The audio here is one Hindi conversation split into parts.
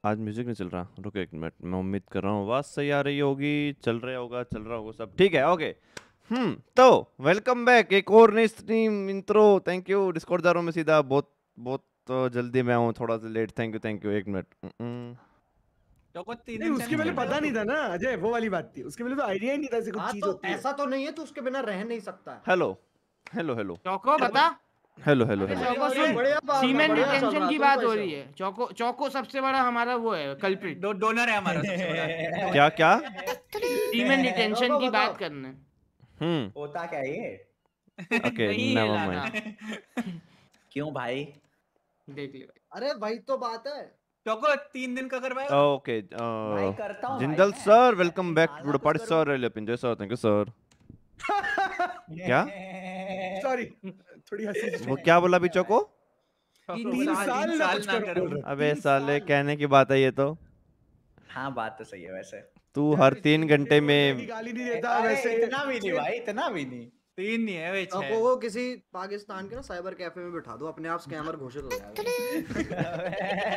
आज म्यूजिक नहीं चल रहा, रुको एक मिनट, मैं उम्मीद कर रहा हूँ आवाज सही आ रही होगी, चल रहा होगा सब ठीक है। ओके तो वेलकम बैक, एक और नई stream intro. Thank you. Discord जा रहा हूँ मैं सीधा, बहुत बहुत जल्दी मैं हूँ, थोड़ा सा लेट। थैंक यू एक मिनट। चौको 3 नहीं दिन उसके पहले पता नहीं था ना अजय, वो वाली बात थी। उसके पहले तो आइडिया ही नहीं था ऐसी कुछ चीज तो होती है। ऐसा तो नहीं है तू उसके बिना रह नहीं सकता। हेलो हेलो हेलो चौको बता। हेलो हेलो हेलो चौको सुन, बढ़िया बात है, सीमेंट बढ़िया चल डिटेंशन रहा की है, बात तुम हो कैसे रही है। चौको चौको सबसे बड़ा हमारा वो है कल्प्रिट, डोनर है हमारा सबसे बड़ा। क्या क्या सीमेंट डिटेंशन चौको की बताओ। बात करने। होता क्या है ये? ओके नहीं है नेवर लाला। माइंड। क्यों भाई? देख ले भाई। अरे वही तो बात है। चौको 3 दिन का करवाएगा। ओके भाई करता हूँ जिंदल भाई, सर मैं वेलकम बैक साला टू द कुछ पार्टी करूँ। सर। रिलेपिंजो सर, थैंक यू सर। क्या सॉरी, थोड़ी हंसी वो क्या बोला बीचो को? 3 साल ना कुछ ना करो बोल रहे। अबे 3 साले साल। कहने की बात है ये तो। हाँ बात तो सही है वैसे। तू हर 3 घंटे की में गाली नहीं देता अरे वैसे। इतना भी नहीं भाई, इतना भी नहीं। 3 नहीं है वे चौको 6। को किसी पाकिस्तान के ना साइबर कैफे में बिठा दो, अपने आप स्कैमर घोषित हो जाएगा।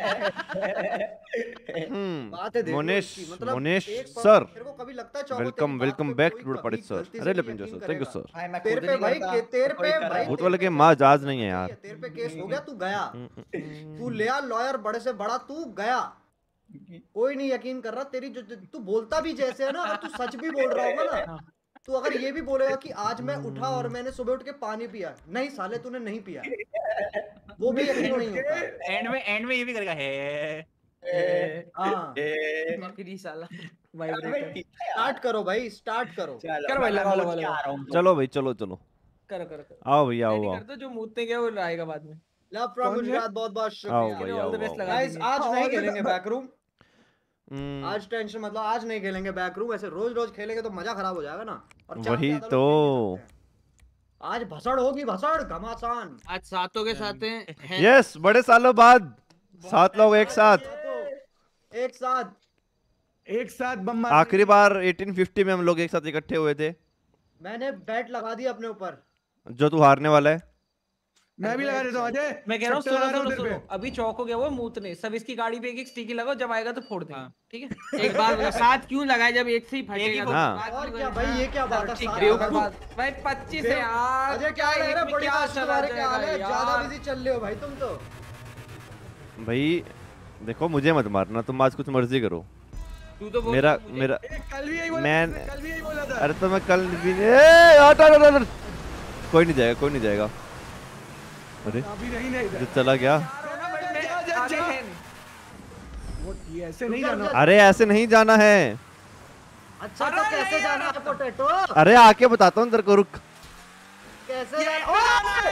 बात है, देख लो मोनेश इसकी, मतलब मोनेश एक सर मेरे को कभी लगता है चौको वेलकम तेरी बात वेलकम पे बैक कोई टू द पार्टी कभी सर। गलती से अरे भी लेपिंजो यकीन सर, थैंक यू करेगा। सर। भाई मैं तेरे खुद पे नहीं भाई करता, तेरे कोई पे कर भाई रहा है। भूत वाले के तेरे माँ पे जहाज केस नहीं है हो यार। गई तेरे पे केस हो गया, तू गया। तू लिया लॉयर बड़े से बड़ा, तू गया। कोई नहीं यकीन कर रहा तेरी जो तू बोलता भी जैसे है ना, अगर तू सच भी बोल रहा होगा ना, तू अगर ये भी बोलेगा कि आज मैं उठा और मैंने सुबह उठ के पानी पिया, नहीं साले तूने नहीं पिया, वो भी यकीन नहीं होता। एंड में ये भी करेगा है। हाँ बकरी साला। वाइब्रेटर स्टार्ट करो भाई, स्टार्ट करो। चलो कर भाई, मैं लगा लो, सोच के लगा लो। आ रहा हूँ। चलो भाई चलो चलो करो करो करो। आओ भैया मैं आओ नहीं आओ करता, जो मुझसे गया वो आएगा बाद में। लव फ्रॉम कौन है? गुजरात, बहुत बहुत आओ शुक्रिया। भाई ऑल द आओ बेस्ट आओ। लगा गाइस देंगे। आज नहीं खेलेंगे बैकरूम, हम्म, आज टेंशन मतलब आज नहीं खेलेंगे बैकरूम। ऐसे रोज रोज खेलेंगे तो मजा खराब हो जाएगा ना, और चार वही ज्यादा लोग तो। खेल नहीं सकते हैं। आज भसड़ होगी, भसड़ घमासान। आज सातों के साथ हैं। यस, बड़े सालों बाद 7 लोग एक साथ। एक साथ एक साथ बम मार आखिरी बार 1850 में हम लोग एक साथ इकट्ठे हुए थे। मैंने बैट लगा दी अपने ऊपर। जो तू हारने वाला है। मैं भी लगा देता हूँ अजय। मैं कह रहा हूँ सट्टा लगा सुनो रहा सुनो हूँ तेरे सुनो, अभी चौक हो गया वो मूतने, सब इसकी गाड़ी पे एक एक स्टिकी लगाओ, जब आएगा तो फोड़ देंगे। हाँ। ठीक है, एक बार बता, साथ क्यों लगाए जब एक से ही फटेगा तो हाँ। बात और क्यों क्या करें? भाई, ये क्या बात है? ठीक साथ है, लगा दो। भाई 25 है यार। अजय क्या लग रहा है, बड़ी क्या बात चला तुम्हारे क्या हाल है? जाएगा ज्यादा यार? बिजी चल रहे हो भाई तुम तो। भाई देखो मुझे मत मारना, तुम आज कुछ मर्जी करो। तू तो बोल मेरा रहा है मेरा कल भी यही बोला मैं- था, कल भी यही बोला था। अरे तो मैं कल भी हट। कोई नहीं जाएगा, कोई नहीं जाएगा। अरे अभी नहीं नहीं जो चला गया। अरे हैं। वो ये ऐसे नहीं जाना। अरे ऐसे नहीं जाना है। अच्छा तो कैसे जाना है पोटैटो? अरे आके बताता हूँ तेरे को, रुक। कैसे जाना? ओए!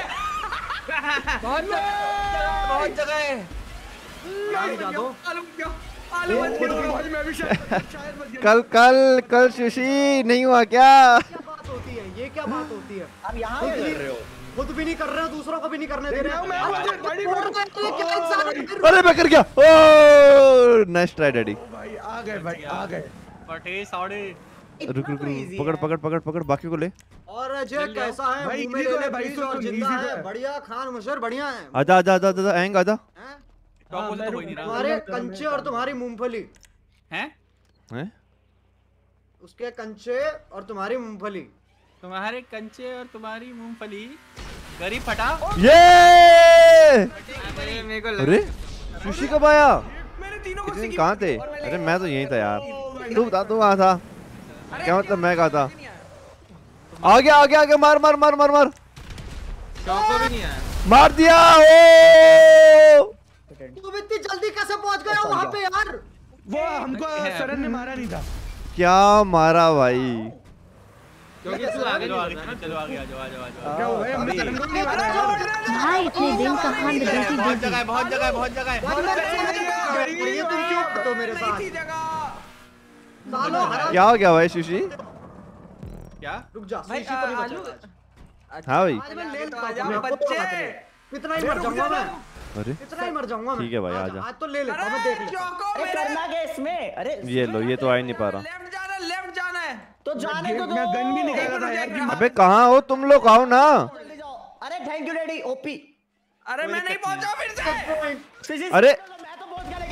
बहुत जगह है। आगे जा दो। भाई मैं भी शायद मत कल कल कल सुशी नहीं हुआ क्या? क्या बात होती है, ये क्या बात होती है? आप यहाँ क्या कर रहे हो? खुद भी नहीं कर रहे हो, दूसरों को भी नहीं करने दे रहे हो। मैं मुझे बड़ी क्या इंसान है? अरे मैं कर गया। Oh nice try daddy. भाई आ गए, भाई आ गए। फटे साड़े। रुक रुक रुक, पकड़ पकड़ पकड़ पकड़, बाकी को ले। और अजय कैसा है? भाई, मुंह में easy तो ले है ले भाई, प्लीज, सुन, और सुन, जिंदा easy तो है, है। बढ़िया खान मुशर बढ़िया है। आजा आजा आजा आजा, एंग आजा। हैं? चौको से तो कोई नहीं रहा तुम्हारे कंचे और तुम्हारी मूंगफली, हैं। हैं? उसके कंचे और तुम्हारी मूंगफली। तुम्हारे कंचे और तुम्हारी मूंगफली गरीब फटा। ये अरे मेरे को अरे सुशी कब आया? मेरे तीनों को इतने दिन कहाँ थे? अरे मैं तो यहीं था यार। तू बता, तू कहाँ था? क्या मतलब मैं कहाँ था? आ गया आ गया आ गया, मार मार मार मार मार। चौको भी नहीं आया। मार दिया। ओ तुम इतनी जल्दी कैसे पहुंच गए हो वहां पे यार? वो हमको सरन ने मारा नहीं था। क्या मारा भाई? क्योंकि तू आगे चलो नहीं आगे होता चलो आगे आ जाओ आ जाओ आ जाओ। क्या हुआ भाई? हमने सरन को नहीं मारा यार। भाई इतने दिन कहाँ बिजी बहुत बिजी। जगह है बहुत जगह है बहुत जगह है। ये तुम क्यों करते हो मेरे साथ? सालों हरा। क्या हो गया भाई सुशी? क्या? रुक जा, भाई सुशी तो नहीं आलू। बचा। हाँ भाई। आज मैं ले लेता आजा, हूं, मैं बच्चे। कोई बात नहीं। कितना ही मर जाऊंगा मैं, अरे कितना ही मर जाऊंगा मैं। ठीक है भाई, आज- आजा। आज तो ले लेता हूं, मैं देख लेता हूं। अरे करना क्या इसमें? अरे ये लो, ये तो आ ही नहीं पा रहा। लेफ्ट जाना है। तो जाने तो दो। मैं गन भी निकाला था यार। अबे कहाँ हो तुम लोग? आओ ना। जल्दी जाओ। अरे थैंक यू डैडी ओपी। अरे मैं नहीं पहुंचा फिर से। फिजिक्स अरे मैं तो पहुंच गया लेकिन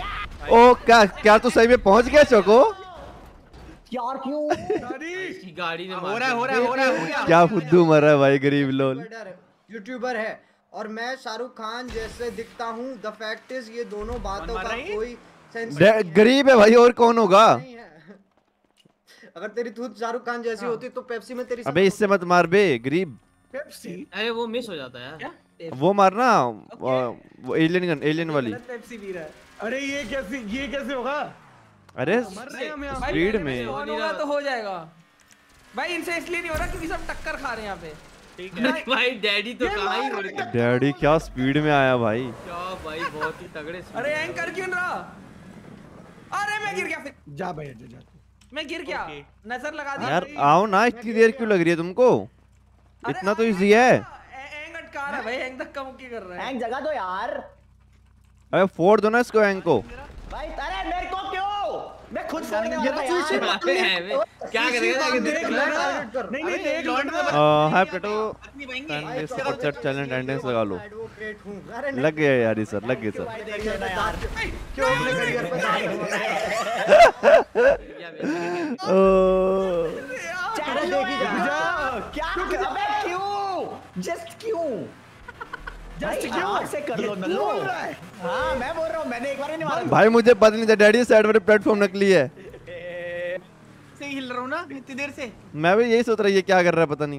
ओ क्या तू सही में पहुंच गया चोको? यार क्यों? इसकी गाड़ी ने हो रहा है हो रहा है हो रहा है हो गया। क्या फुद्दू मर रहा है भाई गरीब लोल। यूट्यूबर है और मैं शाहरुख खान जैसे दिखता हूँ। द फैक्ट इज ये दोनों बातों का कोई सेंस गरीब है भाई और कौन होगा? नहीं है। अगर तेरी थूत शाहरुख खान जैसी होती तो पेप्सी में तेरी अबे इससे मत मार बे गरीब। पेप्सी अरे वो मिस हो जाता है यार। वो मारना वो एलियन वाली। पेप्सी पी रहा है। अरे ये कैसे होगा? अरे मर रहे हैं हम यहाँ। स्पीड में हो नहीं रहा तो हो जाएगा भाई। इनसे इसलिए नहीं हो रहा क्योंकि सब टक्कर खा रहे हैं यहाँ पे। ठीक है भाई डैडी तो कहाँ ही हो रही है। डैडी क्या स्पीड में आया भाई। क्या भाई बहुत ही तगड़े से। अरे एंग कर क्यों रहा? अरे मैं गिर गया फिर। जा भाई जा। मैं गिर गया। नजर लगा दी। यार आओ ना, इतनी देर क्यों लग रही है तुमको? इतना तो इजी है। एंग अटका रहा है भाई। एंग धक्का मुक्की कर रहा है। एंग जगह दो यार। अबे फोड़ दो ना इसको एंग को। भाई अरे मेरे को क्यों? मैं खुद फोड़ने वाला था यार। क्या करेगा? देख लेना। नहीं देख हाय पेटो चैट चैलेंज एंडेंस लगा लो। एडवोकेट हूँ। अरे लग गया यार ये सर, लग गया सर। देख लेना यार। क्यों अपने करियर पे दाग हो रहा है? चैनल देखी जा। क्या अबे क्यों? जस्ट क्यों? जस्ट क्यों से कर लो लो। हाँ मैं बोल रहा हूँ, मैंने एक बार नहीं मारा। भाई मुझे पता नहीं था डैडी साइड वाले प्लेटफॉर्म नकली है। से हिल रहा हूँ ना इतनी देर से। मैं भी यही सोच रहा है ये क्या कर रहा है पता नहीं।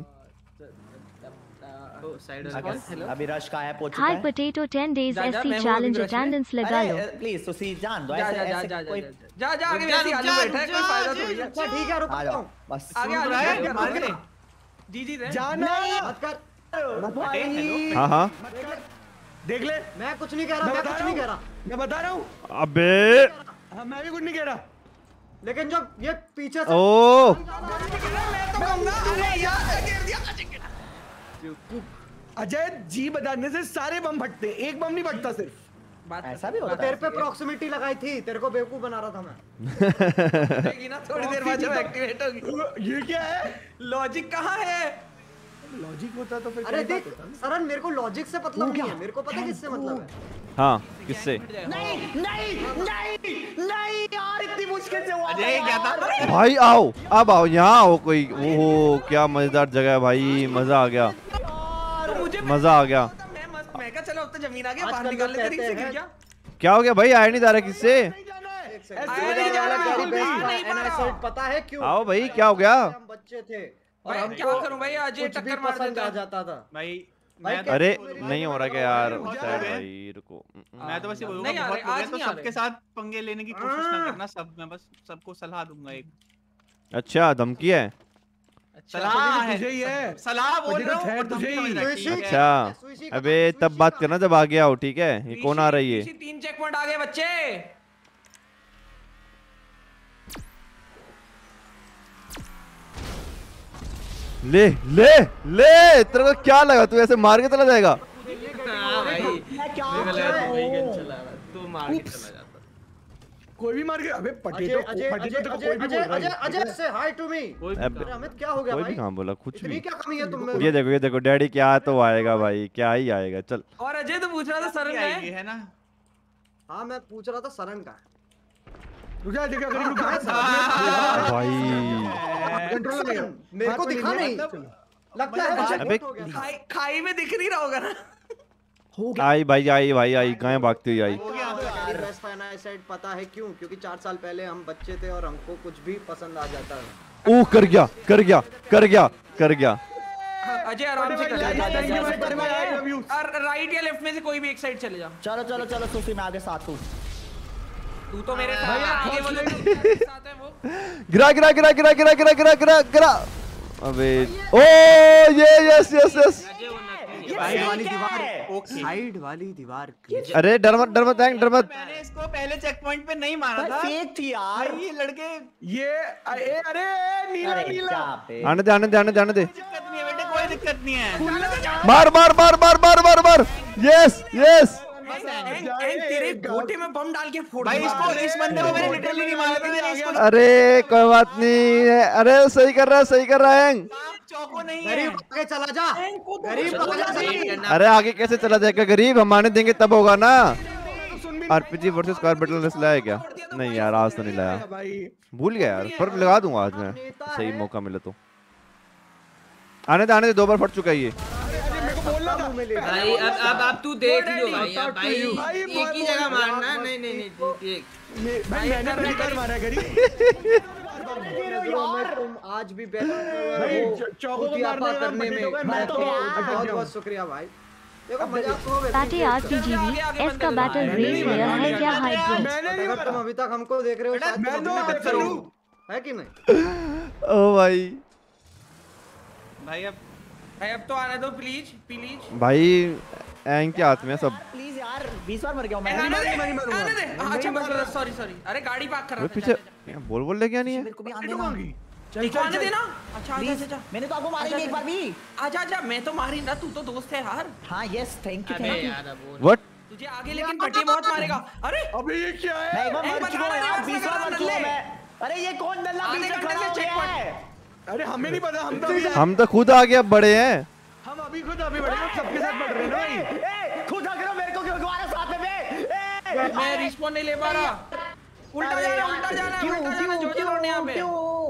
अभी रश का ऐप हो चुका हाई है। पोटैटो 10 days जा, SC मैं हूँ चैलेंज अभी अटेंडेंस लगा लो। प्लीज सुसी जान दो। जा ऐसे जा जा ऐसे जा कोई जा जा आगे वैसे ही आलू बैठा है। कोई फायदा थोड़ी है। अच्छा ठीक है रुक आ जाओ। जाओ बस। आगे सुन रहा है? आलू मार के। जी जी रहे। जाना। मत कर। भाई हाँ हाँ देख ले। मैं कुछ नहीं कह रहा। मैं कुछ नहीं कह रहा। मैं बता रहा हूँ। अबे हाँ मैं भी कुछ नहीं कह रहा। लेकिन जब ये पीछे से ओ मैं तो कहूंगा अरे यार गिर दिया। अजय जी बताने से सारे बम फटते, एक बम नहीं फटता सिर्फ। बात ऐसा भी होता तेरे है। पे प्रॉक्सिमिटी लगाई थी। तेरे को बेवकूफ बना रहा था मैं। होगी ना थोड़ी देर बाद जब एक्टिवेट होगी। ये क्या है? लॉजिक कहाँ है? लॉजिक होता तो फिर अरे क्या देख बात होता? सरन मेरे को लॉजिक से मतलब नहीं है। मेरे को पता है किससे मतलब है। हाँ किससे? नहीं नहीं नहीं नहीं यार इतनी मुश्किल से हुआ। अजय क्या था? भाई आओ अब आओ यहाँ आओ कोई। ओहो क्या मजेदार जगह है भाई, मजा आ गया, तो मुझे मजा आ गया। मैं मस्त मैं कहा चलो अब तो जमीन आ गया बाहर आजकल निकाल लोग ले। तेरी कहते से गिर हैं। गया। क्या हो गया भाई? आया नहीं जा रहा किससे? पता है क्यों? आओ भाई क्या हो गया? हम बच्चे थे और भाई हमको क्या करूं भाई आज ये कुछ भी टक्कर मार पसंद देता आ है। जाता था। भाई भाई, मैं क्या- अरे मेरी नहीं हो रहा क्या यार? साइड भाई रुको। मैं तो बस ये बोलूंगा नहीं आ बहुत रहे, हो गया आज तो नहीं आ सबके साथ पंगे लेने की कोशिश ना करना। सब मैं बस सबको सलाह दूंगा। एक अच्छा धमकी है। सलाह है। तुझे ही है। सलाह बोल मुझे तो रहा हूँ खैर और तुझे ही। धमकी समझ रहा है, ठीक है? अच्छा सुइशी का अबे सुइशी तब बात का- करना जब आगे आओ, ठीक है? ये कौन आ रही है? 3 चेक पॉइंट आ गए बच्चे। ले ले ले, तेरे को क्या लगा तू ऐसे मार के चला जाएगा? हाँ भाई मैं क्या मेरे को लगा तू वही गन चला रहा, तू मार के चला जाता। कोई भी मार के। अबे अजय पटेटो अजय पटेटो तो अजय कोई भी अजय बोल अजय रहा है। अजय से हाय टू मी। कोई अब- भी अमित क्या हो गया कोई भाई? भी कहाँ बोला कुछ इतनी भी। क्या कमी है तुम में? ये देखो डैडी क्या तो आएगा भाई, क्या ही आएगा। चल और अजय तो पूछ रहा था सर क्या ये में। है ना? हाँ मैं पूछ रहा था सरन का। रुक जा देखा करीब रुक भाई कंट्रोल नहीं है। मेरे को दिखा नहीं। लगता है मुझे अबे हो गया। खाई में दिख नहीं रहा होगा ना। आई भाई आई गाय भागती हुई आई। पता है क्यों? क्योंकि 4 साल पहले हम बच्चे थे और हमको कुछ भी पसंद आ जाता है। ओ कर गया कर गया कर गया कर गया। अजय आराम से कर ले। I love you। और राइट या लेफ्ट में से कोई भी एक साइड चले जा। चलो चलो चलो सुसी मैं आगे साथ हूँ। तू तो मेरे साथ है, आगे बोले तो तेरे साथ है वो। गिरा गिरा गिरा गिरा गिरा गिरा गिरा गिरा गिरा। अबे ओ ये यस यस यस। साइड वाली दीवार। ओके। साइड वाली दीवार। अरे डर मत डर मत। मैंने इसको पहले चेक पॉइंट पे नहीं मारा था। फेक थी यार। भाई ये लड़के ये अरे नीला अरे नीला। क्या पे। आने दे आने दे आने दे आने दे। दिक्कत नहीं है बेटे, कोई दिक्कत नहीं है। मार मार मार मार मार मार मार। Yes yes. तेरे गोटे में बम डाल के फोड़ भाई दूंगा। इसको इस बंदे को मैंने लिटरली नहीं मारा था। मैंने इसको अरे कोई बात नहीं। अरे सही कर रहा है हैंग। चौको नहीं है। गरीब आगे चला जा। गरीब आगे चला जा। अरे आगे कैसे चला जाएगा गरीब? हम आने देंगे तब होगा ना। सुन आरपीजी वर्सेस कार बैटल ने लाया क्या? नहीं यार आज तो नहीं लाया भाई भूल गया यार पर लगा दूंगा आज मैं सही मौका मिले तो आने दे 2 बार फट चुका है ये भाई अब तू देख लियो भाई अब भाई एक ही जगह मारना नहीं भाई मैंने पहली बार मारा करी तुम आज भी चौको को करने में बहुत बहुत शुक्रिया भाई। देखो मजाक तो पार्टी आरपीजीवी एस का बैटल रेस हुआ है क्या हाइड्रो? अगर तुम अभी तक हमको देख रहे हो शायद मैं तुम तो अभी तक करूं। है कि नहीं? ओ भाई भाई अब तो आने दो प्लीज भाई एंग के हाथ में सब प्लीज यार 20 बार मर गया हूं मैं। आने दे अच्छा बस सॉरी अरे गाड़ी पार्क कर रहा था पीछे बोल ले क्या नहीं है मेरे को भी आने देना। आने देना अच्छा आजा मैंने तो आपको मारी नहीं एक बार भी। आजा मैं तो मार ही ना तू तो दोस्त है यार। हाँ यस थैंक यू व्हाट तुझे आगे लेकिन पट्टी बहुत मारेगा। अरे अबे ये क्या है? मैं एक बार एक मर बार चुका हूं यार वापस 20 बार लगा मर चुका हूं ले। मैं। अरे ये कौन दल्ला आधे बीच में घंटे खड़ा से हो check गया point। है? अरे हमें नहीं पता हम तो अभी हम तो खुद आगे अब बड़े हैं हम अभी खुद अभी बड़े लोग सबके साथ पढ़ रहे हैं ना भाई। ए खुद आकर मेरे को क्यों तुम्हारे साथ में बे? मैं रिस्पॉन नहीं ले पा रहा। उल्टा जाना जो लौटने यहाँ पे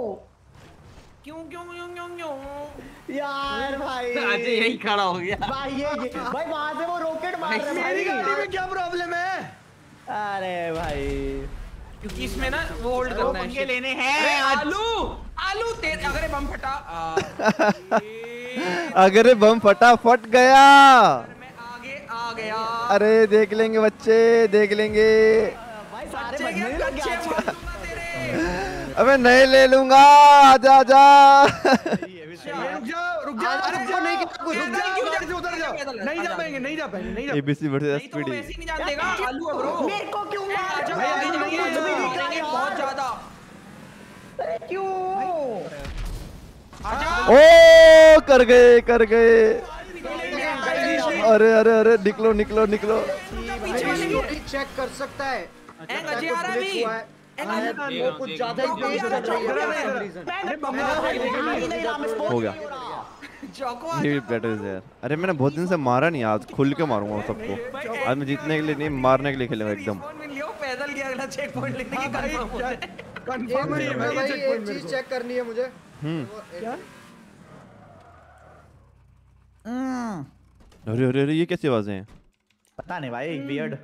क्यों यार भाई आज यही खड़ा हो गया। भाई ये भाई वहां से वो रॉकेट मार रहे मेरी गाड़ी भाई। में क्या प्रॉब्लम है? अरे भाई क्योंकि इसमें ना वो होल्ड करना है पंगे लेने हैं। आलू तेरे अगर बम फटा अगर ये बम फटा फट गया मैं आगे आ गया। अरे देख लेंगे बच्चे देख लेंगे भाई सारे बच्चे बंदे क्या लग बच्चे गया। मार दूंगा तेरे। अबे नहीं ले लूंगा आजा आजा रुक जा अरे आपको नहीं किया कुछ। रुक जा गाड़ी से उतर जा। नहीं जा पाएंगे नहीं जा पाएंगे एबीसी वर्सेस नहीं तो वो एसपीडी वैसे ही नहीं जान देगा आलू है ब्रो। मेरे को क्यों मार आजा रहे हो? आगे जाएंगे कुछ भी नहीं मारेंगे यार। बहुत ज्यादा। अरे क्यों? ओ कर गए अरे अरे अरे निकलो पीछे वाले की चेक कर सकता है। एंग अजय आ रहा है अभी। वो कुछ ज्यादा ही तेज चल रही है for some reason। हो गया चौको ये बेटर है यार अरे मैंने बहुत दिन से मारा नहीं आज खुल के मारूंगा सबको आज मैं जीतने के लिए नहीं मारने के लिए खेलूंगा एकदम पैदल गया अगला चेक पॉइंट लेने की कंफर्म हो जाए। कंफर्म नहीं है भाई भाई checkpoint एक मेरे चीज को। चेक करनी है मुझे। क्या? अरे ये कैसी आवाजें हैं पता नहीं भाई वियर्ड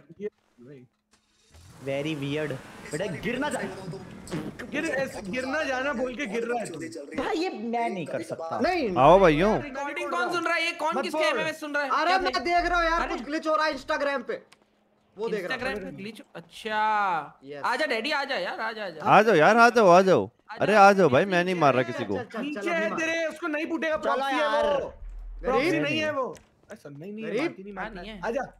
वेरी वियर्ड बेटा गिरना जा गिरना जाना बोल के गिर रहा है तू। भाई ये मैं नहीं कर सकता। नहीं आओ भाइयों रिकॉर्डिंग कौन सुन रहा है ये कौन किसके एमएमएस सुन रहा है? अरे मैं देख रहा हूँ यार कुछ ग्लिच हो रहा है इंस्टाग्राम पे वो देख रहा इंस्टाग्राम पे ग्लिच अच्छा Yes. आजा डैडी आजा यार आजा आ जाओ यार आ जाओ अरे आ जाओ भाई मैं नहीं मार रहा किसी को नीचे है तेरे उसको नहीं फूटेगा चलो प्रॉक्सी है यार। वो प्रॉक्सी नहीं है वो ऐसा नहीं है गरीब? मारती नहीं हाँ, मारता नहीं है। आजा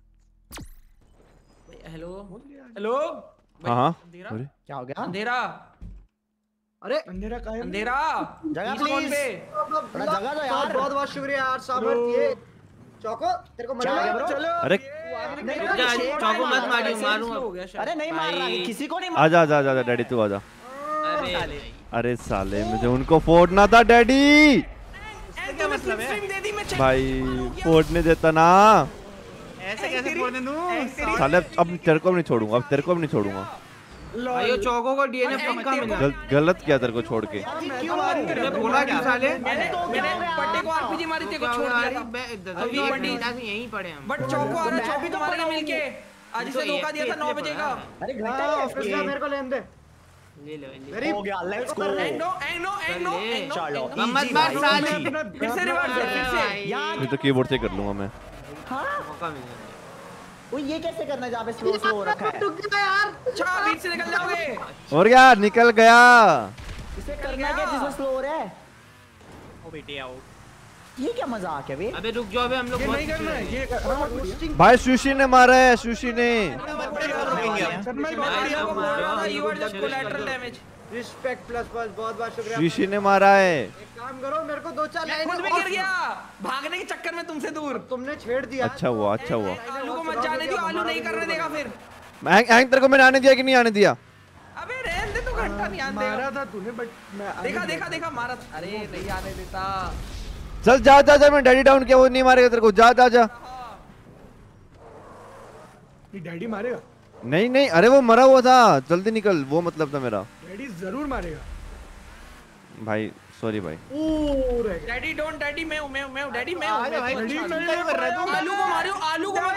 हेलो हाँ अंधेरा अरे क्या हो गया? अंधेरा अरे अंधेरा का है अंधेरा जगह इस फोन please। पे थोड़ा जगह दो यार। बहुत बहुत शुक्रिया यार साबर ये चौको तेरे को मजा आया चलो, ब्रो? चलो अरे नहीं, जा, शेर चौको मार मत रहा है, मारियो, ऐसे मारूंगा। slow हो गया शायद। अरे नहीं मार रहा है, किसी को नहीं मार आजा डैडी तू आजा अरे अरे साले मुझे उनको फोड़ना था डैडी क्या मतलब है दे दी मैं check भाई फोड़ने देता ना ऐसे कैसे फोड़ने दूं? साले अब तेरे को भी नहीं छोड़ूंगा अब तेरे को भी नहीं छोड़ूंगा भाई चौको को डीएनए पक्का मिला। गलत किया तेरे को छोड़ के मैं बोला क्यों साले? मैंने पट्टे को आरपीजी मारी थी को छोड़ दिया था अभी बड़ी यहीं पड़े हम। बट चौको आ रहा चौको तुम्हारे मिलके आज इसे धोखा दिया था 9 बजे का अरे घंटा हाँ, ही ऑफिस है का मेरे को लेने दे ले लो गरीब हो गया लेट्स गो एंग नो चलो मत मार साले। फिर से रिवर्स फिर से ये तो कीबोर्ड से कर लूंगा मैं मौका मिला। वो ये कैसे करना है जहाँ पे स्लो स्लो हो रखा है? टूट गया यार अच्छा बीच से निकल जाओगे और यार निकल गया इसे करना है क्या जिसमें स्लो हो रहा है? ओ बेटे आओ। ये क्या मजाक है बे? अबे रुक जाओ, अबे हम लोग ये बहुत नहीं करना है ये हाँ भाई सुशी ने मारा है सुशी ने सदमा बहुत you are just collateral damage respect plus बहुत बहुत शुक्रिया सुशी ने मारा है एक काम करो मेरे को 2-4 मैं खुद भी गिर गया भागने के चक्कर में तुमसे दूर तुमने छेड़ दिया अच्छा हुआ आलू को मत जाने दियो आलू नहीं करने देगा फिर हैंग तेरे को मैंने आने दिया कि नहीं आने दिया अबे रहने दे तू घंटा नहीं आने देगा मारा था तूने बट मैं देखा मारा अरे नहीं आने देता चल जा मैं डैडी डाउन किया वो नहीं मारेगा तेरे को जा ये डैडी मारेगा नहीं नहीं, अरे वो मरा हुआ था, जल्दी निकल, वो मतलब था मेरा। डैडी जरूर मारेगा भाई सॉरी भाई। डैडी डोंट, डैडी मैं हूं डैडी मैं हूं। भाई आलू को मारो, आलू को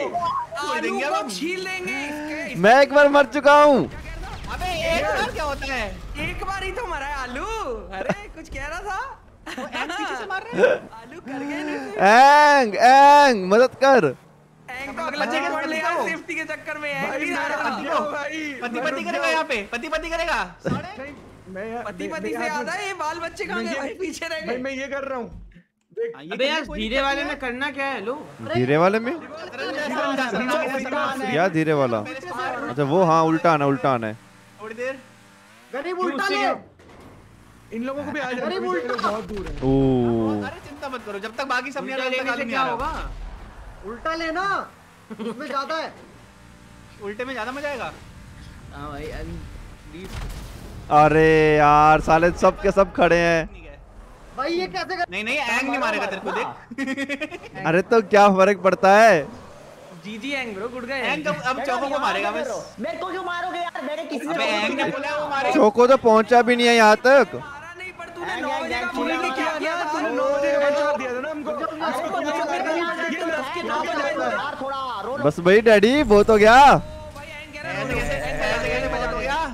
छील देंगे इसके। मैं एक बार मर चुका हूँ। अबे एक बार क्या होता है? एक बार ही तो मरा है आलू। अरे कुछ कह रहा था। एंग पीछे से मार रहा है। आलू कर गए। एंग एंग मदद कर। एंग तो अगला जगह पड़ लेगा सेफ्टी के चक्कर में। एंग नहीं आ रहा। पति पति करेगा यहाँ पे, पति पति करेगा। पति पति से याद है, ये बाल बच्चे कहाँ गए भाई? पीछे रह गए। मैं ये कर रहा हूँ। अबे यार धीरे वाले में करना क्या है? लो धीरे वाले में क्या धीरे वाला? अच्छा वो, हाँ उल्टा आना, उल्टा आना है। थोड़ी देर गरीब उल्टा ले। इन लोगों को भी आ जाए, बहुत दूर है। ओह अरे चिंता मत करो, जब तक बाकी सब नहीं आ उल्टा रहा लेने से क्या होगा? उल्टा लेना, उसमें ज्यादा है। उल्टे में ज्यादा मजा आएगा। हाँ भाई अरे यार साले सब के सब खड़े हैं। भाई ये कैसे कर... नहीं नहीं, एंग नहीं मारेगा तेरे को, देख। अरे तो क्या फर्क पड़ता है? जीजी एंग ब्रो, गुड गए। एंग अब चौको को मारेगा बस। मेरे को क्यों मारोगे यार? मैंने किसी अबे एंग ने बोला है वो मारेगा। चोको तो पहुंचा भी नहीं है यहाँ तक। मारा नहीं, पर तूने एंग, 9 एंग, बजे का एंग, बोल एंग, क्या एंग, किया था? तूने 9 बजे का हेडशॉट दिया था ना हमको। यार थोड़ा रोल। बस भाई डैडी बहुत हो गया। भाई एंग कह रहा है। ऐसे कैसे बचत हो गया?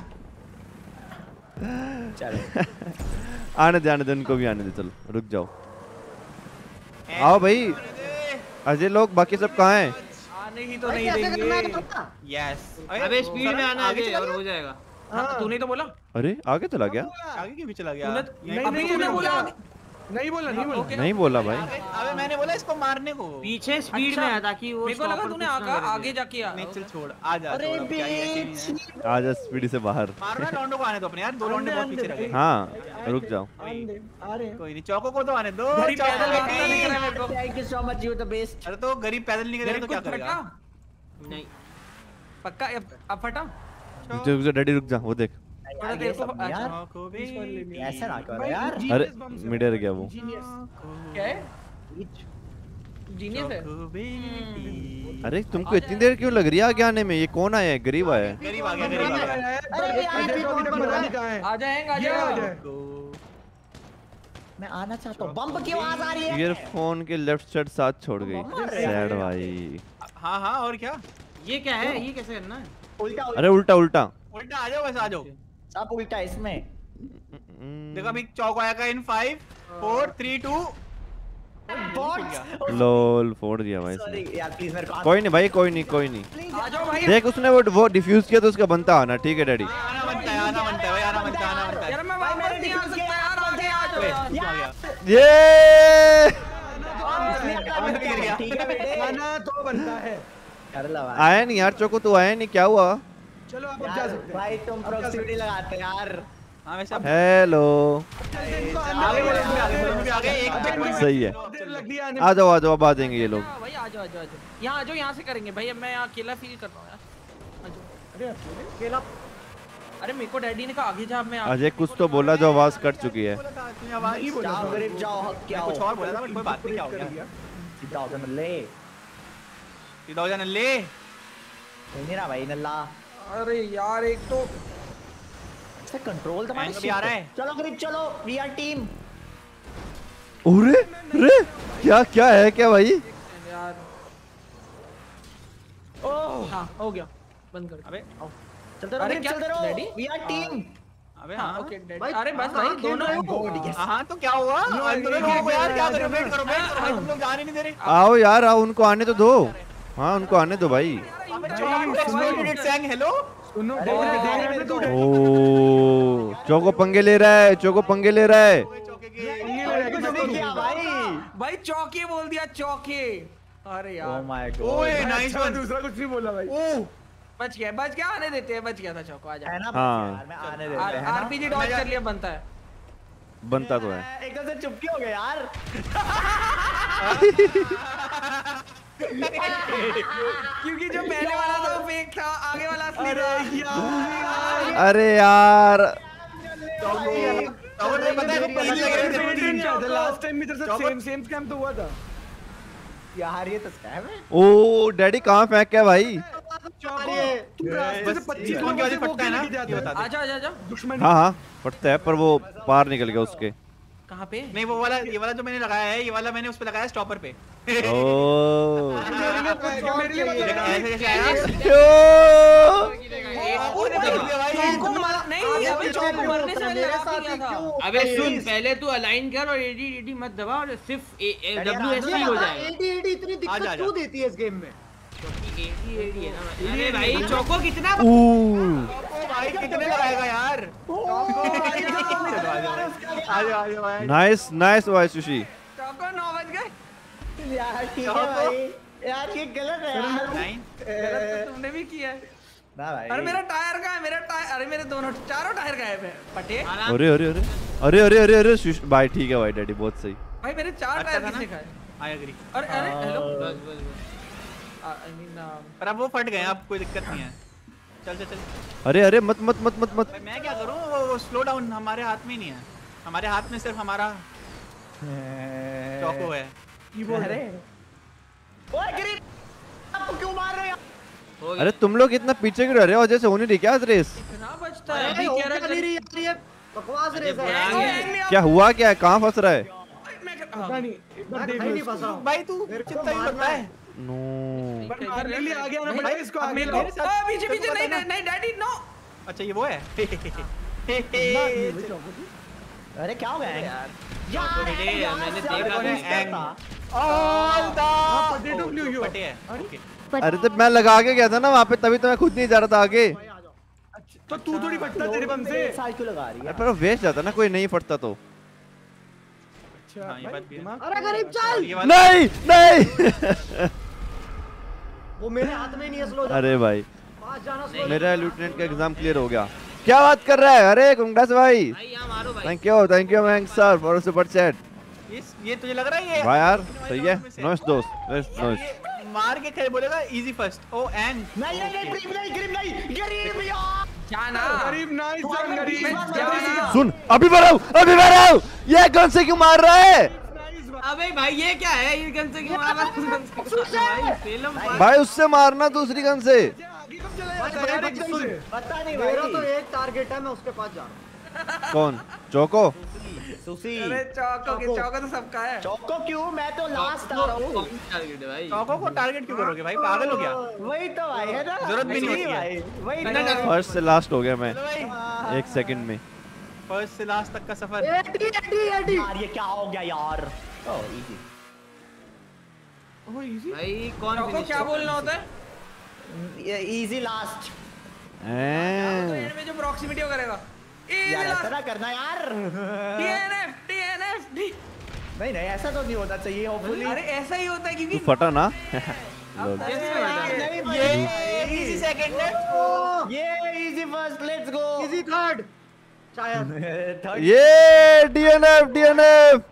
आने दे उनको भी आने दे, चलो रुक जाओ। आओ भाई अजय लोग, बाकी सब कहाँ हैं? आने ही तो भाई नहीं कैसे करना है देंगे। पता? यस। अबे स्पीड में आना आगे और हो जाएगा। हाँ, तूने तो बोला। अरे आगे चला गया? आगे क्यों भी चला गया? अभी तूने बोला। नहीं बोला, नहीं बोला। नहीं बोला भाई। अबे मैंने बोला इसको मारने को। पीछे स्पीड में है ताकि वो मेरे को लगा तूने आगे जाके नहीं चल छोड़, आ जा। अरे छोड़, अब क्या ही ऐसे नहीं है। आजा स्पीड से बाहर। मारो ना लॉन्डो को आने दो अपने यार, दो लॉन्डे बहुत पीछे रह गए। हाँ रुक जाओ। कोई नहीं, चौको को तो आने दो। गरीब चौको पैदल को भागता दिख रहा है नहीं। मेरे को। Thank you so much, you the best. अरे तो गरीब पैदल नहीं करेगा तो क्या करेगा? नहीं पक्का अब फटा। रुक जा डैडी, रुक जा, वो देख। थोड़ा देर को यार चौको भी ऐसा ना करो यार। अरे मिडर गया वो। क्या है? जीनियस है। चौको भी। अरे तुमको इतनी देर क्यों लग रही है आगे आने में? ये कौन आया है? गरीब आया है। गरीब आ गया, गरीब आ गया। अरे यार अजय को अभी तक पता नहीं कहाँ है। आ जाएगा, आ ये आ जाएगा। जाए। मैं आना चाहता हूँ। बम्प की आवाज आ रही है। ईयरफोन के लेफ्ट साइड साथ छोड़ गई। सैड भाई। हाँ हाँ, और क्या? ये क्या है? ये कैसे करना है? उल्टा अरे उल्टा उल्टा। उल्टा आ जाओ, बस आ जाओ। सब उल्टा इसमें। देखो अभी चौको आएगा इन 5 4 3 2। लोल फोड़ दिया भाई सॉरी इसने। यार प्लीज मेरे को कोई नहीं भाई, कोई नहीं कोई नहीं। आ जाओ भाई। देख उसने वो डिफ्यूज किया तो उसका बनता आना। ठीक है डैडी। आना बनता है, आना बनता है भाई, आना बनता है, आना बनता है। यार मैं वापस नहीं आ सकता यार, आगे आ जाओ यार। ये गिर गया। ठीक है बेटे। खाना तो बनता है। कर लो भाई। आया नहीं यार चोको, तू आया नहीं, क्या हुआ? चलो आप जा यार, सकते हैं। भाई तुम प्रॉक्सिमिटी लगाते यार। हाँ वैसे अब हेलो। आगे बढ़ो, आगे आगे एक checkpoint सही है। देर लग गई आने आ जाओ आ जाओ, अब आ जाएंगे ये लोग। भाई आ जाओ, आ जाओ, आ जाओ। यहाँ आ जाओ, यहाँ से करेंगे भाई। अब मैं यहाँ अकेला फील कर रहा हूँ यार। आ जाओ। अकेला। अरे मेरे को डैडी ने कहा आगे जा, मैं अजय कुछ तो बोला जो आवाज कट चुकी है। तूने आवाज नहीं बोला। जाओ गरीब जाओ, हक क्या हो। कुछ और बोला था बट कोई बात नहीं, क्या हो गया? सीधा हो गया ले। सीधा हो जाना ले। नहीं ना भाई नल्ला। अरे यार एक तो इसका कंट्रोल तुम्हारे एंग भी आ रहा है। चलो गरीब चलो, वी आर टीम। अरे अरे क्या क्या है क्या भाई? यार ओह हाँ हो गया, बंद कर। अबे चलते रहो अरे गरीब, क्या चलते रहो, डैडी? We are team. अबे हाँ हाँ ओके डैडी। भाई, अरे बस भाई दोनों गॉड यस। हाँ तो क्या हुआ? अंदर लोगों को यार क्या करो, वेट करो भाई, तुम लोग जाने नहीं दे रहे। आओ यार आओ, उनको आने तो दो। हाँ उनको आने दो भाई। हेलो सुनो, अरे देख भाई, रहे हैं तू। ओ चोको पंगे ले रहा है, चोको पंगे ले रहा है। कुछ नहीं किया भाई। भाई चौके बोल दिया, चौके। अरे ओह यार माय ओए गॉड। Nice one. दूसरा कुछ नहीं बोला भाई। बच गया, आने देते हैं। बच गया था चौको, आ जा। है ना हाँ। यार, मैं आने देते हैं ना। आरपीजी डॉज कर लिया, बनता है। बनता तो है। एकदम से चुपकी हो गए यार। क्योंकि जो पहले वाला था वो फेक था, आगे वाला असली था। अरे यार लास्ट टाइम भी तेरे साथ सेम स्कैम तो हुआ था। यार ये तो स्कैम है। ओ डैडी कहाँ फेंक गया भाई? तू रास्ते से 25 कौन की वजह वो फटता है ना लेके जाता ये बता दे। आजा दुश्मन हाँ फटता है पर वो पार निकल गया उसके। कहाँ पे? नहीं वो वाला ये वाला जो मैंने लगाया है ये वाला मैंने उस पे लगाया स्टॉपर पे। ओ मेरे लिए ऐसे कैसे आया? चौको मारा नहीं, अबे चौको मरने से पहले लगा के गया था। अबे सुन, पहले तू अलाइन कर और एडी मत दबा और सिर्फ WSD हो जाएगा। एडी इतनी दिक्कत क्यों देती है इस गेम में? एडी है ना। अरे भाई चौको कितना भाई कितने लगाएगा यार? नाइस नाइस भाई सुशी। चौको 9 बज गए यार ठीक है भाई, यार ये गलत है यार। गलत तो तुमने भी किया है। ना भाई अरे मेरा टायर कहाँ है? मेरा टायर, अरे मेरे दोनों चारों टायर गायब है पटे। अरे अरे अरे अरे अरे अरे अरे सुशी भाई ठीक है भाई डैडी बहुत सही। भाई मेरे 4 टायर किसने खाए? I agree. अरे अरे हेलो, बस बस बस। आई मीन पर अब वो फट गए अब कोई दिक्कत नहीं है। चल चल चल। अरे अरे मत मत मत मत मत। भाई मैं क्या करूं वो स्लो डाउन हमारे हाथ में ही नहीं है। हमारे हाथ में सिर्फ हमारा चौको है। अरे ओए गिरी, आप क्यों मार रहे हो? अरे तुम लोग इतना पीछे क्यों रह रहे हो? जैसे होने दी क्या रेस? इतना बचता है अभी अभी कह कह रहा रहा ये बकवास रेस है। क्या हुआ क्या है? कहाँ फंस रहा है? पता नहीं एक बार देख भाई लो नहीं फंस रहा हूं भाई तू चिंता ही करता है। नो पर मारने के लिए आ गया ना भाई इसको अब आगे मेरे लो। को पीछे पीछे नहीं नहीं नहीं डैडी नो। अच्छा ये वो है। अरे क्या हो गया यार? मैंने देखा पोटैटो ब्लू यू। फटे है। ओके। अरे तो मैं लगा के गया था ना वहाँ पे, तभी तो मैं खुद नहीं जा रहा था आगे। तो तू थोड़ी फटता तेरे बम से। साल क्यों लगा रही अरे है? पर वेस्ट जाता ना, कोई नहीं फटता तो। हाँ ये बात भी है। अरे गरीब चल। ये वाला नहीं नहीं वो मेरे हाथ में नहीं है स्लो। अरे भाई पास जाना स्लो। मेरा लेफ्टिनेंट का एग्जाम क्लियर हो गया। क्या बात कर रहा है? अरे कांग्रेस भाई। भाई यहाँ मारो भाई। थैंक यू मैंग सर फॉर सुपर चैट। ये तुझे लग रहा है ये भाई यार सही है। नॉइस दोस्त नॉइस। ये मार के खेल बोलेगा इजी फर्स्ट। ओ एंड नहीं नहीं नहीं गरीब गरीब यार। जाना गरीब नाइस जन गरीब। जाना। सुन अभी बढ़ाओ ये गन से क्यों मार रहा है? अबे भाई ये क्या है? ये गन से क्यों मार रहा है? भाई फिल्म भाई उससे मारना दूसरी गन से। आगे कब चला जाता है यार एकदम से? पता नहीं मेरा तो भाई। एक टारगेट है, मैं उसके पास जा रहा हूं। कौन? चोको? सुशी अरे चौको तो सबका है। चौको क्यों? मैं तो लास्ट आ रहा हूँ। टारगेट है भाई। चौको को टारगेट क्यों करोगे भाई? पागल हो गया? वही तो भाई है ना, जरूरत भी नहीं होती है। भाई वही नहीं, तो। फर्स्ट से लास्ट हो गया मैं चलो भाई 1 सेकंड में। फर्स्ट से लास्ट तक का सफर। एडी यार ये क्या हो गया यार? Oh easy. भाई कौन चौको finish क्या होगा? बोलना होता है? ये इजी लास्ट। तो हैं। एंड में जो प्रॉक्सिमिटी वो करेगा। इजी यार ऐसा लास्ट। ना करना यार। DNF। नहीं नहीं ऐसा तो नहीं होना चाहिए होपफुली। अरे ऐसा ही होता है तू क्योंकि फटा ना। ये इजी सेकंड है। ये easy first let's go. Easy third शायद। थर्ड ये DNF।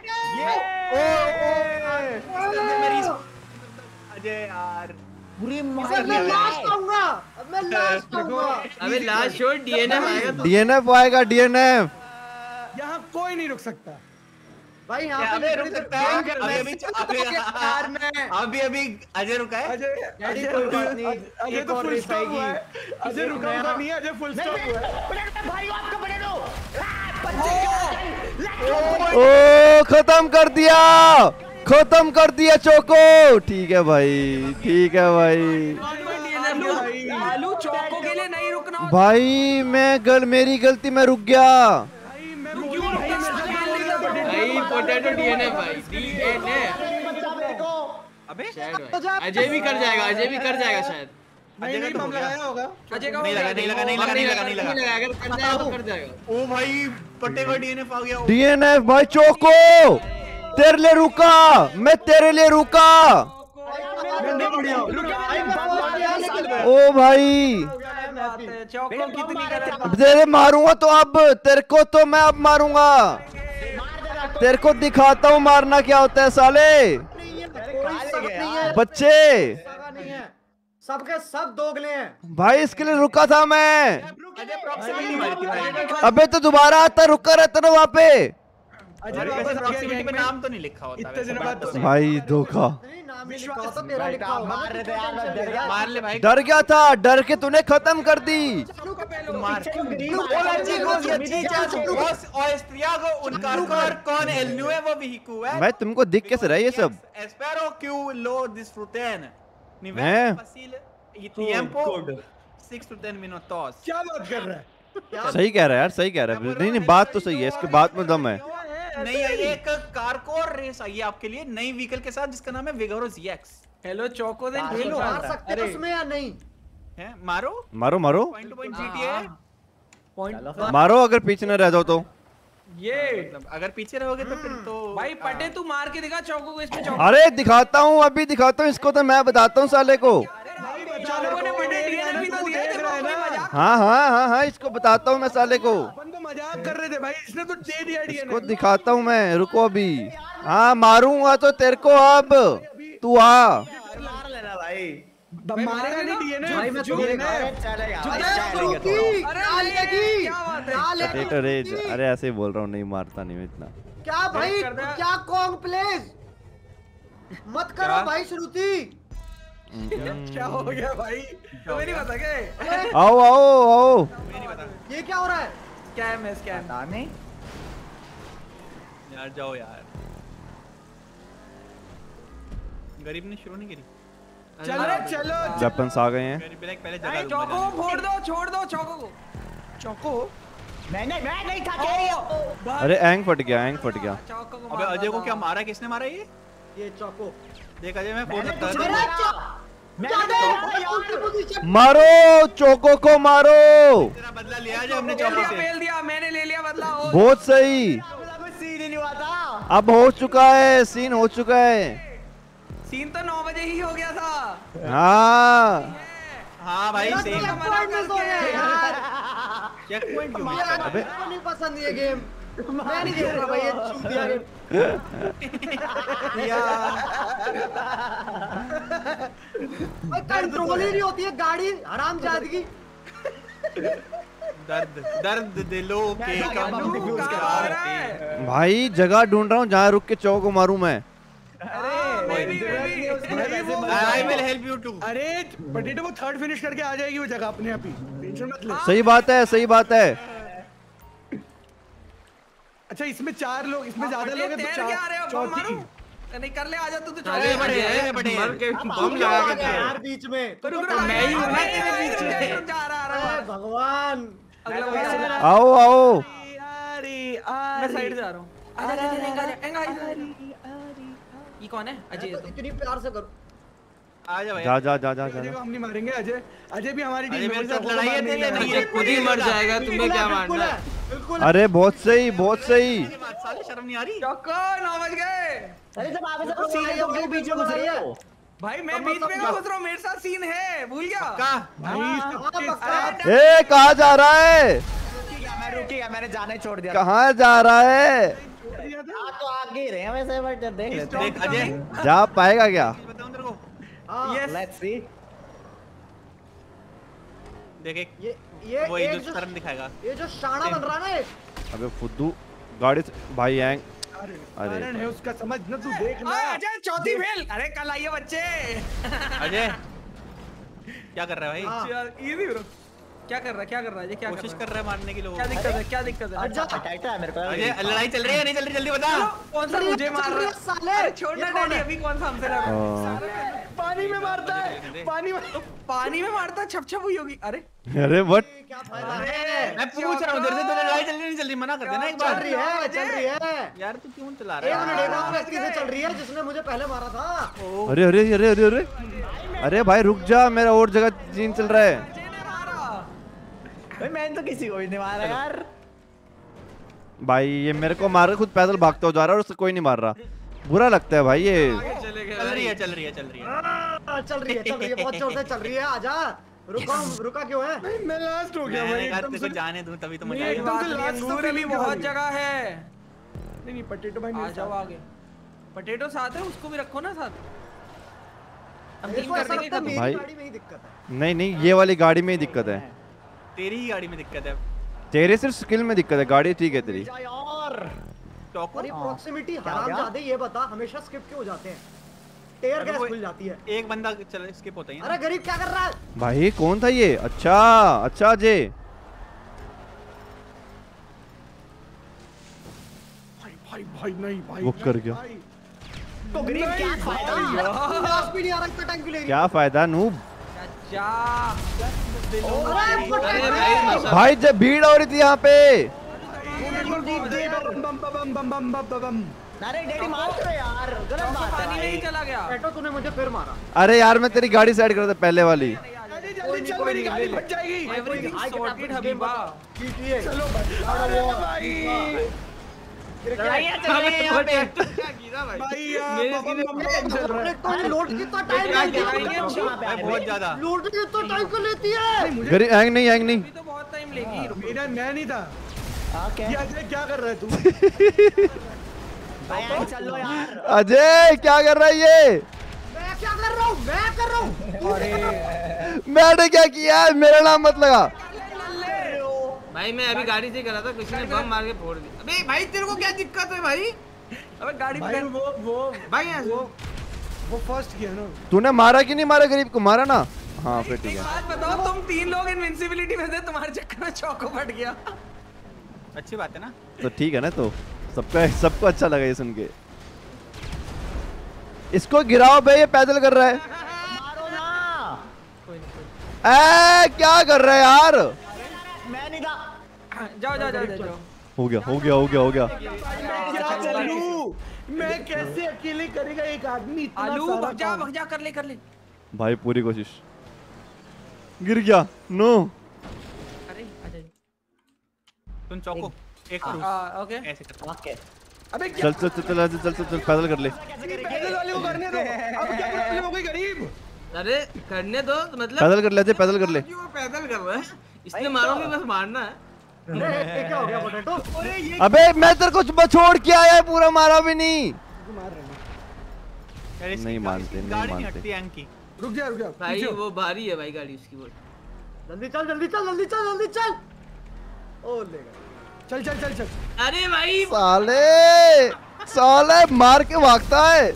अजय यार पूरी सर मैं लास्ट आऊंगा। अब मैं लास्ट आऊंगा। अबे लास्ट शॉट DNF आएगा तो DNF आएगा DNF। यहाँ कोई नहीं रुक सकता। भाई यहाँ अबे पे रुक सकता है। अभी अजय रुका है। अजय कोई बात नहीं, अजय एक तो और फुल रेस स्टॉप आएगी। हुआ है। अजय रुका हुआ नहीं है, अजय फुल स्टॉप हुआ है। भाई आपका पोटैटो। ओ खत्म कर दिया चोको। ठीक है भाई। आलू चौको के लिए नहीं रुकना होता। भाई मेरी गलती, मैं रुक गया। भाई मैं बोल रहा हूँ भाई पोटैटो DNF भाई DNF। अबे शायद अजय भी कर जाएगा शायद। नहीं नहीं बम लगाया होगा। अजय का नहीं लगा अगर कर जाएगा तो कर जाएगा। ओ भाई पट्टे का डीएनएफ आ गया। DNF भाई चोको तेरे लिए रुका, मैं तेरे लिए रुका। ओ भाई चौको कितनी कर तेरे मारूंगा तो अब तेरे को तो मैं अब मारूंगा। तेरे को दिखाता हूँ मारना क्या होता है साले बच्चे। नहीं है, सबके सब दोगले हैं। भाई इसके लिए रुका था मैं। अजय प्रॉक्सिमिटी मारी थी भाई। अबे तो दोबारा आता रुका रहता ना वहाँ पे। अजय वापस प्रॉक्सिमिटी पे नाम तो नहीं लिखा होता इतने दिनों बाद तो भाई धोखा। नहीं नाम नहीं लिखा होता, तेरा लिखा होगा। मार रहे थे यार, मैं डर गया। मार ले भाई। डर गया था, डर के तूने खत्म कर दी। मार मैं तुमको दिख कैसे रहा है ये सब? Espero que lo disfruten. मैं? Tiempo 6 to 10 minutos. क्या बात कर रहा है? सही कह रहा है यार, सही कह रहा है। नहीं नहीं बात तो सही है, इसके बात में दम है। नहीं एक कार को रेस आई है आपके लिए नई व्हीकल के साथ जिसका नाम है विगोरो ZX। Hello Choko then hello मार सकते हैं उसमें या नहीं? है मारो मारो मारो point to point GTA point मारो, अगर पीछे न रह जाओ तो। ये मतलब अगर पीछे रहोगे तो फिर तो भाई पटे तू मार के दिखा चौको को इसमें चौको। अरे दिखाता हूँ, अभी दिखाता हूँ इसको, तो मैं बताता हूँ साले को। चौको ने पटे डीएनए भी तो दिया थे, मजाक। हाँ हाँ हाँ हाँ, इसको बताता हूँ मैं साले को। अपन तो मजाक कर रहे थे भाई, इसने तो दे दिया इसको डीएनए। दिखाता हूँ मैं, रुको अभी। हाँ मारूंगा तो तेरे को, अब तू आ। मार लेना भाई। मारेगा नहीं डीएनए भाई मैं जो मारेगा। चलेगा पोटैटो रेज, अरे ऐसे ही बोल रहा हूँ, नहीं मारता नहीं मैं इतना। क्या भाई, क्या कॉन्ग प्लेस मत करो भाई श्रुति। क्या हो गया भाई? तुम्हें नहीं पता क्या? आओ आओ आओ। ये क्या हो रहा है? स्कैम है स्कैम। पता नहीं। यार जाओ यार, गरीब ने शुरू नहीं करी। चलो चलो वेपन्स आ गए हैं। गरीब पहले नहीं जगह चौको को फोड़ दो, छोड़ दो चौको को। चौको। मैं नहीं था कह रही हूँ। अरे एंग फट गया, एंग फट गया। चौको को अबे मार अजय को दो। क्या मारा, किसने मारा ये चौको। देख अजय मैं फोन मैंने करता कुछ हूं। नहीं कहा। मारो चोको को, मारो। तेरा बदला लिया अजय हमने फेल चौको दिया, से। फेल दिया, मैंने ले लिया बदला। ओ, बहुत सही, कोई सीन ही नहीं हुआ था। अब हो चुका है, सीन हो चुका है। सीन तो 9 बजे ही हो गया था। हाँ हाँ भाई मेरा सेम check point miss हो गया यार। चेक पॉइंट क्यों मेरा मिला? मेरे को नहीं पसंद ये गेम। मैं नहीं खेल रहा भाई ये चूतिया गेम। भाई कंट्रोल ही नहीं होती है गाड़ी, हरामजादगी। दर्द दर्द दिलों के कम तू कहाँ हो रहा है? भाई जगह ढूंढ रहा हूँ जहाँ रुक के चौको मारूं मैं। मैं भी I will help you too. अरे पोटैटो वो थर्ड फिनिश करके आ जाएगी वो जगह अपने आप ही, टेंशन मत ले। सही बात है, सही बात है। अच्छा इसमें 4 लोग, इसमें ज्यादा लोग हैं तैर तो के आ रहे हो, बम चौथी। मारूं? नहीं कर ले, आजा तू तो आगे चल। बढ़े बढ़े मर के बम क्यों लगा आ के गया यार बीच में? मैं ही हूं ना तेरे बीच में। जा रहा अरे भगवान। अगला भाई आओ आओ। मैं साइड जा रहा हूं। आजा ये कौन है? अजय तो इतनी प्यार से करो। आ जा भाई। जा जा जा जा अजय जा। को हम नहीं मारेंगे। अजय अजय भी हमारी अजय टीम मेरे में, साथ चौको को लड़ाई है मारने तेरी या नहीं नहीं है। है? खुद ही मर जाएगा, तुम्हें क्या बिल्कुल मारना है, है? बिल्कुल। अरे बहुत सही, बहुत सही। साले शर्म नहीं आ रही? चौको 9 बज गए। अरे जब आगे से सीन है तो क्यों बीच में घुस रहे हो? भाई मैं बीच में घुस रहा हूं, मेरे साथ सीन है, भूल गया? का भाई सबके साथ ए कहाँ जा रहा है? रुक गया, मैंने जाने छोड़ दिया। कहाँ जा रहा है? तो आगे ही रहे हैं वैसे, बट देख लेते हैं। देख अजय जा पाएगा क्या? बताऊं तेरे को, हाँ, यस लेट्स सी। देख एक ये वही एक जो जो शर्म दिखाएगा। ये जो शाना बन रहा है ना ये। अबे फुद्दू गाड़ी से भाई एंग। कारण है उसका, समझ ना तू, देख ना। अजय चौथी फेल। अरे कल आइए बच्चे। अजय क्या कर रहा है भाई? हाँ। Easy bro. क्या कर रहा है, क्या कर रहा है, ये क्या कोशिश कर कर रहा है मारने की लोगों क्या को। दिक्कत है, क्या दिक्कत है? अच्छा टाइट है मेरे को। अजय लड़ाई चल रही है नहीं चल रही? जल्दी बता। कौन सा मुझे मार रहा है? साले। अरे छोड़ना डैडी, अभी कौन सा हमसे लड़ रहा है? पानी में मारता है, पानी में। पानी में मारता है, छप छप हुई होगी। अरे अरे बट क्या फायदा है? मैं पूछ रहा हूँ तेरे से, तूने लड़ाई चल रही नहीं चल रही? मना कर देना एक चल बार। रही है, चल रही है। यार तू क्यों चला एक रहा मिनट, है? एक और व्यक्ति से चल रही है जिसने मुझे पहले मारा था। अरे अरे अरे अरे अरे अरे भाई रुक जा, मेरा और जगह सीन चल रहा है। अजय ने मारा। भाई मैंने तो किसी को भी नहीं मारा यार। भाई ये मेरे को मार के खुद पैदल भागता हो जा रहा है और उससे कोई नहीं मार रहा। बुरा लगता है भाई ये। चले गए चल रही है चल रही है चल रही है। चल रही है, बहुत जोर से चल रही है। आजा, रुका क्यों है? मैं लास्ट हो गया भाई मैंने कहा एकदम तेरे से। को जाने दूं तभी तो मजा नहीं, आएगा। एकदम से बात नहीं, last अंगूर तो अभी feeling बहुत आ रही। जगह है। नहीं पोटैटो भाई आ मेरे जाओ साथ। आगे। पोटैटो साथ है, उसको भी रखो ना साथ। हम मेरे टीम को कर ऐसा देंगे लगता है खत्म। मेरी भाई। गाड़ी में ही दिक्कत है। नहीं नहीं ये वाली गाड़ी में ही दिक्कत है। तेरी ही गाड़ी में दिक्कत है। तेरे सिर्फ स्किल में दिक्कत है, गाड़ी ठीक है तेरी। और चौको और ये प्रॉक्सिमिटी हरामजादे ये बता हमेशा स्किप क्यों हो जाते हैं? टेयर गैस खुल जाती है। एक बंदा चल स्किप होता है। अरे गरीब क्या कर रहा है? भाई कौन था ये? अच्छा अच्छा अजय भाई नहीं भाई वो कर गया। तो गरीब क्या फायदा? लास्ट भी नहीं आ रहा इतना टाइम क्यों ले रही है? क्या फायदा नूब? अरे भाई जब भीड़ हो रही थी यहाँ पे। अरे डैडी मार करो यार, गलत बात है। पानी में ही चला गया। पेटो तूने मुझे फिर मारा। अरे यार मैं तेरी गाड़ी साइड कर दे पहले वाली। जल्दी चल मेरी गाड़ी फट जाएगी। एवरीथिंग सॉर्टेड हबीबा। चलो भाई लड़ाइयाँ चल रही हैं यहाँ पे। भाई यार तो लोड कितना टाइम भाई बहुत ज्यादा लोड कितना टाइम को लेती है? गरीब हैंग नहीं हैंग नहीं। अभी तो बहुत टाइम लेगी। मेरा मैं नहीं था। ओके ये अजय क्या कर रहा है तू? भाई चलो यार। अजय क्या कर रहा है ये? मैं क्या कर रहा हूँ? मैं कर रहा हूँ। मैंने क्या किया है? मेरा नाम मत लगा। भाई मैं अभी गाड़ी से करा था, किसी ने बम मार के फोड़ दिया। अबे भाई तेरे को क्या दिक्कत है भाई? अबे गाड़ी भाई में वो भाई यहाँ से। वो फर्स्ट किया ना। तूने मारा कि नहीं मारा? गरीब को मारा ना? हाँ फिर ठीक एक है। बात बताओ, तुम 3 लोग इनविंसिबिलिटी में थे, तुम्हारे चक्कर में चौको फट गया। अच्छी बात है ना। तो ठीक है ना, तो सबको अच्छा लगा ये सुन के। इसको गिराओ बे, ये पैदल कर रहा है। मारो ना। क्या कर रहा है यार? मैं नहीं था। जाओ जाओ जाओ जाओ। हो गया हो गया हो गया हो गया। क्या चलूं? मैं कैसे अकेले करेगा एक आदमी इतना आलू सारा भग जा कर ले। भाई पूरी कोशिश। गिर गया। नो अरे आ जाइए। तुम चौको एक करो ओके ऐसे कर। ओके अबे चल चल चल चल चल चल चल पैदल कर ले। पैदल वाले को करने दो। अब क्या प्रॉब्लम हो गई गरीब? अरे करने दो मतलब। पैदल कर ले अजय, पैदल कर ले। क्यों पैदल कर रहा है? इसने मारोगे बस मारना है। ये क्या हो गया पोटैटो? अरे ये अबे मैं तेरे को छोड़ के आया है, पूरा मारा भी नहीं। मार रहे हैं। यार इसकी नहीं मानते, नहीं गाड़ी मानते। हटती एंग की। रुक जा भाई पीछे हो। वो भारी है भाई गाड़ी उसकी वो। जल्दी चल जल्दी चल जल्दी चल जल्दी चल। ओ ले गया। चल चल चल चल। अरे भाई साले मार के भागता है।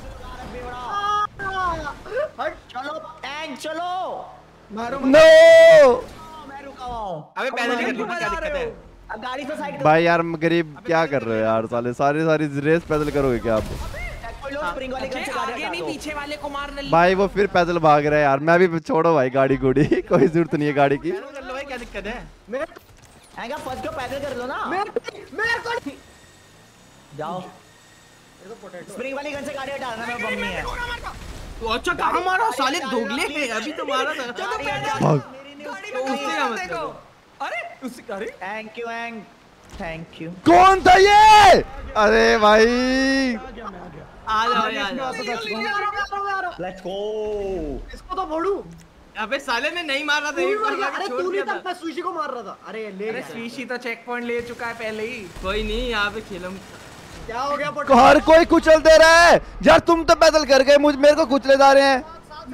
हट चलो टैंक चलो। मारो नो मैं रुका हुआ हूँ। अबे पैदल ही कर लो ना, क्या दिक्कत है? अब गाड़ी से साइड भाई यार गरीब क्या कर रहे हो यार? सारी रेस पैदल करोगे क्या आप? कोई लोग स्प्रिंग वाली गन से गाड़ी आगे हटा नहीं दो। पीछे वाले को मारने ले। भाई वो फिर पैदल भाग रहा है यार। मैं भी छोड़ो भाई गाड़ी गुड़ी कोई जरूरत नहीं है गाड़ी की। पैदल कर लो भाई, क्या दिक्कत है? मैं हैंगा फर्स्ट को पैदल कर लो ना। मेरे को जाओ ये तो पोटैटो। स्प्रिंग वाली गन से गाड़ी हटाना, मैं बम नहीं है। तो अच्छा कहाँ मारा साले दोगले हैं, अभी तो मारा था। भाग। गाड़ी तो में उससे क्या मतलब? देखो। अरे उससे अरे थैंक यू हैंग, थैंक यू। कौन था ये? अरे भाई आ जाओ यार। Let's go. इसको तो फोड़ू। अबे साले ने नहीं मारा था, एक बार अरे जाके तू छोड़ नहीं दिया था, था। मैं सुशी को मार रहा था। अरे ले अरे गया। स्वीशी तो चेक पॉइंट ले चुका है पहले ही। कोई नहीं, यहाँ पे खेलम। क्या हो गया पोटैटो? हर कोई कुचल दे रहा है यार। तुम तो पैदल कर गए, मेरे को कुचले जा रहे हैं।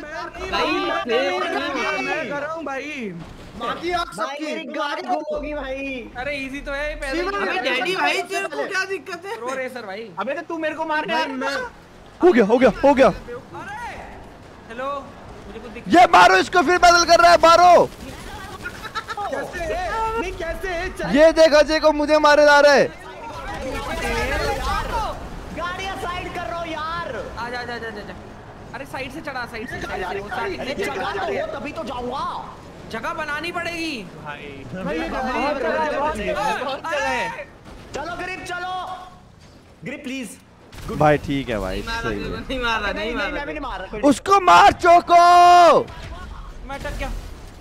मैं कर रहा हूँ भाई। बाकी आग भाई सबकी मेरी तुम आगे गाड़ी बढ़ो। होगी भाई। अरे इजी तो है पहले। अबे डैडी भाई तेरे को क्या दिक्कत है? प्रो रेसर भाई। अबे तो तू मेरे को मार रहा है। हो गया हो गया हो गया। अरे हेलो मुझे कुछ दिख ये मारो इसको, फिर पैदल कर रहा है। मारो। कैसे है? नहीं कैसे है? चल। ये देख अजय को मुझे मारे जा रहा है। गाड़ियां साइड कर रहा हूँ यार। आ जा जा जा जा। अरे साइड से चढ़ा, साइड से चढ़ा। अरे जगह तो हो तभी तो जाऊंगा। जगह बनानी पड़ेगी। भाई अरे चलो गरीब चलो। गरीब प्लीज। भाई ठीक है भाई, नहीं मारा सही तेरे को, है। नहीं मारा, नहीं नहीं मैं मारा। भी नहीं मार रहा। उसको मार चोको। मैं टक गया।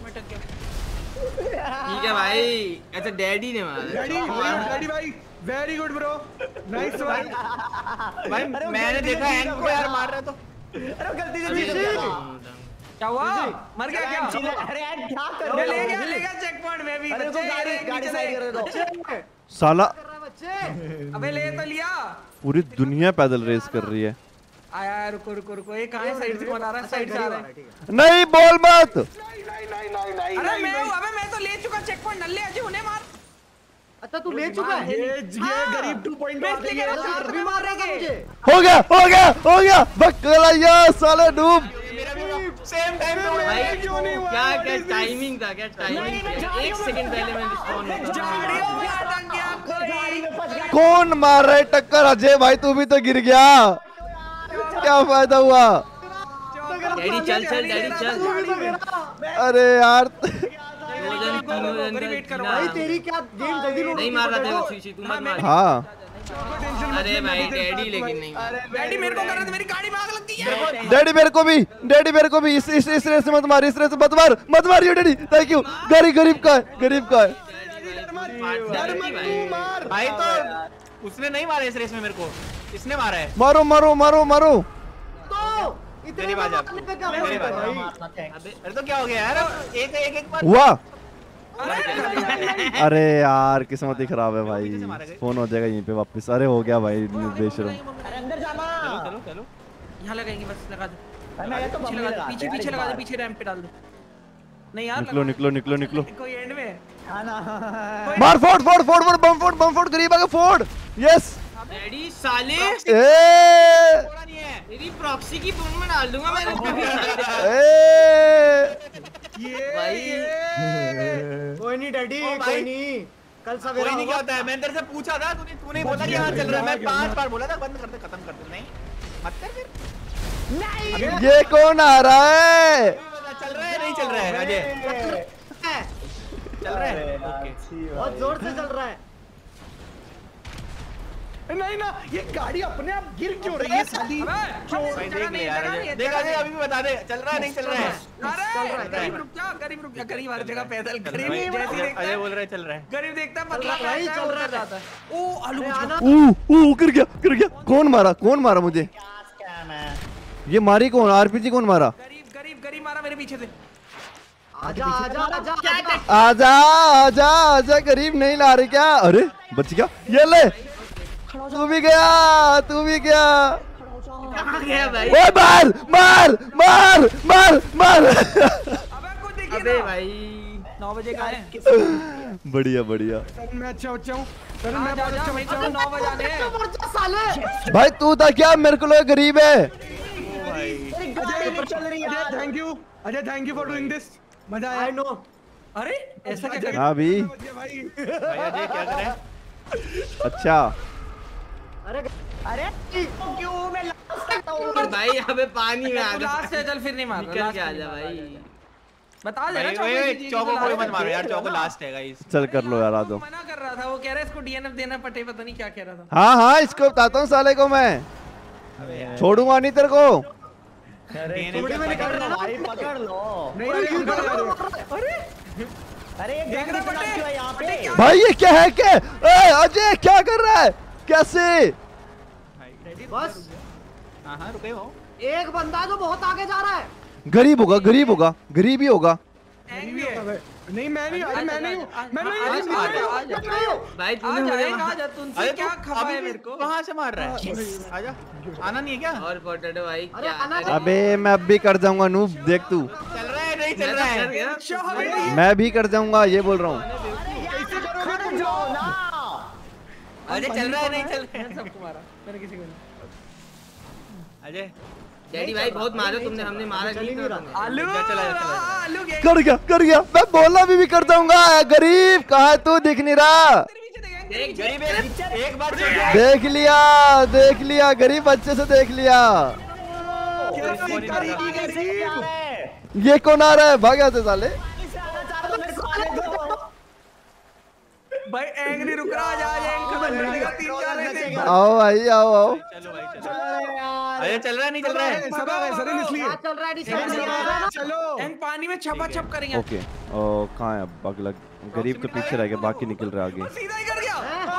ठीक है भाई, अच्छा डैडी ने मारा। डैडी भाई very good bro, nice one. भाई मैंने देखा एंग को यार मार रहा है तो। अरे गलती से जीत गया। क्या हुआ? मर गया क्या? अरे यार क्या कर मैं रहे ले हो? गया चेक पॉइंट में भी। अरे बच्चे, तो गाड़ी साइड कर दो। साला बच्चे अबे ले तो लिया। पूरी दुनिया पैदल रेस कर रही है। आया रुको ये कहां है? साइड से कौन आ रहा है? साइड से आ रहा है। नहीं बोल मत। अरे मैं तो ले चुका चेक पॉइंट। नल्ले अजी उन्हें मार। अच्छा तू ले चुका है। ये गरीब 2 पॉइंट भी मार रहा था मुझे। हो गया बकला साले डूब। सेम टाइम पे भाई क्या टाइमिंग था, क्या टाइमिंग। 1 सेकंड पहले मैं रिस्पॉन्ड होता। कौन मार रहा है टक्कर? अजय भाई तू भी तो गिर गया, क्या फायदा हुआ? डैडी चल डैडी चल। अरे यार भाई तेरी क्या गेम जल्दी लोड नहीं मार रहा था शीशी, तू मत मार। हाँ अरे भाई डैडी लेकिन नहीं, डैडी मेरे को कर रहा था, मेरी गाड़ी में आग लगती है। डैडी मेरे को भी इस रेस से मत मार, इस रेस से मत मार ये डैडी। Thank you. गरीब का है। भाई तो उसने नहीं मारा इस रेस में, मेरे को इसने मारा है। मारो। तो इतने बात मारने पे क्या बोल रहा है भाई? अरे तो क्या हो गया यार, एक बार हुआ। अरे यार किस्मत ही खराब है भाई, फोन हो जाएगा यहीं पे वापस। अरे हो गया भाई बेशरम। अरे अंदर जाना। चलो यहाँ लगाएंगे बस, लगा दो मैं तो पीछे लगा दो, पीछे लगा दो, पीछे रैंप पे डाल दो। नहीं यार निकलो। कोई एंड में मार फोड़ बम फोड़ गरीब आगे फोड़। यस डैडी साले तेरी प्रॉक्सी की फोन में डाल दूंगा मैं। भाई कोई नहीं डैडी, कोई नहीं, कल सवेरा कोई नहीं। क्या होता है, मैंने तेरे से पूछा था, तूने बोला कि हाँ चल रहा है। मैं 5 बार बोला था बंद कर दे, खत्म कर दे। नहीं मत कर फिर। ये कौन आ रहा है? चल रहा है नहीं चल रहा है अजय? चल रहा है ओके, बहुत जोर से चल रहा है। नहीं ना, ये गाड़ी अपने आप गिर क्यों रही है साली? भाई देख ले यार अजय, देख अजय अभी भी बता दे चल रहा है नहीं चल रहा है? अरे गरीब रुक जा, गरीब हर जगह पैदल। गरीब जैसे देखता अजय बोल रहा है चल रहा है। गरीब देखता है पतला भाई चल रहा जाता है। ओ आलू गिर गया। कौन मारा मुझे? ये मारी कौन? आरपीजी कौन मारा? गरीब मारा मेरे पीछे से। आजा गरीब नहीं ला रही क्या? अरे बच गया। ये ले तू भी गया। कहाँ गया भाई? ओए मार। अबे भाई 9 बजे का है। बढ़िया मैं अच्छा हूँ। सर मैं जा 9 बजाने हैं। भाई तू था क्या? मेरे को लगा गरीब है। Thank you for doing this. मजा आया। I know. अरे ऐसा क्या कर? हाँ भी भाई अजय क्या कर रहा है? अच्छा अरे क्यों मैं लास्ट करता हूँ भाई अबे पानी में आ जा। लास्ट से चल फिर नहीं मार निकल के आ जा भाई। बता दे ना चौको कोई मत मारो यार, चौको लास्ट है गाइस। चल कर लो यार, आ दो। मना कर रहा था, वो कह रहा है इसको डीएनएफ देना पटे, पता नहीं क्या कह रहा था। हाँ इसको बताता हूँ साले को मैं, छोड़ूंगा नहीं तेरे को। भाई पकड़ लो। अरे ये गंग क्यों है यहाँ पे? भाई ये क्या है? क्या अजय क्या कर रहा है? कैसे? बस हाँ रुके हो। एक बंदा जो बहुत आगे जा रहा है। गरीब होगा, गरीब ही होगा। नहीं मैं नहीं भाई तूने क्या खपा है मेरे को? कहाँ से मार रहा है? आजा, आना नहीं है क्या? और पोटैटो भाई अरे क्या? आना अबे मैं अब भी कर जाऊंगा नूब, देख तू। चल रहा है नहीं चल रहा है? मैं भी कर जाऊंगा, ये बोल रहा हूँ। अजय चल रहा है नहीं चल रहा है? सबको मारा मैंने, किसी को नहीं। अजय डैडी भाई बहुत मारो तुमने, हमने मारा नहीं। आलू चला आलू कर गया मैं बोला भी कर जाऊंगा। गरीब कहाँ है तू? दिख नहीं रहा। एक बार देख लिया गरीब, अच्छे से देख लिया। ये कौन आ रहा है? भाग से साले। भाई एंग नहीं रुक रहा, जा एंग खत्म कर देगा। 3-4 ऐसे आओ भाई आओ। चलो भाई चलो। अजय चल रहा है नहीं चल रहा है? सब आ गए सर इसलिए चल रहा है चलो। एंग पानी में छपा छप करेंगे। ओके कहाँ है अगला? गरीब तो पीछे रह गया, बाकी निकल रहा आगे। सीधा ही कर गया।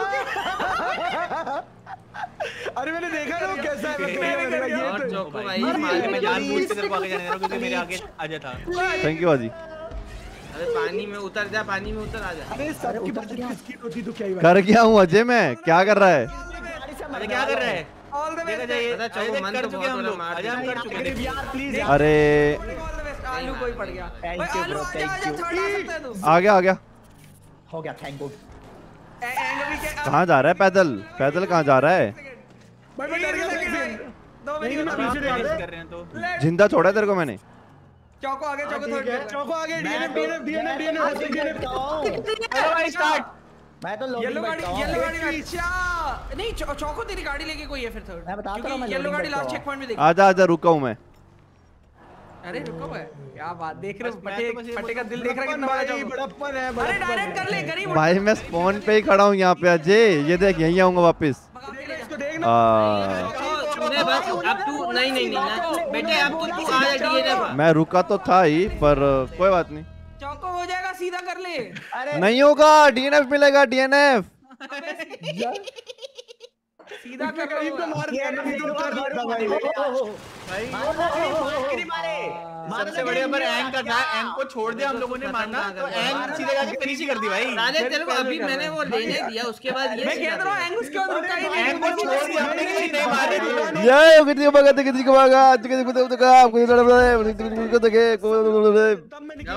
अरे मैंने देखा ना वो कैसा है। और चौको भाई मैं जानबूझ के तेरे को आगे जाने दे रहा हूं क्योंकि मेरे आगे अजय था। थैंक यू बाजी। अरे पानी में उतर जा, पानी में उतर आ जा। अरे सबकी बचत किसकी होती तो क्या ही बात। कर गया हूँ अजय मैं। क्या कर रहा है? अजय क्या कर रहा है? ऑल द देखा बेस्ट। जाए पता चौको मन कर तो चुके हम बहुत लोग। मार अजय हम कर चुके हैं। यार प्लीज अरे ऑल द बेस्ट। आलू कोई पड़ गया। Thank भाई you, आलू bro, आजा thank आजा, you. थर्ड आ सकता है तू। आ गया हो गया थैंक गॉड। कहाँ जा रहा है पैदल? पैदल कहाँ जा रहा है? भाई मैं डर गया नहीं मैं पीछे कर रहे हैं तो जिंदा छोड़ा है तेरे को मैंने। चौको आगे, चौको थर्ड पे। चौको आगे, डीएनएफ स्टार्ट। मैं तो येलो लोडिंग गाड़ी, बैठा येलो हूँ। गाड़ी। अच्छा नहीं, चौको तेरी गाड़ी लेके कोई है फिर थर्ड। मैं बताता हूँ, क्योंकि मैं येलो loading गाड़ी बैठा लास्ट हुआ। चेक पॉइंट में देख। आजा आजा रुका हूँ मैं। अरे रुको भाई, क्या बात देख रहे हो? बस मैं तो बस ये फटे का दिल देख रहा है बड़प्पन कितना बड़ा भाई, चौको। बड़प्पन है, अरे बड़प्पन डायरेक्ट है। कर ले, गरीब भाई मैं स्पॉन पे ही खड़ा हूँ यहाँ पे अजय। ये देख यहीं आऊंगा वापस। इसको देखना। तूने बस अब तू नहीं नहीं नहीं ना बेटे, अब तू आ जा डीएनएफ। मैं रुका तो था ही पर कोई बात नहीं। चौको हो जाएगा, सीधा कर ले। नहीं होगा, डीएनएफ मिलेगा डीएनएफ। सीधा कर गरीब को मार दिया ना, तो कर देता भाई। सबसे बढ़िया पर एंग का था। एंग को छोड़ दिया हम लोगों ने मारना, तो एंग सीधे जाके फिनिश ही कर दी भाई। राधे तेरे को अभी मैंने वो लेने दिया, उसके बाद ये मैं कह रहा हूं एंग उसके बाद रुका ही नहीं। एंग को छोड़ दिया हमने, किसी नहीं मारे। ये किसी को भागा किसी को भागा किसी को तो आपको लड़ रहा है को देखे तब मैं निकला।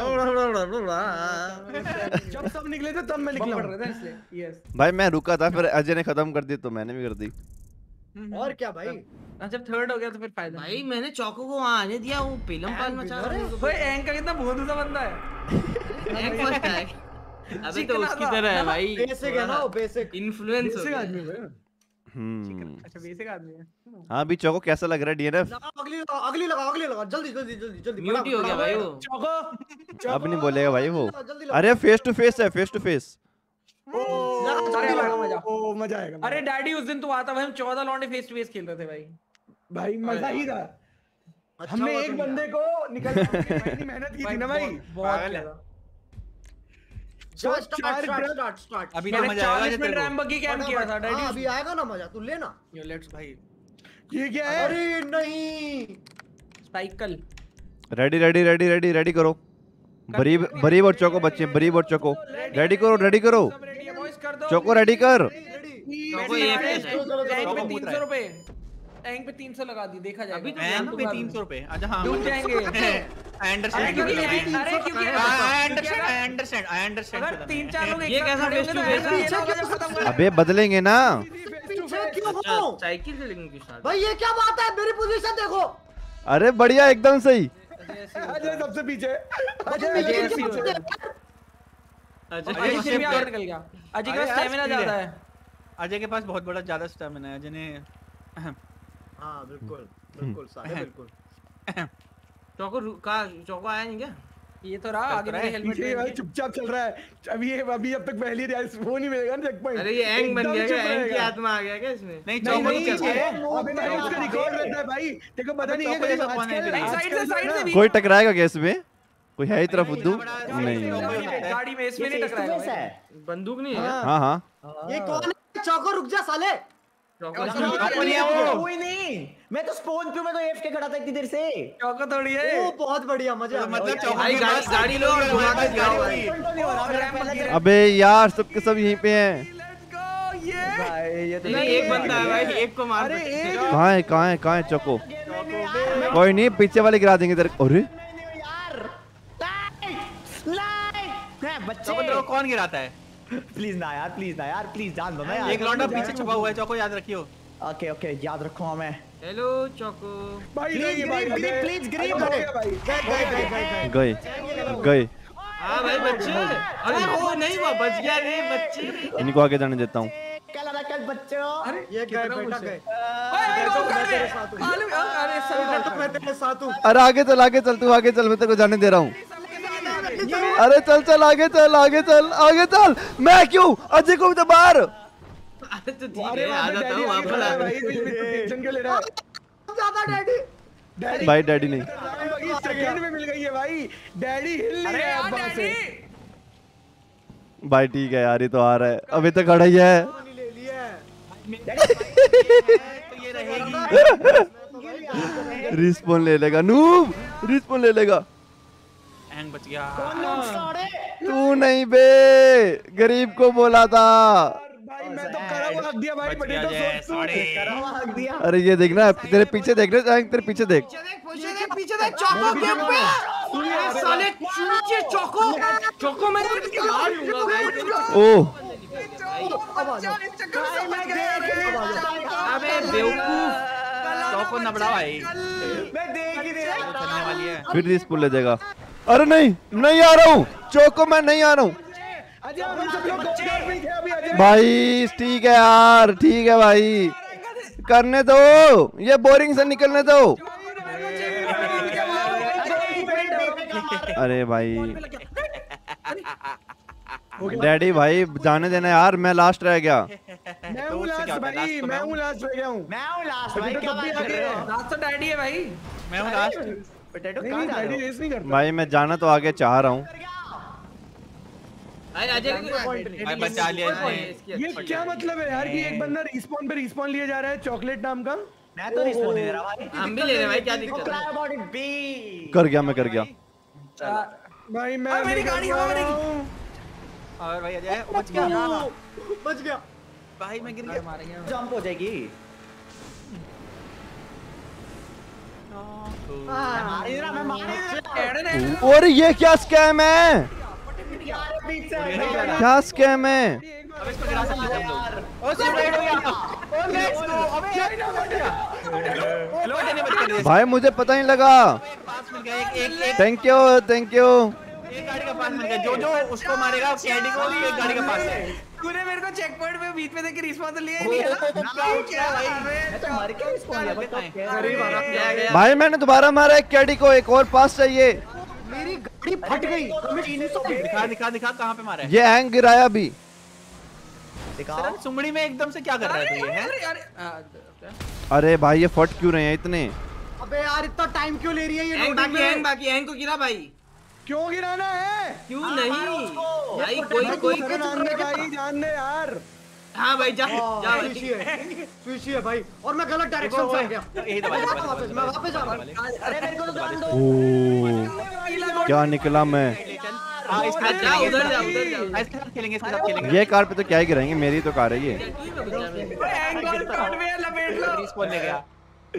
जब सब निकले थे तब मैं निकला। यस। भाई मैं रुका था, फिर अजय ने खत्म कर दी तो मैंने भी कर दी। और क्या भाई? जब थर्ड हो गया तो फिर फायदा। भाई मैंने चौको को वहां आने दिया, वो पेलम पाल मचा रहा है। भाई एंग का कितना भोंदू सा बंदा है। एक फर्स्ट है। अबे तो उसकी तरह है भाई, बेसिक है ना वो, बेसिक। इन्फ्लुएंस हो बेसिक गया। आदमी है। अच्छा बेसिक आदमी है। हाँ अभी चौको कैसा लग रहा है डीएनएफ? अगली लगा जल्दी जल्दी जल्दी जल्दी। म्यूट ही हो गया भाई वो। चौको अब नहीं बोलेगा भाई वो। जल्दी अरे फेस टू फेस है, फेस टू फेस। अरे मजा। ओ मजा आएगा। अरे डैडी उस दिन तू आता भाई, हम 14 लौंडे फेस टू फेस खेल रहे थे भाई। भाई मजा ही था। हमने एक बंदे को निकलने के लिए इतनी मेहनत की थी ना भाई। पागल है। स्टार्ट। अभी तो मैंने मजा आएगा 40 जब मिनट तेरे को। रैम बग्गी कैंप किया था डैडी। अभी आएगा ना मजा, तू लेना। यो लेट्स भाई ये क्या है? अरे नहीं, cycle. Ready ready ready ready ready करो। बरीब बरीब और चौको बच्चे, बरीब और चौको रेडी करो, रेडी करो। सब रेडी है बॉयज, कर दो। चौको रेडी कर। चौको ये टैंक पे कूद रहा 300 रुपए, टैंक पे 300 लगा दी, देखा जाएगा। अभी तो एंग पे 300 रुपए। अच्छा हाँ डूब जाएंगे। I understand. I understand. अगर 3-4 लोग ये कैसा face to face है? अबे बदलेंगे ना। पीछे क्यों हो? साइकिल से लेंगे के साथ। भाई ये क्या बात है? मेरी पोजीशन देखो। अरे बढ़िया एकदम सही। अजय सबसे पीछे। अजय अजय से भी आगे निकल गया। अजय के पास स्टैमिना ज्यादा है। अजय के पास बहुत बड़ा ज्यादा स्टैमिना है। अजय ने हाँ बिल्कुल बिल्कुल सारे बिल्कुल। चौको आया नहीं क्या? ये तो रहा आगे मेरे हेलमेट पीछे भाई चुपचाप चल रहा है। अभी अब तक पहली रियाज वो नहीं मिलेगा ना चेक पॉइंट। अरे ये एंग बन गया क्या? एंग की आत्मा आ गया क्या इसमें? नहीं नहीं चौको नहीं चल रहा है। अबे भाई इसका रिकॉर्ड रहता है भाई। देखो पता नहीं है चौको कौन है? साइड से कोई टकराएगा क्या इसमें? कोई है इतना फुद्दू? नहीं। गाड़ी में इसमें नहीं टकराएगा। बंदूक नहीं है? हाँ हाँ ये कौन है? चौको रुक जा साले। चौको कोई नहीं, मैं तो स्पॉन पे, मैं तो एफ के खड़ा था इतनी देर से। चौको थोड़ी है। ओ बहुत बढ़िया, मजा आ गया। मतलब चौको भाई के पास गाड़ी लो और घुमा के जाओ भाई। नहीं हो रहा मेरा पहला जब- अबे यार सबके सब यहीं पे हैं। लेट्स गो ये। भाई ये तो नहीं एक बंदा है भाई, एक को मार अरे सकते हैं। एक कहाँ है कहाँ है कहाँ है चौको? कोई नहीं, पीछे वाले गिरा देंगे तेरे। अरे यार लाइट बच्चे चौको तेरे को कौन गिराता है? प्लीज ना यार, प्लीज ना यार, प्लीज जान दो ना यार। एक लौंडा पीछे छुपा हुआ है। चौको याद रखियो। ओके ओके याद रखूंगा मैं। हेलो चौको। भाई प्लीज नहीं भाई ग्रीप, प्लीज ग्रीप। हो गया भाई। गए गए। हाँ भाई बच्चे। अरे वो नहीं, वो बच गया रे बच्चे। इनको आगे जाने देता हूँ। कल बच्चों। ये गए बेटा गए। अरे सब मैं तेरे साथ हूँ। अरे आगे चल आगे चल, तू आगे चल, मैं तेरे को जाने दे रहा हूँ। अरे चल चल आगे चल आगे चल आगे चल। मैं क्यों? अजय को भी तो बाहर। अरे तो ठीक है, आ जाता हूँ वापस आ भाई टेंशन क्यों ले रहा है? ज्यादा डैडी। डैडी भाई डैडी नहीं। सेकंड में मिल गई है भाई। डैडी हिल नहीं रहा है वहां से। भाई ठीक है यार, ये तो आ रहा है, अभी तक खड़ा ही है। ले लिया। तो ये रहेगी। रिस्पॉन ले लेगा नूब, रिस्पॉन ले लेगा। एंग बच गया। तू नहीं बे, गरीब को बोला था। भाई मैं तो करा हुआ हक दिया भाई। बच गया पोटैटो जय, सॉस सॉरी। करा हुआ हक दिया। अरे ये देखना, तेरे पीछे देखना, तेरे पीछे देख। पीछे देख चौको के ऊपर। साले चूचे चौको। चौको मैं तेरे को मार लूंगा भाई। ओह अबे बेवकूफ चौको नबड़ा भाई मैं देख ही नहीं रहा चलने वाली है फिर रिस्पुल ले जाएगा। अरे नहीं नहीं आ रहा हूँ चौको, मैं नहीं आ रहा हूँ अजय हम सब लोग गोल्ड में थे अभी अजय। भाई। ठीक है यार, ठीक है भाई, करने दो, ये बोरिंग से निकलने दो। अरे भाई डैडी भाई जाने देना यार, मैं लास्ट रह गया। मैं हूँ लास्ट भाई, मैं हूँ लास्ट रह गया हूँ। मैं हूँ लास्ट भाई, तो क्या तब भी बात कर आगे रहे हो? है। लास्ट तो डैडी है भाई। मैं हूँ लास्ट। पोटैटो नहीं कहाँ नहीं जा रहे डैडी हो? रेस नहीं करता। भाई मैं जाना तो आगे चाह रहा हूँ। अजय भाई बचा लिया इसने। ये क्या मतलब है यार कि एक बंदा रिस्पॉन पे रिस्पॉन लिया जा रहा है चॉकलेट नाम का। मैं तो रिस्पॉन्स नहीं दे रहा भाई। हम भी ले रहे हैं भाई, क्या दिक्कत है? क्राई अबाउट इट बी। कर गया, मैं कर गया। भाई मैं मेरी गाड़ी हवा में और भाई अजय बच गया बच गया भाई, मैं गिर गया। जंप हो जाएगी। मैं मार ही रहा, मैं मार ही रहा। और ये क्या स्कैम है, यार बीच से क्या स्कैम है? अब इसको गिरा सकते हैं हम लोग। ओ सुसाइड हो गया। ओ लेट्स गो। अबे लोटे ने बच कर दिया। भाई मुझे पता नहीं लगा। पास मिल गया एक थैंक यू थैंक यू। एक गाड़ी का पास मिल गया। जो जो उसको मारेगा कैडी को एक गाड़ी का पास है। तूने मेरे को चेक पॉइंट पे बीच में देख के रिस्पॉन्स तो लिया ही नहीं है ना। क्या भाई मैं तो मर के रिस्पॉन्स लिया बताओ। भाई मैंने दोबारा मारा एक कैडी को, एक और पास चाहिए। मेरी गाड़ी फट गई। दिखा दिखा दिखा कहाँ पे मारा है। ये हैंग गिराया अभी। सर सुमड़ी में एकदम से क्या कर रहा है तू ये है? अरे भाई ये फट क्यों रहे हैं इतने? अबे यार इतना टाइम क्यों ले रही है ये हैंग लोडिंग बाकी, हैंग में? बाकी, हैंग को गिरा भाई। क्यों गिराना है? क्यों नहीं भाई, कोई जान दे भाई, जान दे यार। हाँ भाई जा जा भाई। स्विची है भाई, और मैं गलत डायरेक्शन से आ गया। यही दबा दे, वापस मैं वापस जा रहा हूँ। अरे मेरे को तो जान दो। ओ क्या निकला मैं। हाँ इसके साथ जा खेलेंगे, उधर जा उधर जा। इसके साथ खेलेंगे, इसके साथ खेलेंगे। ये कार पे तो क्या ही गिराएंगे, मेरी तो कार है ये। हैंग गोल्ड कार्ड में है, लपेट लो। रिस्पॉन ले गया।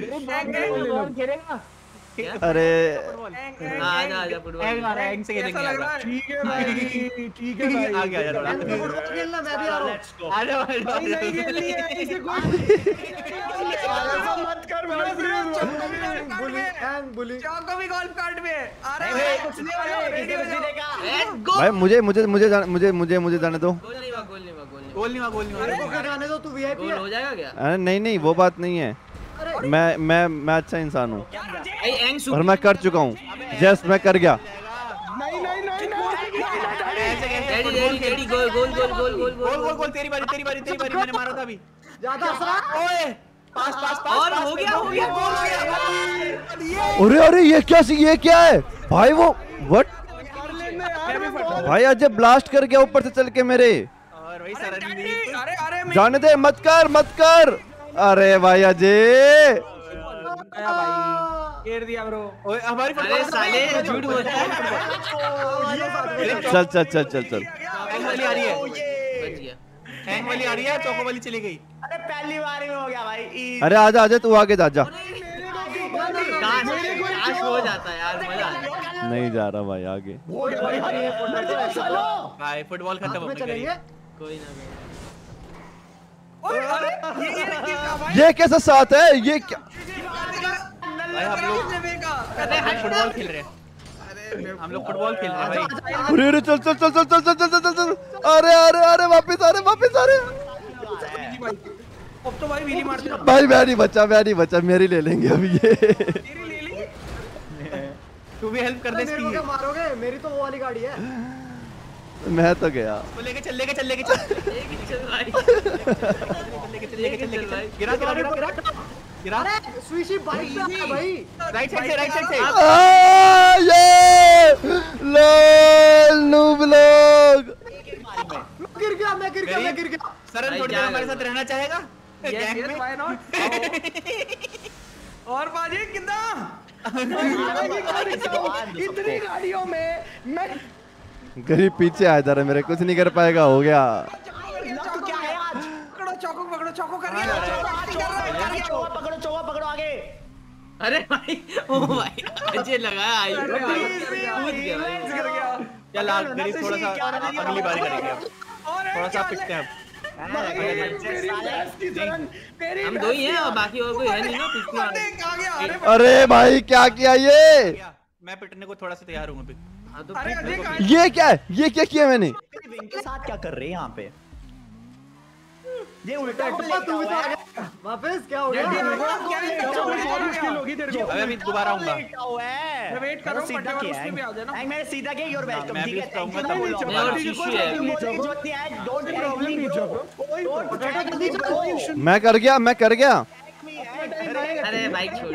अरे आजा फुटबॉल। हैंग आ रहा है, हैंग से खेलेंगे कैसा लग रहा यार। है? ठीक है भाई, ठीक है भाई। आ गया यार थोड़ा। फुटबॉल खेलना मैं भी आ रहा हूँ। आ जा भाई। भाई नहीं खेलनी है ऐसे कोई। ऐसा मत कर भाई बुली हैंग बुली। चौको भी गोल्फ कार्ड में है। अरे भाई कुछ नहीं होगा, किसी कुछ नहीं देखा। Let's go. भाई मुझे जाने दो। गोल नहीं हुआ, गोल नहीं हुआ, गोल नहीं हुआ। गोल नहीं हुआ, गोल नहीं हुआ। मेरे को जाने दो, तू वीआईपी गोल है। हो जाएगा क्या? अरे नहीं नहीं वो बात नहीं है। मैं अच्छा इंसान हूँ भाई हैंग और मैं कर चुका हूँ। जस्ट मैं कर गया। नहीं नहीं नहीं नहीं। रेडी रेडी रेडी गोल गोल गोल गोल गोल गोल गोल गोल, तेरी बारी तेरी बारी तेरी बारी, मैंने मारा था अभी। ज्यादा असरा। ओए पास पास पास। और हो गया गोल गया। अरे अरे ये क्या है भाई? वो व्हाट भाई अजय ब्लास्ट कर गया ऊपर से चल के मेरे। और वही सरनजीत। अरे अरे जाने दे, मत कर। अरे भाई अजय घेर दिया ब्रो। ओए हमारी अरे साले झूठ बोलता है। चल। हैंग वाली आ रही है, बच गया। हैंग वाली आ रही है, चौको वाली चली गई। अरे पहली बार में हो गया भाई। अरे आजा तू आगे जा। काश हो जाता यार, मजा आ जाता। नहीं जा रहा भाई आगे। भाई फुटबॉल खत्म हो में गई। चलेंगे। कोई ना ओए अरे ये भाई। ये कैसा साथ है? ये क्या? भाई हम लोग फुटबॉल खेल रहे हैं। हम लोग फुटबॉल खेल रहे हैं भाई। अरे चल। अरे वापस आ रहे। अब तो भाई व्हीली मारते हैं। भाई मैं नहीं बचा, मेरी ले लेंगे अभी ये। तेरी ले ली। तू भी हेल्प कर दे मेरे को इसकी। क्या मारोगे? मेरी तो वो वाली गाड़ी है। मैं तो गया। तो लेके चल एक ही चल भाई। गिरा अरे स्विची बाइक पे है भाई। राइट साइड से ये नूब लोग। मैं गिर गया। सरन भाई थोड़ी देर क्या हमारे साथ रहना चाहेगा Yes, गैंग yes, में? why not? और बाजी कितना? इतनी गाड़ियों में मैं गरीब पीछे आ जा रहा है मेरे, कुछ नहीं कर पाएगा, हो गया। तो क्या है आज? पकड़ो चौको कर रही पकड़ो आगे। अरे भाई ओ भाई अजय लगा आई कूद गया भाई। चल गरीब थोड़ा सा अगली बारी करेंगे अब। थोड़ा सा पिटते हैं अब। हम दो ही हैं और बाकी और कोई है नहीं ना पिछले वाले। अरे भाई क्या किया ये? मैं पिटने को थोड़ा सा तैयार हूँ अभी। ये क्या है? ये क्या किया मैंने? विंग के साथ क्या कर रहे हैं यहाँ पे? ये उल्टा तू भी तो आ गया वापस। क्या हो गया? मुश्किल होगी तेरे को। अबे अभी दोबारा आऊंगा। मैं वेट कर रहा हूँ सीधा पट्टे किया उसमें भी आ जाना। है। मैंने सीधा किया योर वेलकम। मैं ठीक भी है, चाहूंगा thank you, तब मैं मैं और बोल शीशी रहा है। हूँ, बोलने की जरूरत नहीं है, don't प्रॉब्लम नहीं thank चोको। मैं कर गया, मैं कर गया। अरे बाइक छोड़।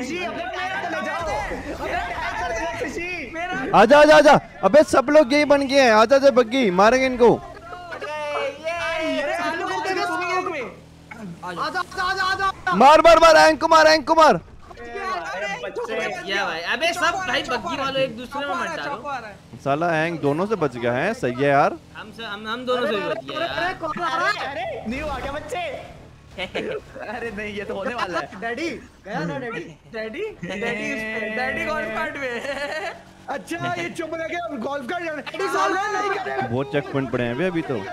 आजा आजा आजा। अबे सब लोग यही बन गए हैं। आजा आजा बग्गी, मारेंगे इनको। मार मार मार, एंक को मार, एंक को मार। या भाई अबे सब भाई बग्गी वालों एक दूसरे में मत डालो। साला एंक दोनों से बच गया है। सही है यार। हम दोनों से भी बच गए यार। अरे न्यू आ गया बच्चे। अरे नहीं, ये तो होने वाला है। डैडी गया ना डैडी। डैडी गोल्फ कार्ट में। अच्छा ये चुप रह गया गोल्फ का जाने साला नहीं करेगा। बहुत चेक पॉइंट पड़े हैं अभी तो।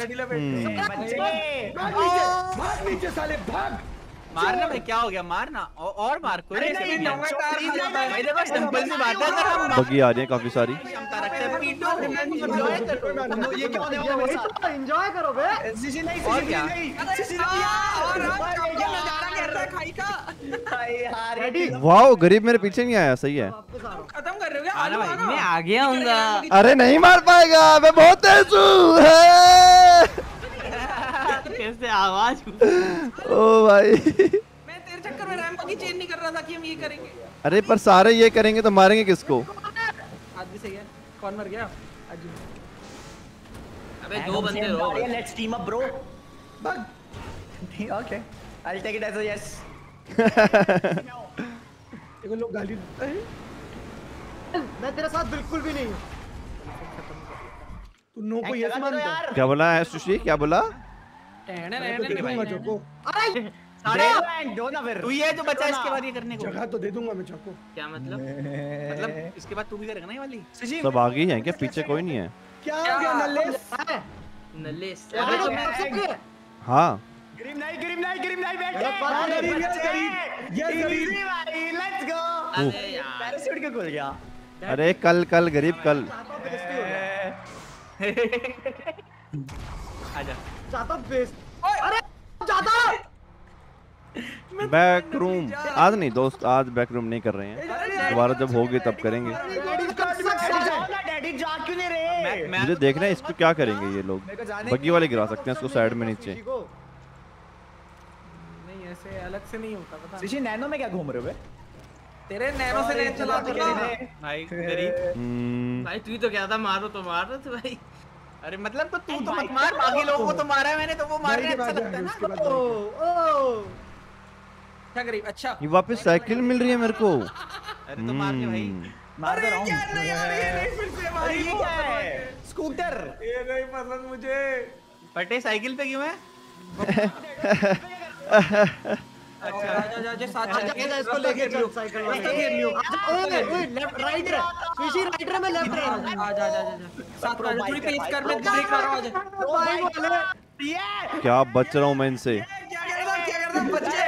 भाग नीचे साले भाग। मारना भाई, क्या हो गया? मारना और मार। कोई नहीं भाई, देखो सिंपल सी बात है। अगर हम बग्गी आ रही है काफी सारी। क्षमता रखते हैं पीटो, ये क्या होने वाला है मेरे साथ? एंजॉय करो बे। सीसी नहीं, और सीसी क्या? नहीं, सीसी डैडी वाओ, गरीब मेरे पीछे नहीं आया। सही है। वापस आ रहा हूँ। खत्म कर रहे हो क्या? आना भाई, मैं आ गया हूँगा। अरे नहीं मार पाएगा, मैं बहुत तेज हूँ। कैसे आवाज? ओ भाई। मैं तेरे चक्कर में रैंप की चेंज नहीं कर रहा था कि हम ये करेंगे। अरे पर सारे ये करेंगे तो मारेंगे किसको? आज भी सही है। कौन मर गया? आज अबे है। दो बंदे रहो। Let's team up bro. Okay, I will take it as a yes. देखो लोग गाली मैं तेरे साथ बिल्कुल भी नहीं हूँ। तू नो को यस मानता है। क्या बोला है सुशी? क्या बोला? देखूंगा चोको। दो ना फिर। तू ये जो बचा इसके बाद ये करने को। जगह तो दे दूंगा मैं चोको। क्या मतलब? मतलब इसके बाद तू भी करेगा ना ये वाली। सब आगे ही हैं क्या? पीछे कोई नहीं है? क्या हो गया नल्लेस? नलेस। अरे तो कर सकते हैं। हाँ गरीब नहीं, गरीब नहीं, गरीब नहीं बैठ। गलत बात है। गरीब ये गरीब ये गरीब। Let's go. अरे यार पैराशूट क्यों खुल गया? अरे कल कल गरीब कल। आजा। ज्यादा बेस्ट। अरे ज्यादा। बैक रूम आज नहीं दोस्त, आज बैक रूम नहीं कर रहे हैं। दोबारा जब होगी तब करेंगे। डैडी जा क्यों नहीं रहे? मुझे देखना है इसको क्या करेंगे ये लोग। बग्गी वाले गिरा सकते हैं इसको साइड में नीचे। नहीं ऐसे अलग से नहीं होता पता। ऋषि नैनो में क्या घूम रहे हो बे? तेरे नैनो से नहीं चला तो भाई गरीब। भाई तू ही तो क्या था मारो तो मार रहे थे भाई। अरे मतलब तो तू तो मत मार, बाकी लोगों को तो मारा है मैंने, तो वो मार रहे अच्छा लगता है ना। क्या करीब? अच्छा ये वापस साइकिल मिल रही है मेरे को। अरे तो मार के भाई। मार तो रहा हूं। अरे ये क्या है? स्कूटर। ये नहीं पसंद मुझे। पटे साइकिल पे क्यों है? अच्छा जा साथ चल के इसको लेके चलो साइकिल वाले। ओए लेफ्ट राइट रे। पीछे राइट रे, मैं लेफ्ट रे। आ जा साथ में थोड़ी पेस कर, मैं ब्रेक कर रहा हूं। भाई वाले क्या बच रहा हूँ मैं इनसे। क्या करता बच्चे?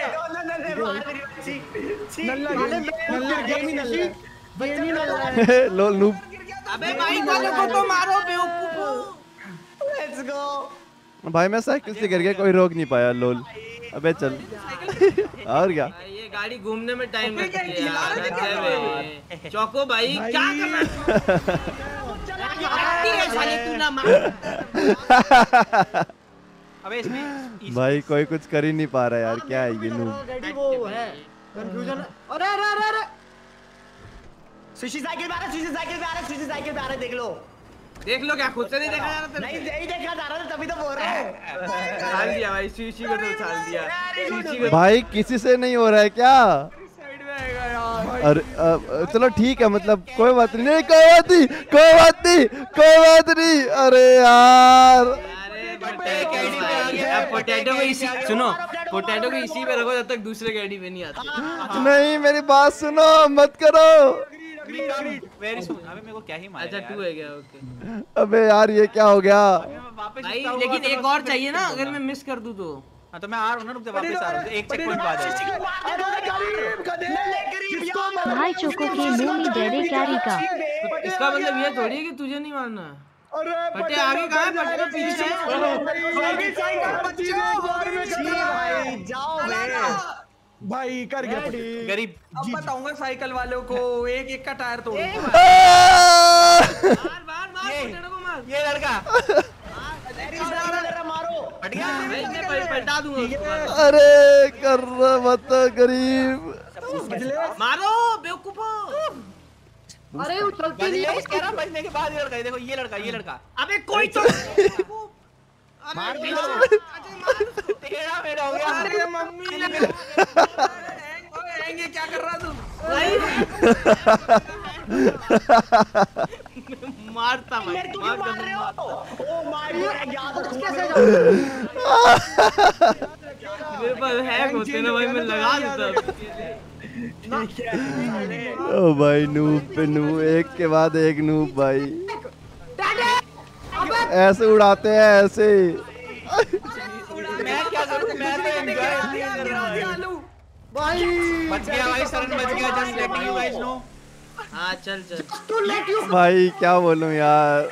नल्ला गेम ही नल्ला। गेम ही नल्ला है। लोल नूब। अबे बाइक वाले को तो मारो बेवकूफ। Let's go. भाई मैं साइकिल से गिर गया, कोई रोक नहीं पाया। लोल अबे चल। और क्या? ये गाड़ी घूमने में टाइम लगता है यार। चौको भाई क्या कर रहा है? साले तू ना मार। अबे इसमें भाई कोई कुछ कर ही नहीं पा रहा यार। क्या है ये नूब? डैडी वो है कंफ्यूजन। अरे अरे अरे अरे सुशी साइकिल पे आ रहा है, सुशी साइकिल पे आ रहा है, सुशी साइकिल पे आ रहा है। देख लो क्या खुद से नहीं देखा जा रहा था? नहीं देखा जा रहा था, तभी तो बोल रहा हूँ। छाल दिया भाई, शीशी को तो छाल दिया। शीशी को भाई किसी से नहीं हो रहा है क्या? साइड में आएगा यार। अरे चलो ठीक है, मतलब कोई बात नहीं, कोई बात नहीं, कोई बात नहीं, कोई बात नहीं। अरे यार पोटैटो को इसी सुनो, पोटैटो को इसी पे रखो जब तक दूसरे गाड़ी पे नहीं आती। नहीं मेरी बात सुनो, मत करो। वेरी सुन। अबे मेरे को क्या ही मारा। अच्छा 2 है क्या? ओके। अबे यार ये क्या हो गया? वापस भाई इसका लेकिन हुआ तो एक मैं और उसको चाहिए ना, फिर अगर बोलूंगा। मैं मिस कर दूं तो। हाँ तो मैं आ रहा हूँ ना, रुक जा, वापस आ रहा हूँ, एक चेक पॉइंट बाद भाई चोको के मुंह में डेरे कैरी का। तो इसका मतलब ये थोड़ी है कि तुझे नहीं मारना। अरे पट्टे आगे कहाँ है? पट्टे तो पीछे भाई जाओ भाई कर गया गरीब। अब बताऊंगा साइकिल वालों को एक एक का टायर तोड़। मार मार मार पोटैटो को मार। ये लड़का मारो हट गया। मैं पलटा दूंगा उसको। अरे कर मत गरीब। मारो बेवकूफो। अरे वो चलते नहीं है। कह रहा बचने के बाद ये लड़का, ये देखो ये लड़का अबे कोई तो मार दे तेरा मेरा हो गया। अरे मम्मी ये क्या कर रहा तू? मारता भाई, मार रहे हो। ओ माय गॉड याद कैसे मेरे पास हैक होते ना भाई, मैं लगा देता। ओ भाई नूब पे नूब, एक के बाद एक नूब भाई। ऐसे उड़ाते हैं ऐसे। मैं क्या करूं, मैं तो एंजॉय कर रहा हूं भाई। बच गया भाई, शरण बच गया। Just letting you guys know. हाँ चल चल। भाई क्या बोलूं यार।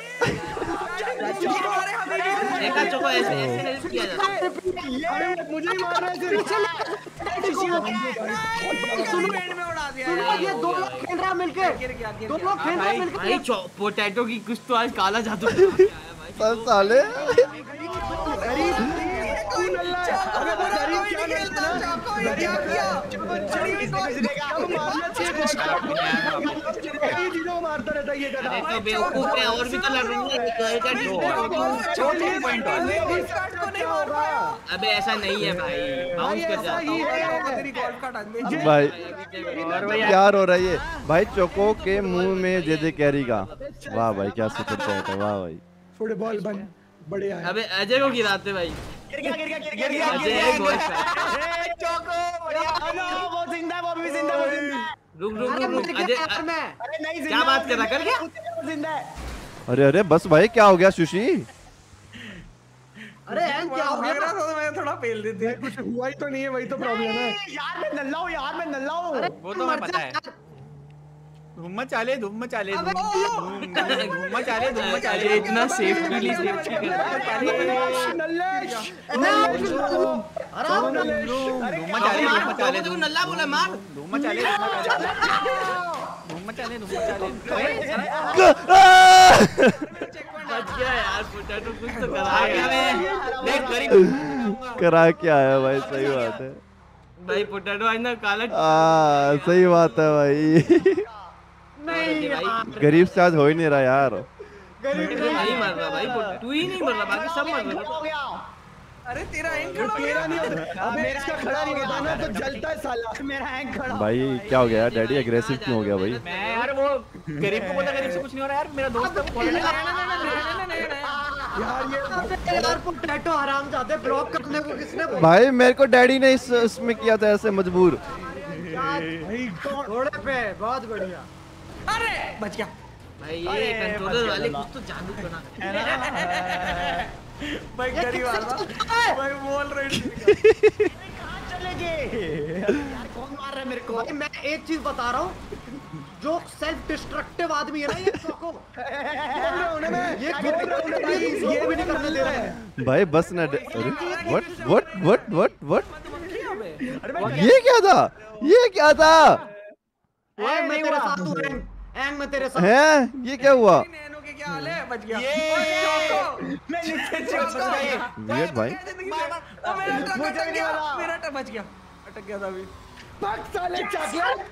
देखा चोको ऐसे ऐसे हेल्प किया जाता है। मुझे ही मार रहा है। सुनो एंड में उड़ा दिया सुनो, ये दो लोग खेल रहा मिलके। गिर गया दो लोग खेल रहा मिलके। भाई पोटैटो की कुछ तो आज काला जादू आया भाई। सब साले मारता रहता ये गधा। अरे तो बेवकूफ है, और भी तो लड़ूंगा। अबे ऐसा नहीं है भाई, बाउंस कर जाता हूं। भाई प्यार हो रही है भाई। चोको के मुंह में जे कैरी का। वाह भाई क्या सुपर चैट है, वाह भाई। फुटबॉल बन बढ़िया है। अबे अजय को गिराते भाई। गिर गया अजय गोल फैन। चोको बढ़िया। वो जिंदा है, वो भी जिंदा है, वो जिंदा है। रुक रुक रुक रुक अजय अरे नहीं क्या बात कर रहा, कर क्या? वो जिंदा है। अरे अरे बस भाई क्या हो गया सुशी। अरे हैंग क्या हो गया? मैं थोड़ा फेल देते। कुछ हुआ ही तो नहीं है, वही तो प्रॉब्लम है। यार मैं नल्ला हूं, यार मैं नल्ला हूं। वो तो हमें पता है। धूम मचाले धूम मचाले धूम मचाले। इतना सेफ्टी सेफ्टी कर रहा है। नल्लेश धूम मचाले तू नल्ला बोला मार। धूम मचाले बच गया यार, पोटैटो कुछ तो करा गया। देख गरीब करा क्या है भाई, सही बात है भाई। पोटैटो आज ना काला सही बात है भाई। गरीब से आज हो ही नहीं रहा यार। नहीं मर रहा भाई, तू ही नहीं मर रहा, बाकी सब मर रहे। हो गया। अरे तेरा एंग तेरा नहीं होता। अब मेरा इसका खड़ा नहीं होता ना तो जलता है साला। मेरा हैंग खड़ा। भाई क्या हो गया डैडी, एग्रेसिव क्यों हो गया भाई? मैं यार वो गरीब को बोला, गरीब से कुछ नहीं हो रहा यार। मेरा दोस्त है वो यार पोटैटो हराम जाते ब्लॉक करने को किसने बोला? भाई मेरे को डैडी ने इसमें किया था ऐसे मजबूर। घोड़े पे बहुत बढ़िया। अरे बच गया भाई। ये कंट्रोलर वाले कुछ तो जादू बना भाई। गरीब वाला भाई बोल रही चले गए। यार कौन मार रहा है मेरे को? भाई मैं एक चीज बता रहा हूँ, जो सेल्फ डिस्ट्रक्टिव आदमी है ना ये चोको, ये भी नहीं करने दे रहा है भाई बस ना अरे व्हाट ये क्या था, ये क्या था? एंग मैं तेरे साथ हूँ। एंग मैं तेरे साथ। हैं ये क्या हुआ? नैनो के क्या हाल है? बच गया। मैं नीचे चल गया। वियर्ड भाई। मेरा टक बच गया, अटक गया था अभी। भाग साले चॉकलेट।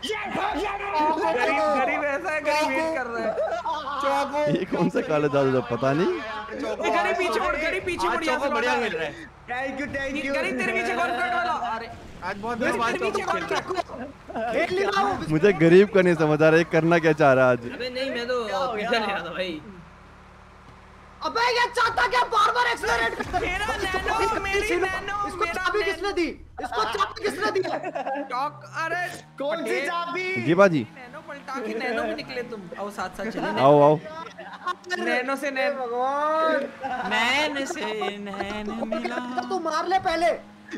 गरीब ऐसा है, गरीब वेट कर रहा है। ये कौन सा काला जादू था पता नहीं। गरीब पीछे मुड़, गरीब पीछे मुड़। चोको बढ़िया खेल रहा है। Thank you. गरीब तेरे पीछे कौन कट वाला? अरे आज बहुत देर बाद पीछे चोको कौन खेल रहा है। खेल नहीं रहा हूँ। मुझे गरीब का नहीं समझ आ रहा है करना क्या चाह रहा है आज। अबे नहीं, मैं तो पिज्जा ले रहा था भाई। अबे ये चाहता क्या बार-बार एक्सेलरेट करता है? मेरा नैनो, मेरी नैनो, इसको मेरा चाबी किसने दी? इसको चाबी किसने दी? टॉक। अरे कौन सी चाबी? जी बाजी नैनो पलटा के नैनो में निकले तुम। आओ साथ साथ चले। आओ आओ। नैनो से नैन भगवान नैन से नैन मिला। तू मार ले पहले।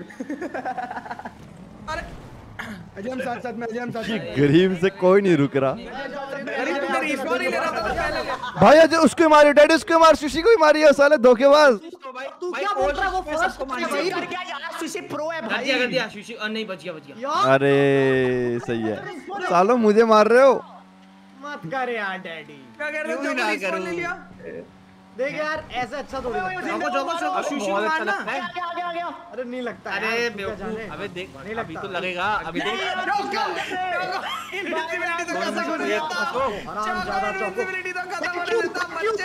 अरे अजय हम साथ साथ में, अजय हम साथ साथ। गरीब से कोई नहीं रुक रहा अरे तू मेरी स्टोरी ले रहा था तो पहले ले। भाई। अजय उसको मारी, डैडी उसको मार, सुशी को ही मारी है साले धोखेबाज। तू क्या बोल रहा है? वो फर्स्ट मार भाई कर क्या यार, सुशी प्रो है भाई। कर दिया सुशी। नहीं बच गया। यार अरे सही है सालो, मुझे मार रहे हो। मत कर यार डैडी। क्या कह रहे हो? ना करूं ले लिया। देख यार ऐसे अच्छा थोड़ी लगता है। चौको सुशी को मारना। आ गया। अरे नहीं लगता अरे यार, बेवकूफ, अबे देख नहीं अभी लगता। तो लगेगा, अभी देख। इनविजिबिलिटी तो कैसा कर देता। आराम ज्यादा चौको। इनविजिबिलिटी तो खत्म होने देता बच्चे।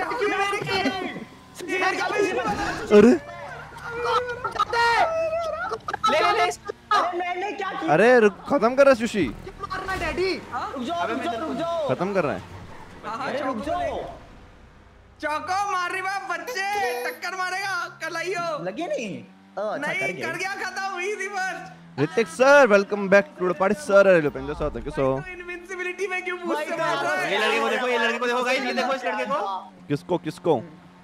अरे ले। अरे मैंने क्या किया? अरे खत्म कर रहा है सुशी, मारना डैडी। रुक जाओ। खत्म कर रहा है। अरे रुक जाओ। चौको मार रही बा बच्चे। टक्कर मारेगा कलाइयो। लगे नहीं? अच्छा नहीं कर गया, खत्म हुई थी बस। Hrithik sir welcome back to the party sir. Hello पेंजो sir, thank you so. Invisibility में क्यों मुझसे मार रहा है? ये लड़के को देखो, ये लड़के को देखो गाइस, ये देखो इस लड़के को। किसको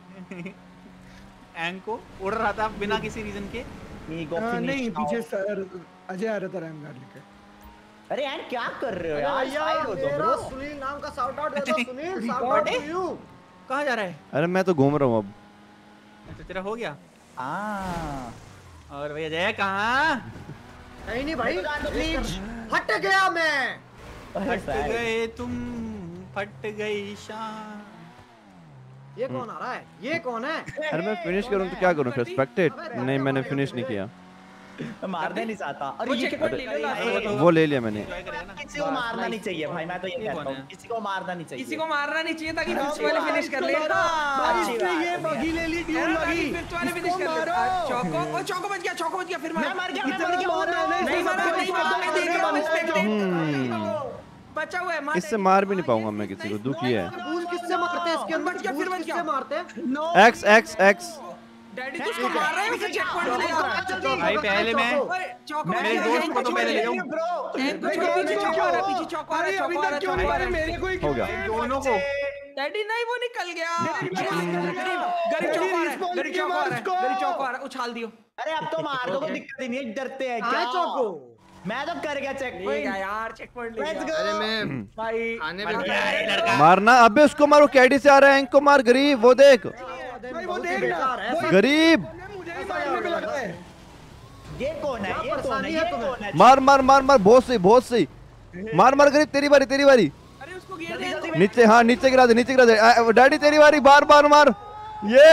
एंग को उड़ रहा था बिना किसी रीजन के। नहीं पीछे सर अजय आ रहा था रैम गार्ड लेके। अरे यार क्या कर रहे हो अरे यार? भैया साइड हो जाओ मेरा ब्रो। सुनील नाम का शाउट आउट दे दो। Sunil shout out to you. कहाँ जा रहा है? अरे मैं तो घूम रहा हूँ अब। अच्छा तेरा हो गया। हाँ और भैया जय कहाँ? नहीं नहीं भाई हट गया मैं। फट गए तुम, फट गई शान। ये कौन आ रहा है? ये कौन है? अरे मैं फिनिश करूँ तो क्या करूँ फिर? स्पेक्टेट नहीं, मैंने फिनिश नहीं किया। मारना नहीं चाहता। वो अरे ये check point ले लो लास्ट में। वो ले लिया मैंने। किसी को मारना नहीं चाहिए भाई, मैं तो ये कहता हूँ किसी को मारना नहीं चाहिए। किसी को मारना नहीं चाहिए ताकि फिफ्थ वाले फिनिश कर ले। अच्छी बात ये है। बगी ले ली, ड्यूल बगी। फिफ्थ वाले फिनिश कर ले। चौको ओ चौको बच गया फिर मैं मर गया। कितना मारा है? नहीं मारा मैं देख रहा हूँ स्पेक्टेट बचा हुआ है। इससे मार भी नहीं पाऊंगा मैं किसी को, दुख ये है। बूझ किससे मारते हैं इसके अंदर? बच गया, फिर बूझ बच किससे गया। मारते हैं? एक्स एक्स एक्स डैडी तू उसको मार रहा है उसे चेक पॉइंट ले आ रहा है। भाई पहले मैं ओए चौको मेरे दोस्त को तो पहले ले जाऊँ। एंड को छोड़ पीछे चौको आ रहा है, पीछे चौको आ रहा है, अरे अभी चौको आ रहा तक है, क्यों चौको आ मारे? रहा है। मेरे को ही हो गया। दोनों को। डैडी नहीं वो निकल गया। गरीब चौको आ रहा है, गरीब चौको आ रहा है, गरीब चौको आ रहा है, उछाल दियो। अरे अब तो मार दो, कोई दिक्कत ही नहीं है। डरते हैं कहाँ क्या? है चौको? मैं तो कर गया चेक ठीक है पॉइंट। यार चेक पॉइंट ले Let's लिया। go। अरे मैं भाई खाने पे गया है लड़का। मारना। अबे उसको मारो, कैडी से आ रहा है। एंक को मार गरीब, वो देख भाई वो बहुत देख बेकार है। ना, गरीब। मुझे ही मारने पे लगा है। ये कौन है? ये कौन है? ये कौन है? मार मार मार मार, बहुत सही बहुत सही। मार मार गरीब, तेरी बारी तेरी बारी। अरे उसको गिर दे। नीचे, हाँ नीचे गिरा दे, नीचे गिरा दे। डैडी तेरी बारी, बार बार मार। ये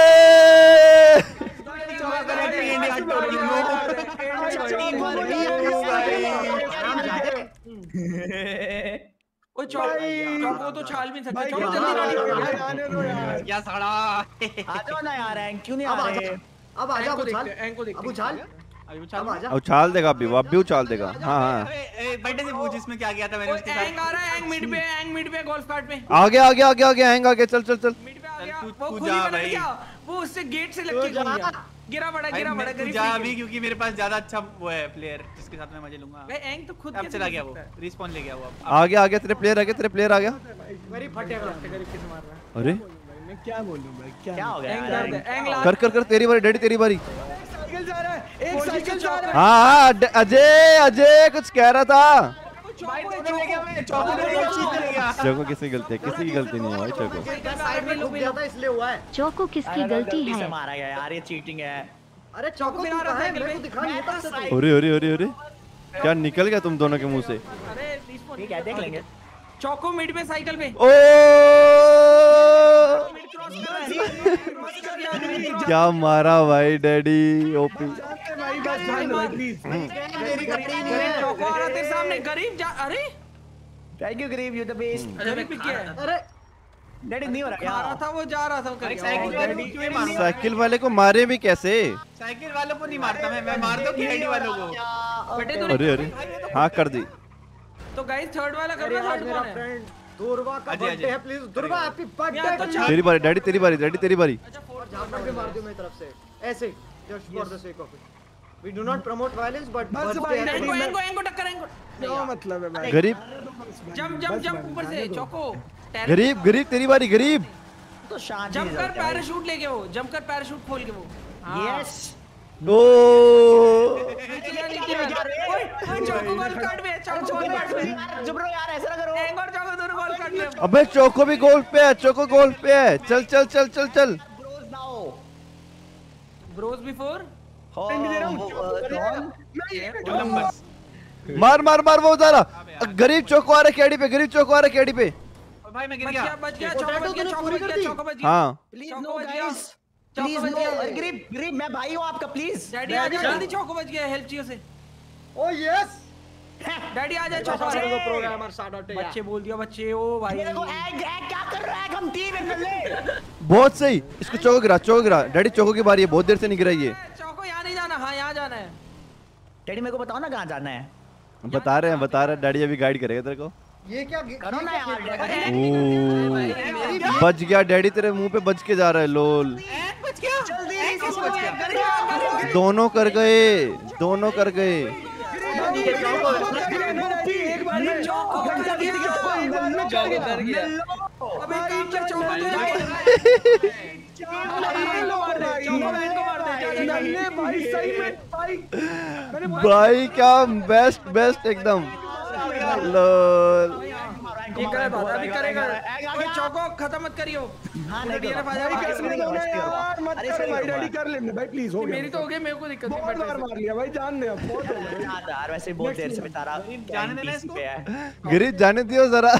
ओ चौको तो छाल भी नहीं सकता। भाई चौको क्या जल्दी आने दो यार। क्या साड़ा। आ जाओ ना यार, रैंक क्यों नहीं अब आ आजा, रहे? अब आजा। एंक को उछाल, देखते हैं, एंक को देखते अब हैं। उछाल, अभी अब आजा। उछाल देगा अभी, वो अभी उछाल देगा। हाँ हाँ बर्थडे से पूछ इसमें क्या किया था मैंने उसके एंग साथ। आ रहा है, एंग मिड पे गोल्फ कार्ट में। आगे आगे आगे आगे आएंगे, आगे चल चल चल। मिड पे आ गया। तू- वो तू खुद जा ही बदल भाई। गया। वो उससे गेट से लग तू के जा। गया। गिरा बड़ा भाई मैं गरीब जा free अभी kill। क्योंकि मेरे पास ज्यादा अच्छा वो है प्लेयर जिसके साथ मैं मजे लूंगा। भाई एंग तो खुद अब कैसे चला कर गया वो, सकता है? रिस्पॉन ले गया वो अब। आगे आगे तेरे प्लेयर आ गया, तेरे प्लेयर आ गया। मेरी फटेगा। गरीब किसे मार रहा है? अरे मैं क्या बोलूं भाई? क्या हो गया एंग यार? दर्द है, एंग लास्ट। कर कर कर, तेरी बारी डैडी, तेरी बारी। साइकिल जा रहा है, एक साइकिल जा रहा है। हाँ हाँ अजय अजय कुछ कह रहा था। भाई तूने ले गया, मैं चौको ले गया, चीज ले गया। चौको किसी की गलती है? किसी की गलती नहीं है भाई चौको। साइड में लुक गया था इसलिए हुआ है। चोको किसकी गलती से है? मारा गया यार, ये चीटिंग है। अरे चौको फिर आ तू रहा कहाँ है? साइकिल मेरे को पे। दिखा नहीं था इससे तो। अरे अरे अरे अरे, क्या निकल गया तुम दोनों के मुंह से? अरे रिस्पॉन ठीक है, देख लेंगे। चौको मिड में साइकिल पे। ओ क्या मारा भाई डैडी, ओपी। जानते भाई, बस जान लो भाई प्लीज। मेरी गलती नहीं है। चौको आ रहा तेरे सामने। गरीब जा। अरे थैंक यू गरीब, यू द बेस्ट। गरीब भी क्या है? अरे डैडी नहीं हो रहा आ रहा क्या? था वो, जा रहा था वो कर साइकिल वाले को क्यों ही मारूंगा? साइकिल वाले को मारे भी कैसे? साइकिल वालों को नहीं मारता मैं मारता हूँ केडी वालों को। बेटे तूने अरे अरे हाँ कर दी। तो गाइस थर्ड वाला अरे करना। यार थर्ड मेरा कौन है? फ्रेंड दुर्वा का अजय, बर्थडे अजय। है। प्लीज दुर्वा हैप्पी यार, तो बर्थडे। तेरी बारी डैडी, तेरी बारी डैडी, तेरी बारी। अच्छा फोर्थ झापड़ के मार दियो मेरी तरफ से ऐसे just for the sake of it. We do not promote violence but बस भाई, एंगो टक्कर एंगो। क्या मतलब है भाई? गरीब जंप ऊपर से चौको। गरीब गरीब, तेरी बारी गरीब। तो शांति जंप कर पैराशूट लेके वो, जंप कर पैराशूट खोल के वो। यस ओ चोको गोल कट में, चोको गोल कट में। जुबरो यार ऐसा ना करो। एंग और चोको दोनों गोल कट में। अबे चोको भी गोल पे है, चोको गोल पे है। चल चल चल चल चल। Bros now bros before. मार मार मार वो उतारा। गरीब चोको आ रहा केडी पे, गरीब चोको आ रहा केडी पे। भाई मैं गिर बच गया। गया, बच गया, चोको बच गया, चोको बच गया, चोको बच गया। हाँ प्लीज चोको नो बच गया। गाइस, चोको प्लीज बच नो। गया। गरीब गरीब मैं भाई हूं आपका, प्लीज। डैडी आ जा जल्दी, चोको बच गया, हेल्प चाहिए उसे। ओ यस डैडी आ जा, चोको आ रहा है। प्रोग्रामर साडोटे बच्चे बोल दिया, बच्चे ओ भाई। मेरे को एग एग क्या कर रहा है? हम टीम में ले। बहुत सही। इसको चोको गिरा, चोको गिरा। डैडी चोको की बारी है, बहुत देर से नहीं गिरा ये। चोको यहाँ नहीं जाना। हाँ यहाँ जाना है। डैडी मेरे को बताओ ना कहां जाना है। बता रहे हैं डैडी अभी गाइड करेगा तेरे को। ये क्या करो ना यार ओ बच गया डैडी, तेरे मुंह पे बच के जा रहा है। लोल बच गया, जल्दी कैसे बच गया? दोनों कर गए, दोनों कर गए। भाई क्या बेस्ट बेस्ट एकदम। लोल ये गलत बात है, अभी करेगा। ओए चोको खत्म मत करियो। हां नहीं डीएनएफ आ जाएगा। मत कर भाई, डैडी कर लेने भाई प्लीज। हो गया, मेरी तो हो गई, मेरे को दिक्कत बहुत बार नहीं। मार लिया भाई, जान दे अब बहुत हो गया यार वैसे बहुत देर से बता रहा जाने देना इसको। पे है। गिरीश जाने दियो जरा।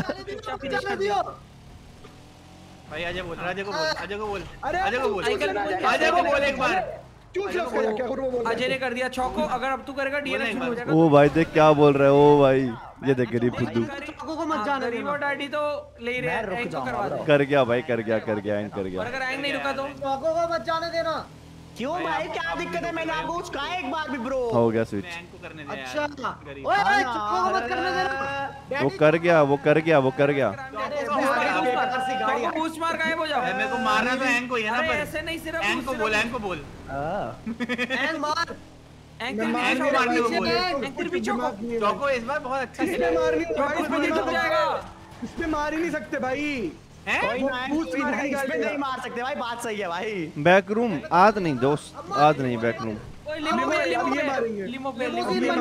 भाई अजय बोल, अजय को बोल, अजय को बोल, अरे अजय को बोल, साइकिल अजय को बोल एक बार। चूप रहो, क्या करूं वो बोल। अजय ने कर दिया चोको। अगर अब तू करेगा डीएनएफ शुरू हो जाएगा। ओ भाई देख क्या बोल रहा है। ओ भाई ये देख गरीब खुद्दू चोको को मत जाने गरीब और डैडी तो ले ही रहे हैं। एंग को करवा दो। कर गया भाई, कर गया कर गया एंड कर और गया। अगर एंग नहीं रुका तो चोको को मत जाने देना। क्यों भाई क्या दिक्कत है? मैंने आपको कुछ कहा एक बार भी ब्रो। हो गया स्विच। एंग को करने दे अच्छा यार। गरीब। ओए ओए चोको को मत करने देना। वो कर गया, वो कर गया, वो कर गया। चोको बूस्ट मार गायब हो जाओ। मेरे को मारना तो एंग को ही है ना। अरे पर ऐसे नहीं, सिर्फ एंग को बोल, एंग को बोल। एंग मार एंग एंग को मारने को बोल। एंग फिर भी चोको। चोको इस बार बहुत अच्छे से इसमें मार नहीं चोको इसमें नहीं छुप जाएगा। इसमें मार ही नहीं सकते भाई। हैं? कोई ना पूछ मार के इसमें निकाल नहीं मार सकते भाई, बात सही है भाई। बैक रूम आज नहीं दोस्त, आज नहीं बैक रूम। ओए लिमो पे, लिमो पे, लिमो पे, लिमो पे,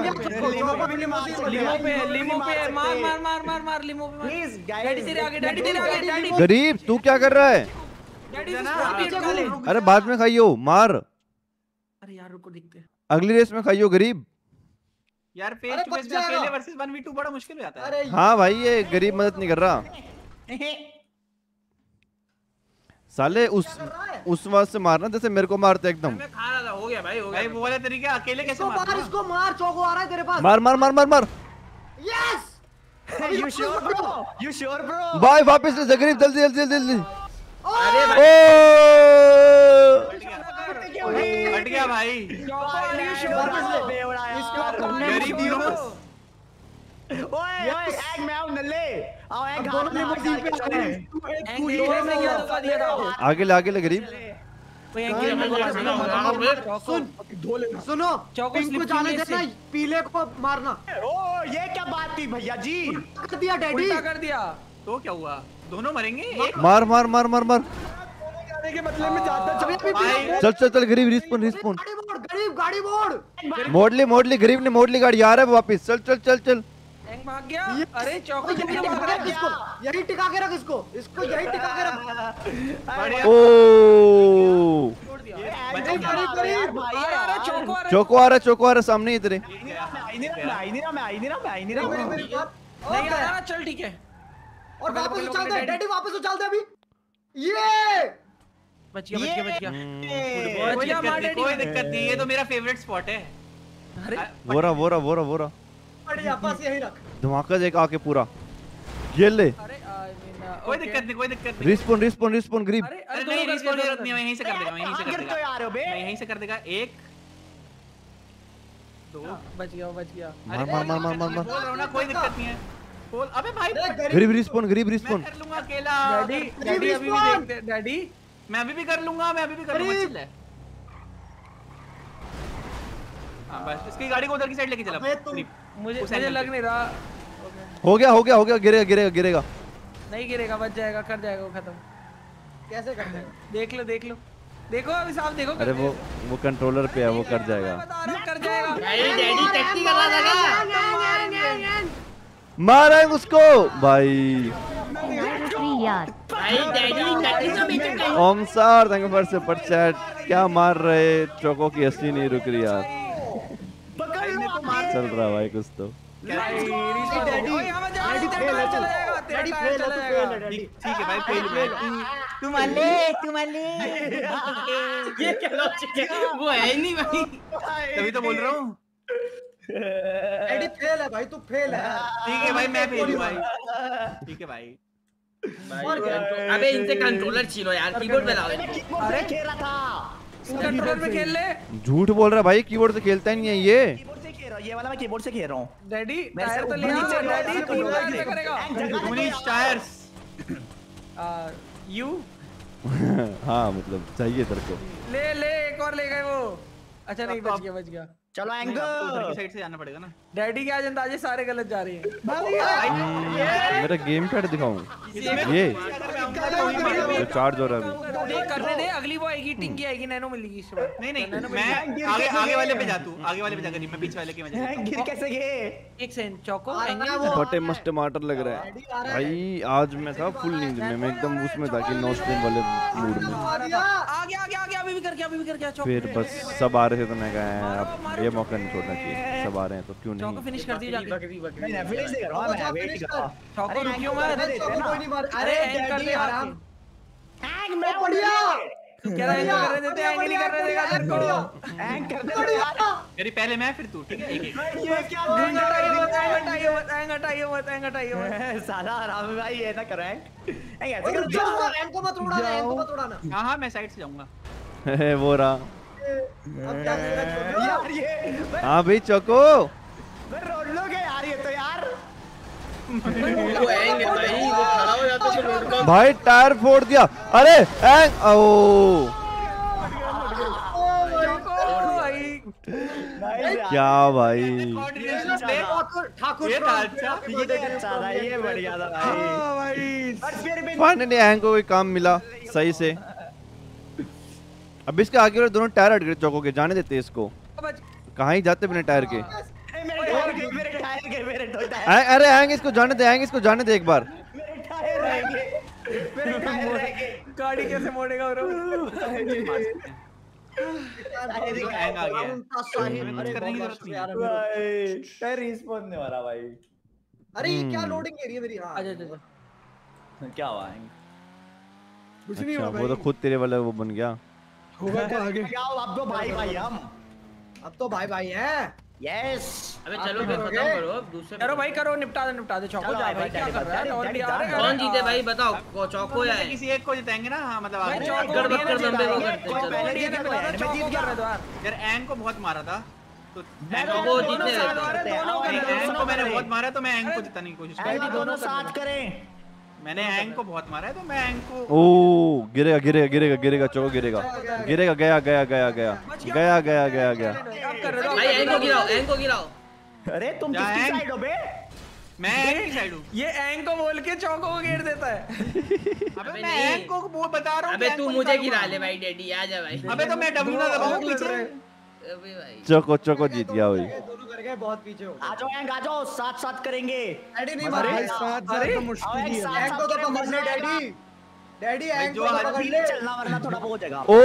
लिमो पे, मार मार मार मार मार लिमो पे। प्लीज डैडी तेरे आगे, डैडी तेरे आगे, डैडी गरीब तू क्या कर रहा है? डैडी पीछे खा ले। अरे बाद में खाइयो, मार अरे यार रुको, दिखते। अगली रेस में खाइयो गरीब। यार फेस अरे टू फेस बच में जाएगा। अकेले वर्सेस 1v2 बड़ा मुश्किल हो जाता है। अरे हाँ भाई ये गरीब मदद नहीं कर रहा। साले उस वास से मारना जैसे मेरे को मारते एकदम। मैं खा रहा था, हो गया भाई, हो भाई गया। वो वाला तरीका अकेले कैसे इसको मार, मारना? इसको मार। चोको आ रहा है तेरे पास। मार मार मार मार मार। Yes you sure bro? You sure bro? भाई वापस ले गरीब, जल्दी जल्दी जल्दी जल्दी। अरे ओ हट गया भाई। गरीब हीरो। ओए ओए एग मैं हूं नल्ले। आओ एग दोनों ने मुझे पे आ रहे हैं। एंग हीरो में क्या धोखा दिया था? आगे ले गरीब। कोई एंग हीरो में बोला सुन धो लेना। सुनो, चोको पिंक को स्लिप जाने में देना, से। पीले को मारना। ओ ये क्या बात थी भैया जी? कर दिया डैडी। उल्टा कर दिया। तो क्या हुआ? दोनों मरेंगे? एक मार मार मार मार मार। जाने के बदले में जाता अभी चल। भाई चल चल चल गरीब रिस्पॉन रिस्पॉन। गाड़ी मोड़, गरीब गाड़ी मोड़। मोड़ ली गरीब ने मोड़ ली गाड़ी। आ रहा है वापस। चल चल चल चल। एंग भाग गया। अरे चोको यही तुम टिका भाग के रहा रख है इसको, क्या? यही टिका के रख इसको यही टिका के रख। बढ़िया। ओ छोड़ दिया। यार भाई अरे चोको आ रहा है। चोको आ रहा सामने ही तेरे। आई नहीं रहा। नहीं आया, चल ठीक है। और वापस उछाल दे डैडी, वापस उछाल दे अभी। ये बच गया, बच गया, बच गया। कोई बच गया, दिक्कत मार नहीं, डैडी। कोई दिक्कत नहीं। ये तो मेरा फेवरेट स्पॉट है। अरे वो रहा बढ़िया, बस यही रख। धमाका देगा आके पूरा। ये ले अरे कोई दिक्कत नहीं, कोई दिक्कत नहीं। रिस्पॉन गरीब। अरे अरे दोनों नहीं, कर रिस्पॉन दिया, जरूरत नहीं है, मैं यहीं से कर देगा, मैं यहीं से कर देगा। यार हो बे। मैं यहीं से कर देगा। एक दो। बच गया, बच गया। मार बोल रहा हूं ना, कोई दिक्कत नहीं है। बोल। अबे भाई गरीब रिस्पॉन मैं कर लूंगा अकेला। डैडी अभी भी देखते, डैडी मैं अभी भी कर लूंगा, मैं अभी भी कर लूंगा। गरीब। चिल्ल है। हाँ बस इसकी गाड़ी को उधर की साइड लेके चला। अबे तुम- मुझे उस मुझे angle लग पे। नहीं रहा। हो गया गिरेगा नहीं गिरेगा, बच जाएगा, कर जाएगा वो खत्म। कैसे करते हैं? देख लो देखो अभी साहब देखो। अरे वो कंट्रोलर पे है, वो कर जाएगा। कर जाएगा भाई डैडी टैक्सी कर रहा था मारा है उसको भाई। यार भाई डैडी टैक्सी से नीचे कहीं Om sir thank you for super chat. क्या मार रहे, चोको की हंसी नहीं रुक रही यार। चल रहा भाई कुछ तो। ठीक है भाई, फेल भाई। तू मान ले ये क्या लॉजिक है? वो है ही नहीं भाई। तभी तो बोल रहा हूँ। डैडी फेल है भाई, तू फेल है। ठीक है भाई, मैं फेल हूँ भाई। ठीक है भाई। अबे इनसे कंट्रोलर छीनो यार, कीबोर्ड पे लाओ। अरे खेल रहा था, कंट्रोल में खेल ले। झूठ बोल रहा है भाई, कीबोर्ड से खेलता ही नहीं है ये। कीबोर्ड से खेल रहा हूं, ये वाला मैं कीबोर्ड से खेल रहा हूँ। डैडी मेरे से टायर तो ऊपर लिया। नीचे डैडी रोल पूरा कर कैसे दे। करेगा? Manish tyres. यू हाँ मतलब चाहिए तेरे को। ले एक और ले गए वो। अच्छा नहीं, बच गया। चलो नहीं, एंगल आपको उधर की साइड से जाना पड़ेगा ना। डैडी के आज अंदाजे सारे गलत जा रहे हैं। मेरा गेम पैड दिखाऊं? ये जो चार्ज हो रहा है अभी। देख करने दे, अगली वो आएगी, टिंकी आएगी, नैनो मिलेगी इस बार। नहीं मैं आगे वाले पे जा, तू आगे वाले पे जा, मैं पीछे वाले के में जा। गिर कैसे गए? एक सेकंड चौको फटे मस्त टमाटर लग रहा है भाई। आज मैं था फुल नींद में, मैं एकदम उसमें था कि नो स्ट्रीम वाले मूड में। आगे अभी भी कर गया चौको। फिर बस सब आ रहे थे तो मैं कहा अब ये मौका नहीं छोड़ना चाहिए, सब आ रहे हैं तो क्यों चौको नहीं। फिनिश कर दी जाके। नहीं फिनिश नहीं कर रहा मैं, वेट कर रहा हूं। चौको रुकियो मत। कोई नहीं मार। अरे डैडी आराम। एंग मैं बढ़िया। तू कह रहा है करने देते, एंग नहीं करने देगा तेरे को। एंग करने दो यार। मेरी पहले मैं, फिर तू। ठीक है, एक ये क्या एंग हटाइए मत। साला आराम भाई, ये ना करो एंग ऐसे कर। एंड को मत उड़ाना। हाँ मैं साइड से जाऊंगा। वो रहा। अब क्या करेगा छोटू? यार ये हाँ भाई चोको मैं रोड लो गया यार, ये तो यार वो आएंगे भाई, वो खड़ा हो जाता तो रोड का। भाई टायर फोड़ दिया। अरे एंग ओ क्या भाई। ठाकुर ये था अच्छा। ये अच्छा था, ये बढ़िया था भाई। और फिर भी फाइनली एंग को कोई काम मिला सही से। अब इसके आगे वाले दोनों टायर हट गए चौको के, जाने देते इसको। कहाँ ही जाते बिना टायर के। मेरे टायर अरे एंग इसको जाने दे, एंग इसको जाने दे एक बार। गाड़ी कैसे मोड़ेगा ब्रो? हैंग आ गया। करने की जरूरत नहीं है। टायर रिस्पॉन्स नहीं हो रहा भाई। अरे ये क्या लोडिंग एरिया मेरी। हाँ अच्छा क्या हुआ? कुछ नहीं अच्छा, हुआ वो तो खुद तेरे वाला वो बन गया। होगा तो आगे। क्या हुआ? अब तो भाई हम अब तो भाई हैं। यस। अबे चलो फिर खत्म करो, अब दूसरे करो भाई करो, निपटा दे चौको। जा भाई, क्या कर रहा है? और भी आ रहे हैं। कौन जीते भाई बताओ? चौको या है? किसी एक को जिताएंगे ना। हाँ मतलब भाई आगे। चौको गड़बड़ कर दंबे वो करते चौको चलो। पहले जीत गया, चौको कर रहे दो यार। यार एंग को बहुत मारा था तो चौको जीतने देते। एंग को मैंने बहुत मारा तो मैं एंग को जिताने की कोशिश कर रहा दोनों साथ करें। हूं। मैंने एंग को बहुत मारा है तो मैं एंग को। ओ गिरेगा चौको गिरेगा। गया। अब कर रहे भाई एंग को गिराओ। अरे तुम क्या किसकी एंग? साइड हो बे? मैं एंग की साइड हूं। ये एंग को बोल के चौको को घेर देता है। अबे मैं एंग को बता रहा हूं। अबे तू मुझे गिरा ले भाई डैडी, आ जा भाई। अबे तो मैं डब्ल्यू ना दबाऊं पीछे। अबे भाई चोको जीत गया भाई। दोनों कर गए बहुत पीछे हो। आ जाओ एंग, आ जाओ, साथ करेंगे। डैडी नहीं भाई मारे। साथ तो मुश्किल ही है। एंग को तो पकड़ ले डैडी। डैडी एंग को तो पकड़ ले। चलना वरना थोड़ा हो जाएगा। ओ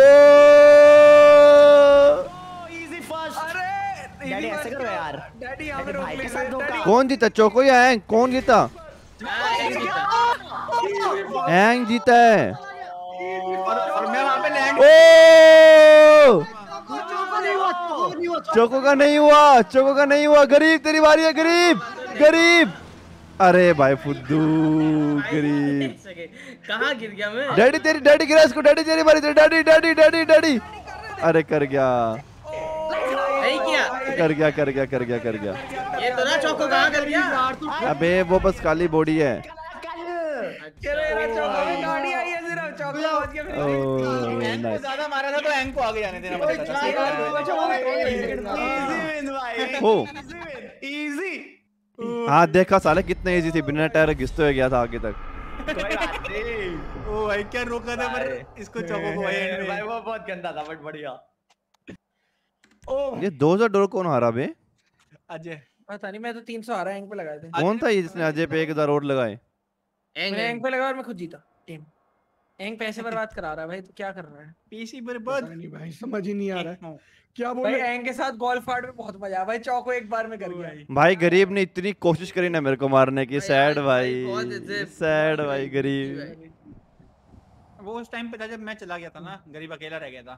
इजी फर्स्ट। अरे डैडी ऐसे करो यार। डैडी यहाँ पे रोक भाई ले। के साथ धोखा। कौन जीता, चोको या एंग? कौन जीता? एंग जीता है। और मैं वहां पे लैंड। ओ चोको का नहीं हुआ। गरीब तेरी बारी है, गरीब। अरे भाई फुद्दू गरीब। कहाँ गिर गया मैं? डैडी गिरा इसको। डैडी तेरी बारी। डैडी अरे कर गया। नहीं किया। कर गया। ये तो ना चौको कहाँ कर गया? अबे वो बस काली बॉडी है। गाड़ी आई है सिर्फ, चौको पहुंच गया फिर। एंग को ज्यादा मारा था तो एंग को आगे जाने देना पड़ता था। इजी। हाँ देखा साले कितना इजी थी, बिना टायर घिसते हुए गया था आगे तक। कोई बात नहीं। ओ भाई क्या रोका था पर इसको चौको को भाई end में। भाई वो बहुत गंदा था बट बढ़िया। ये 2000 डॉलर कौन हारा बे? अजय पता नहीं, मैं तो 300 हारा एंग पे लगाए थे। कौन था ये जिसने अजय पे 1000 और लगाए? मैंने एंग पे लगाया और मैं खुद जीता टीम। एंग पैसे बर्बाद करा रहा है भाई, तो क्या कर रहा है? पीसी बर्बाद। नहीं भाई समझ ही नहीं आ रहा है क्या भाई बोले। एंग के साथ गोल्फ फाड़ में बहुत मजा आया भाई, चौको एक बार में कर गया। भाई गरीब ने इतनी कोशिश करी ना मेरे को मारने की। सैड भाई, बहुत सैड भाई गरीब। वो उस टाइम पे था जब मैं चला गया था ना, गरीब अकेला रह गया था।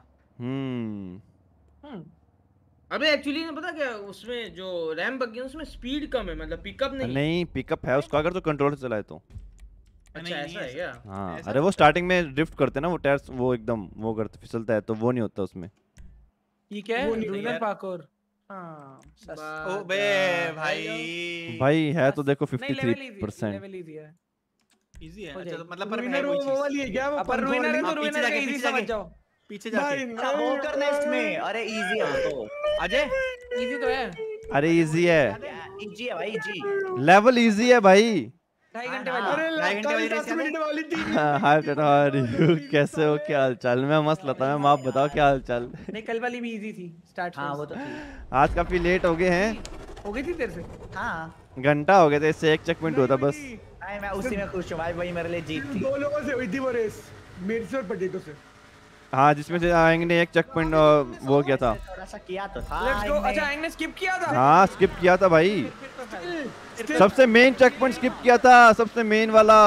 अबे एक्चुअली ना पता क्या उसमें जो रैम बग गया उसमें स्पीड कम है, मतलब पिकअप नहीं। नहीं पिकअप है उसका अगर तो कंट्रोल से चलाए तो। अच्छा ऐसा है क्या? हाँ अरे वो स्टार्टिंग में ड्रिफ्ट करते ना वो टायर्स, वो एकदम वो करते फिसलता है तो वो नहीं होता उसमें। ये क्या है? वो नहीं लूनर यार। पार्कोर। हां ओ बे भाई भाई है तो देखो नहीं, लेवल 53%। इजी है। इजी है। हो अच्छा तो जाएगी। मतलब पर है विनर कोई वो चीज। वाली है क्या वो पर रूइनर है तो पीछे रूइनर जाके, के इजी पीछे समझ जाके। जाओ। पीछे भाई जाके वो करना इसमें। अरे इजी है वो तो। अजय इजी तो है। अरे इजी है, इजी है भाई इजी। लेवल इजी है भाई। 2.5 घंटे वाली। अरे ढाई घंटे वाली 10 रेस याद है? मिनट वाली थी। हाय बेटा कैसे हो, क्या हाल चाल? मैं मस्त लता मैं, आप बताओ क्या हाल चाल? नहीं कल वाली भी इजी थी स्टार्ट। हाँ वो तो थी। आज काफी लेट हो गए हैं, हो गई थी तेरे से। हाँ घंटा हो गया था, इससे एक चेक पॉइंट हुआ था बस। नहीं मैं उसी में खुश हूँ भाई, वही मेरे लिए जीत थी। दो लोगों से हुई थी वो रेस, मेरे से और पटेटो से। हाँ जिसमें से आएंगे ने एक चेक पॉइंट वो किया था। थोड़ा सा किया तो था। Let's go. अच्छा एंग ने स्किप किया था। हाँ स्किप किया था भाई, सबसे मेन चेक पॉइंट स्किप किया था, सबसे मेन वाला।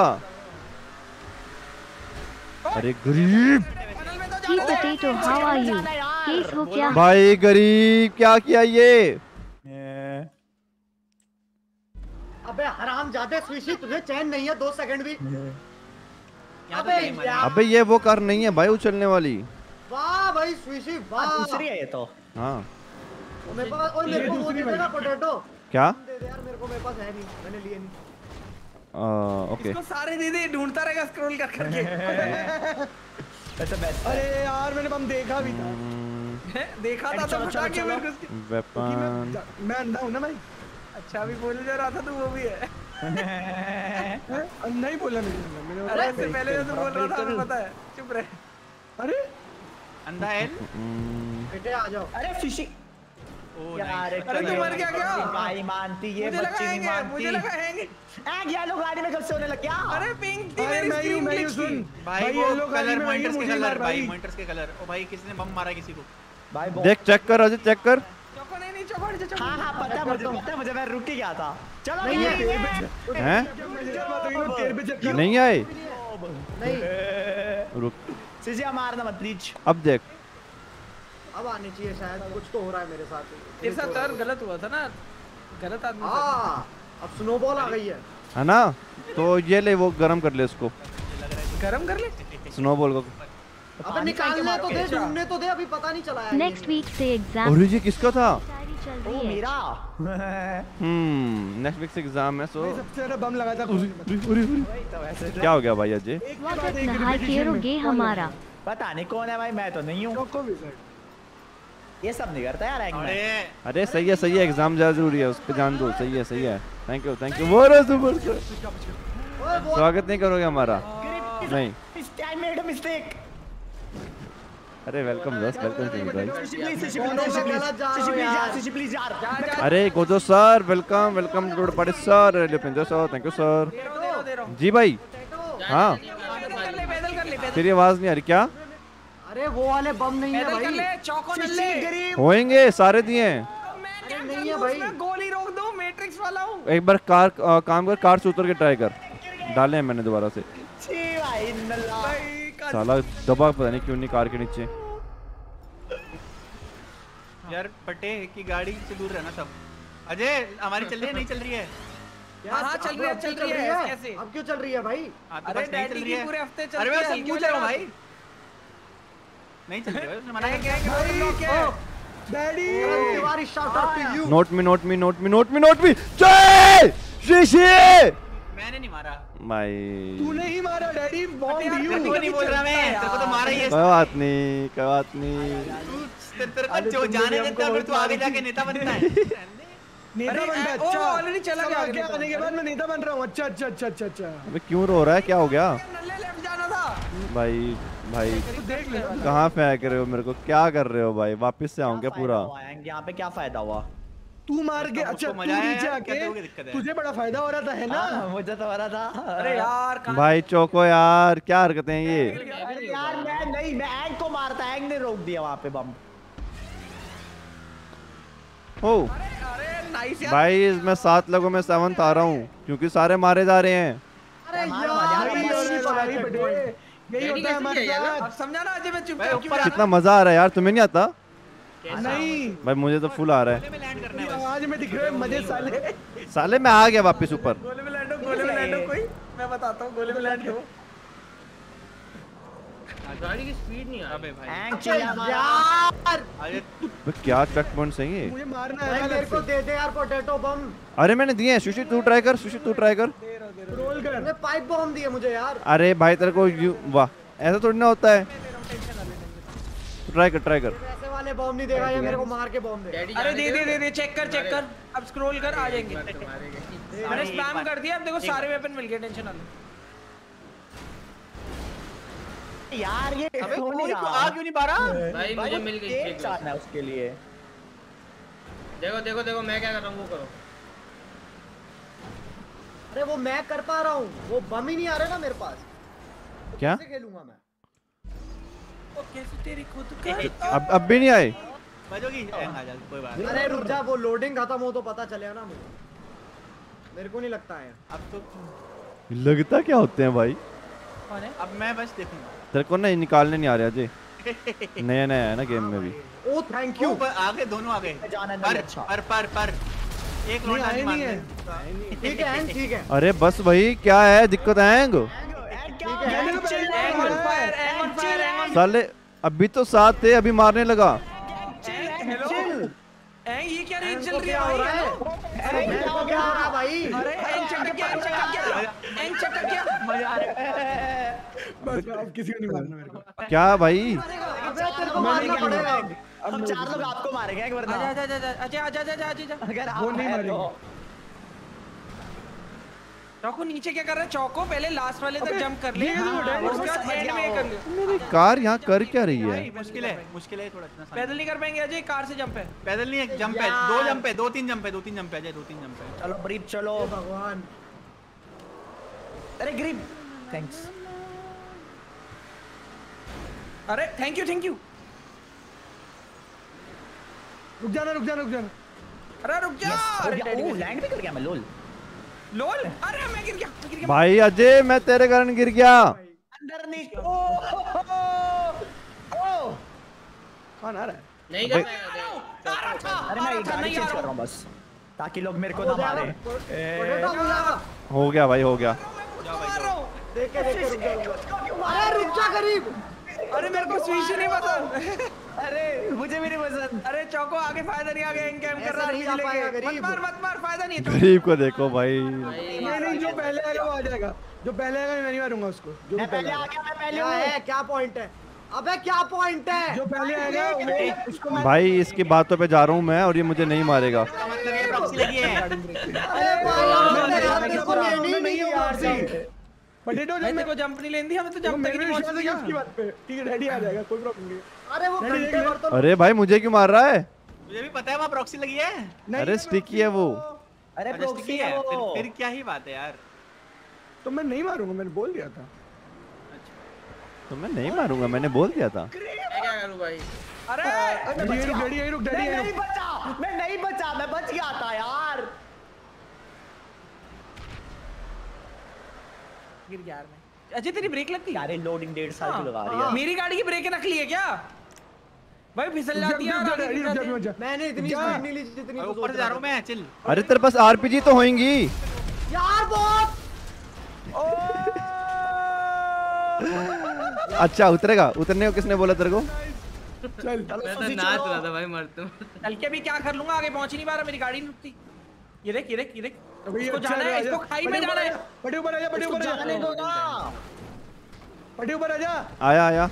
अरे गरीब Hey potato, how are you? केस हो क्या? भाई, गरीब क्या किया ये? अबे हराम जादे स्विशी, तुझे चैन नहीं है 2 सेकंड भी। अबे यार, अबे ये वो कार नहीं है भाई उछलने वाली। वाह भाई स्विशी वाह। दूसरी है ये तो। हाँ मेरे पास और मेरे को वो दे देना पोटैटो। क्या? दे दे यार मेरे को, मेरे पास है नहीं, मैंने लिए नहीं। ओके इसको सारे दे दे, ढूंढता रहेगा स्क्रॉल कर करके। वैसे बेस्ट। अरे यार मैंने बम देखा भी था। देखा था तो बता के मेरे को। क्योंकि वेपन मैं अंधा हूँ ना भाई। अच्छा अभी बोल जा रहा था तो वो भी है। अंधा ही बोला मैंने। अरे इससे पहले जो तू बोल रहा था हमें पता है, चुप रहे। अरे अंधा एल। बेटे आ जाओ। अरे फिशी ओ यार। अरे तू मर गया क्या? भाई मानती ये मुझे लगा बच्ची नहीं हैंग है, मानती। मुझे लगा हैंग है। येलो गाड़ी में कब से होने लग गया? अरे पिंक थी अरे मेरी स्क्रीन मैं ग्लिच सुन थी। भाई वो येलो गाड़ी कलर में मॉनिटर्स के मुझे कलर, मार भाई भाई। मॉनिटर्स के कलर। ओ भाई किसने बम मारा किसी को? भाई देख चेक कर अजय, चेक कर। चौको नहीं चौको नीचे चौको। हाँ हाँ पता है मुझे मैं रुक ही गया था। चलो नहीं है। हैं? तेरे पे चक्कर नहीं आए? नहीं रुक सीजिया मारना मत प्लीज। अब देख। अब आनी चाहिए शायद, कुछ तो हो रहा है मेरे साथ। तेरे साथ तर गलत हुआ था ना, गलत आदमी था। हाँ अब स्नोबॉल आ गई है ना? तो ये ले, वो गरम कर ले उसको, गरम कर ले। स्नोबॉल को। अबे निकालने तो दे, ढूंढने तो दे, अभी पता नहीं चला है। नेक्स्ट वीक से एग्जाम और ये किसका था? चल ओ रही है। मेरा। नेक्स्ट वीक से एग्जाम है सो। सबसे ज्यादा बम लगा था। तो वैसे क्या हो गया भाई अजय? वक्त नहाय केरोगे हमारा। पता नहीं कौन है भाई, मैं तो नहीं हूँ। ये सब नहीं करता यार अरे अरे सही है, एग्जाम ज्यादा जरूरी है, उस पे जान दो। सही है। Thank you. वो रहा सुपर स्वागत नहीं करोगे हमारा? नहीं। I made a mistake. अरे वेलकम दोस्त, वेलकम टू भाई। प्लीज यार। अरे Gojo sir, welcome to party sir, Lipinder sir, thank you sir. दे रहा हूँ। जी भाई। हाँ पैदल कर ले तेरी आवाज नहीं आ रही क्या? अरे वो वाले बम नहीं है पैदल कर भाई। ले, चौको न ले। होएंगे, सारे दिए हैं। मैं नहीं है भाई। मैं गोली रोक दूं, मैट्रिक्स वाला हूँ। एक बार काम कर, कार से उतर के ट्राई कर। डाले हैं मैंने दोबारा से। भाई नल्ला। साला दबा पता नहीं क्यों नहीं कार के नीचे। यार पटे की गाड़ी से दूर रहना सब। अजय हमारी चल रही है नहीं चल रही है? हाँ चल रही है कैसे? अब क्यों चल रही है भाई? हाँ, तो अरे बस नहीं चल डैडी रही की है। पूरे हफ्ते चलती अरे मैं है, सब क्यों पूछ रहा हूँ चला? भाई। नहीं चल रही है, उसने मना गए किया। Daddy Tiwari shout out to you. Not me. जय शीशी मैंने नहीं मारा। भाई तूने ही मारा डैडी, बॉम्ब तेरे यू। को नहीं बोल रहा मैं, तेरे को तो मारा ही है। कोई बात नहीं। तेरे को जो जाने देता फिर तू आगे जाके नेता बनता है। नेता बन रहा है। ओ, अच्छा ऑलरेडी चला गया आगे क्या आने के बाद मैं नेता बन रहा हूँ। अच्छा अच्छा अच्छा अच्छा अच्छा अबे क्यों रो रहा है, क्या हो गया नल्ले लेफ्ट जाना था। भाई? भाई तू देख ले कहाँ फेंक रहे हो मेरे को, क्या कर रहे हो भाई? वापस से आऊँ क्या पूरा? यहाँ पे क्या फायदा हुआ? तू मार के। अच्छा तू मजा आया नीचे यार, आके क्या दोगे, दिक्कत है? तुझे बड़ा फायदा हो रहा था, है ना? मुझे तो हो रहा था। अरे यार भाई चौको यार, क्या हरकतें हैं ये? अरे यार मैं एंग को मारता, एंग ने रोक दिया वहाँ पे बम। हो अरे नाइस यार। भाई मैं 7 लोगों में 7th आ रहा हूँ क्योंकि सारे मारे जा रहे हैं। अरे यही होता है हमारे साथ। अब समझा ना अजय, मैं चुपचाप क्यों कितना मजा आ रहा है यार, तुम्हें नहीं आता? नहीं भाई मुझे तो फुल आ रहा है। आवाज में दिख रहे हैं मजे साले। साले मैं आ गया वापस ऊपर। गोले में लैंड हो, गोले में लैंड हो कोई, मैं बताता हूँ गोले में लैंड हो। गाड़ी की स्पीड नहीं आ रही। अबे भाई एंग चिल्ला यार बे क्या चट पॉइंट्स हैं ये? मुझे मारना भाई है। मेरे को दे दे यार पोटैटो बम। अरे मैंने दिए हैं। सुशी तू ट्राई कर, सुशी तू ट्राई कर। रोल कर। तूने पाइप बम दिए मुझे यार। अरे भाई तेरे को वाह, ऐसा थोड़ी ना होता है। ट्राई कर, ट्राई कर। ऐसे वाले बम नहीं देगा ये, मेरे को मार के बम दे। अरे दे दे, चेक कर। अब स्क्रॉल कर, आ जाएंगे। मैंने स्पैम कर दिया, अब देखो सारे वेपन मिल गए, टेंशन ना लो। यार ये अबे हो नहीं कोई रहा। आ क्यों नहीं पा रहा? भाई मुझे मिल गई तेज एक। चाहना है उसके लिए। देखो देखो देखो मैं क्या कर रहा हूँ, वो करो। अरे वो मैं कर पा रहा हूँ, वो बम ही नहीं आ रहे ना मेरे पास। तो क्या? कैसे खेलूंगा मैं? कैसे तेरी खुद का अब भी नहीं आए? बजोगी आ जा, कोई बात नहीं। अरे रुक जा, वो लोडिंग खत्म हो तो पता चलेगा ना मुझे। मेरे को नहीं लगता है। अब तो लगता क्या होते हैं भाई? कौन है? अब मैं बस देखूंगा। तेरे को ना निकालने नहीं आ रहा अजय। नया नया है ना गेम में भी। ओ थैंक यू। आगे दोनों आगे। जाना नहीं पर अच्छा। पर एक नहीं लौंडा आए नहीं है। ठीक है ठीक है अरे बस वही, क्या है दिक्कत आएंगे? साले अभी तो 7 थे, अभी मारने लगा। ये क्या रेंज चल रही क्या हो रहा है? है? अरे मेरे को क्या हो रहा है भाई? अरे एंग चक्कर क्या? मजा आ रहा है। बस अब किसी को नहीं मारना मेरे को। क्या भाई? अबे तेरे को मारना पड़ेगा। अब 4 लोग आपको मारेंगे एक वरना। आजा। अगर आप वो नहीं आए मारेंगे। तो। चौको नीचे क्या कर रहा है? चौको पहले लास्ट वाले तक जंप कर ले, ये कैसे उठा है? उसके बाद एंड में कर ले। मेरी कार यहाँ कर क्या रही है? मुश्किल है थोड़ा इतना। पैदल नहीं कर पाएंगे अजय, कार से जंप है। पैदल नहीं है, जंप है, 2 जंप है, 2-3 जंप है, 2-3 जंप है अजय, 2-3 जंप है। चलो ब्रीथ चलो। भगवान अरे ग्रिप थैंक्स। अरे थैंक यू। रुक जाना। अरे रुक जा। ओ लैंड भी कर गया मैं लोल। लोल, अरे मैं गिर गया। भाई अजय मैं तेरे कारण गिर गया। अंदर नहीं। ओ कौन आ रहा है? नहीं कर पाएगा। अरे मैं गाड़ी चेंज कर रहा हूँ बस, ताकि लोग मेरे को ना मारे। पोटैटो हो जाएगा। हो गया भाई, हो गया। देख के रुक जा। अरे रुक जा गरीब। अरे मेरे को स्विच ही नहीं पसंद। अरे मुझे भी नहीं पसंद। अरे चौको आगे फायदा नहीं, आगे एंग कैम कर रहा ऐसे नहीं आ पाएगा है। गरीब। मत मार, फायदा नहीं है। गरीब को देखो भाई। नहीं जो पहले आएगा वो आ जाएगा। जो पहले आएगा मैं नहीं मारूंगा उसको। जो मैं पहले पहले आ आएगा। गया, मैं पहले क्या हूँ। है? क्या पॉइंट है? अबे क्या पॉइंट है? जो पहले आएगा वो उसको मैं। भाई इसकी बातों पे जा रहा हूँ मैं और ये मुझे नहीं मारेगा। मतलब ये प्रॉक्सी लगी है। अरे भाई यार मेरे को लेनी नहीं है यार से। पोटैटो भाई तेरे को जंप नहीं लेनी थी, हमें तो जंप तक मेरे ही नहीं विश्वास है कि पहुंच उसकी बात पे। ठीक है रेडी आ जाएगा, कोई प्रॉब्लम नहीं है। अरे वो घंटे भर तो अरे भाई मुझे क्यों मार रहा है? मुझे भी पता है वहाँ प्रॉक्सी लगी है। अरे स्टिकी है वो। अरे अच्छा, प्रोक्सी है है वो। फिर क्या ही बात है यार। तो मैं नहीं मारूंगा, मैंने बोल दिया था। तो मैं नहीं मारूंगा, मैंने बोल दिया था। मैं क्या करूँ भाई? अरे डैडी रुक। मैं नहीं बचा, मैं बच गया था यार। गिर गया यार मैं। अजय तेरी ब्रेक लगती है? यार लोडिंग 1.5 साल की लगा रही है। मेरी गाड़ी की ब्रेक नकली है क्या? भाई फिसल जाती है यार, आगे गिर जाती है। मैंने इतनी स्पीड नहीं ली जितनी तू ऊपर सोच जा रहा रहा हूँ मैं, चिल। अरे तेरे पास आरपीजी तो होंगी। यार बहुत। अच्छा उतरेगा? उतरने को किसने बोला तेरे को? चल मैं तो नाच रहा था भाई, मरते चल के भी क्या कर लूंगा, आगे पहुंच ही नहीं पा रहा, मेरी गाड़ी नहीं रुकती। ये देख अभी इसको अच्छा जाना है, आजा। इसको खाई में जाना है। पटे ऊपर आजा। जाने दो ना। पटे ऊपर आजा। आया।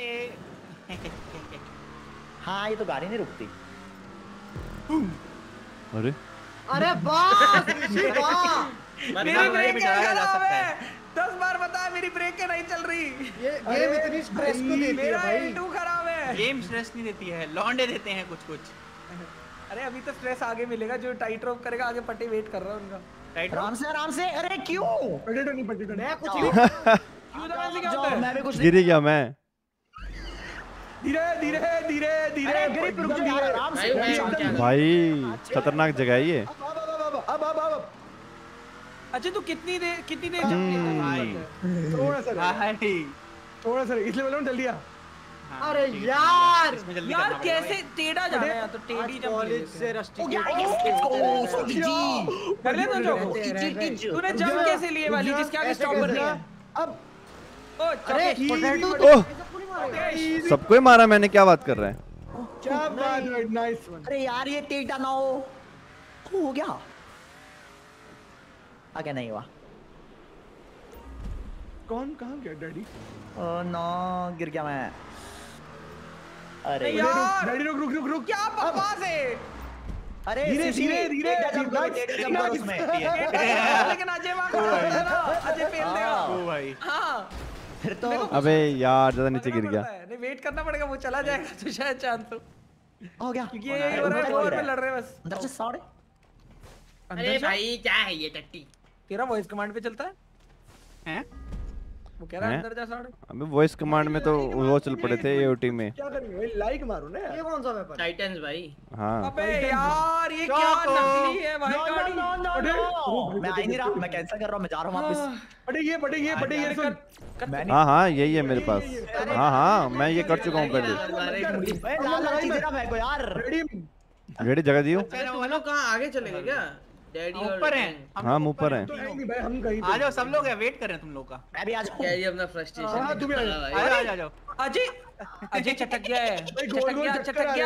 हाँ ये तो गाड़ी नहीं रुकती। अरे अरे वाह ऋषि वाह मेरी ब्रेक क्या खराब है 10 बार बताया मेरी ब्रेक के नहीं चल रही। ये गेम इतनी स्ट्रेस को देती है मेरा भाई। L2 खराब है। गेम स्ट्रेस नहीं देती है, लौंडे देते हैं कुछ कुछ। अरे अभी तो स्ट्रेस आगे मिलेगा, जो टाइट रोप करेगा आगे पट्टी वेट कर रहा है उनका। राइट आराम से। अरे क्यों? पटेटो नहीं पटेटो मैं कुछ नहीं। क्यों दबा से क्या होता है? मैं भी कुछ गिरी गया मैं। धीरे धीरे ग्रिप रुक जा यार, आराम से। भाई खतरनाक जगह है ये। अब अच्छा तू कितनी देर थोड़ा सा इसलिए बोला जल्दी आ। अरे यार इसमें जल्दी यार करना पड़ेगा कैसे टेढ़ा जाना है, या तो टेढ़ी जंप कॉलेज से रस्टी कर ले तो जो तूने जंप कैसे लिए वाली जिसके आगे स्टॉप कर दिया। अब ओ अरे चौके। पोटैटो ओह सबको नहीं मारेगा। सबको ही मारा मैंने, क्या बात कर रहा है? क्या बात है, नाइस वन। अरे यार ये टेढ़ा ना हो गया आगे नहीं हुआ। कौन कहाँ गया डैडी? ओह नो गिर गया मैं। अरे नहीं यार डैडी रुक क्या बकवास है। अरे धीरे जंप करो उसमें। लेकिन अजय वहां खड़ा है ना, अजय फेल देगा। ओ भाई हाँ फिर तो अबे यार ज्यादा नीचे गिर गया। नहीं वेट करना पड़ेगा, वो चला जाएगा तो शायद चांद तो, हो गया क्योंकि ये हो रहा है ओवर में लड़ रहे हैं बस। अंदर से साड़े। अरे भाई क्या है ये टट्टी? तेरा वॉइस कमांड पे चलता है हैं? वो कह रहा है हैं? अंदर जा साड़े। अबे वॉइस कमांड में तो वो चल पड़े थे एओटी में। क्या करेंगे भाई, लाइक मारो ना ये यार। कौन सा वेपन? टाइटंस भाई। हाँ अबे यार ये क्या नकली है भाई गाड़ी। नो मैं आ ही नहीं रहा, मैं कैंसिल कर रहा हूँ, मैं जा रहा हूँ वापस। पटे ये मैं हाँ हाँ यही है मेरे पास। हाँ मैं ये कर चुका हूँ पहले। लाल चीज देना मेरे को यार। रेडी जगह दियो। तुम लोग कहाँ आगे चले गए क्या? डैडी ऊपर हैं। हम ऊपर हैं। भाई हम कहीं आ जाओ सब लोग, वेट कर रहे हैं तुम लोग का। मैं भी आ जाऊँ। ये अपना फ्रस्ट्रेशन। हाँ तू भी आ जा। आ जाओ। अजय अजय चटक गया है, चटक गया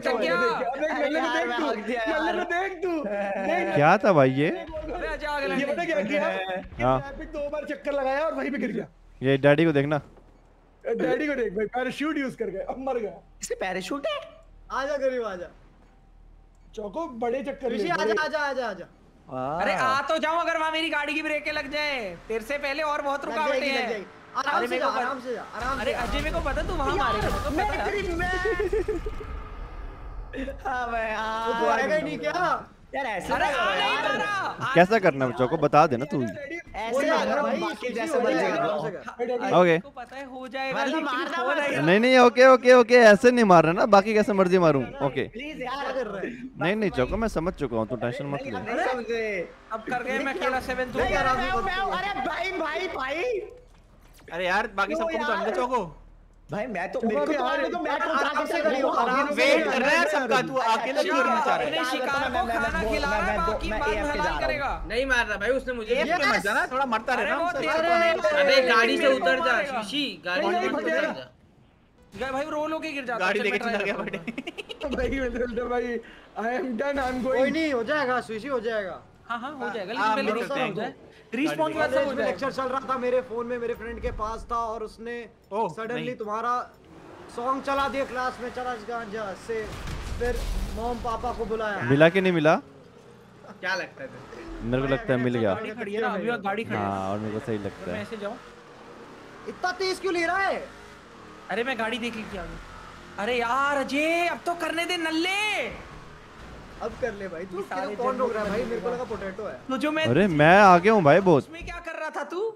देख तू क्या था भाई ये? अबे अजय आगे ये पता क्या किया? हाँ एपिक 2 बार चक्कर लगाया और वहीं पे गिर गया। ये डैडी को देखना। डैडी को देख भाई, पैराशूट यूज कर गए, अब मर गया। इसके पैराशूट है। आजा गरीब आजा। चौको बड़े चक्कर ऋषि आजा। अरे आ तो जाऊं, अगर वहां मेरी गाड़ी की ब्रेकें लग जाए। तेरे से पहले और बहुत रुकावटें हैं। आराम से जा। अरे अजय मेरे को पता तू वहां मारेगा, मेरे को पता है। हाँ भाई वो तो आएगा ही नहीं क्या? यार ऐसे अरे आ नहीं मारा। कैसा करना है बच्चों को बता देना तू। ऐसे मारो बाकी जैसे मर जाएगा। ओके को पता है हो जाएगा, मतलब लेकिन मारना हो मत। जाएगा। नहीं ओके ऐसे नहीं मार रहा ना, बाकी कैसे मर्जी मारूं। ओके प्लीज यार नहीं चौको मैं समझ चुका हूँ, तू टेंशन मत ले। नहीं समझे। अब कर गए मैं अकेला 7 2 अरे भाई अरे यार बाकी सबको भी तो अंदर चौको। भाई मैं तो मेरे को तो आने दो, मैं आराम से करियो, आराम से। वेट कर रहा है सबका, तू अकेला क्यों करना चाह रहा अपने है? शिकार को खाना खिला रहा है, बाकी मैं बाद में AFK जा हलाल रहा करेगा। नहीं मार रहा भाई, उसने मुझे ये मत जाना, थोड़ा मरता अरे रहना वो हमसे। तेरे अबे गाड़ी से मेरे को उतर जा मारेगा। शीशी, गाड़ी से उतर जा। गए भाई रोल होके गिर जाता गाड़ी चल, लेके मैं चला try गया करता हूँ। बड़े। भाई I am done, I am कोई गोइंग। नहीं, हो जाएगा स्विशी, हो जाएगा। हाँ हो जाएगा, हाँ, लेकिन हम पहले निकलते हैं। रिस्पॉन्स के बाद सब हो कॉलेज में जाएगा। लेक्चर चल रहा था, मेरे फोन में मेरे फ्रेंड के पास था और उसने ओह, सडनली नहीं। तुम्हारा सॉन्ग चला दिया क्लास में, चला गांजा से। फिर मॉम पापा को बुलाया। मिला कि नहीं मिला? क्या लगता है तुझे? मेरे को लगता है मिल गया। गाड़ी खड़ी है ना, अभी वहाँ गाड़ी खड़ी है। हाँ और मेरे को सही तो लगता मैं है। ऐसे जाऊँ? इतना तेज क्यों ले रहा है? अरे मैं गाड़ी देख ली थी आगे। अरे यार अजय अब तो करने दे नल्ले। अब कर ले भाई, तू सारे कौन रोक रहा है भाई? मेरे को लगा पोटैटो है। तो जो मैं अरे मैं आगे हूँ भाई बहुत। उसमें क्या कर रहा था तू?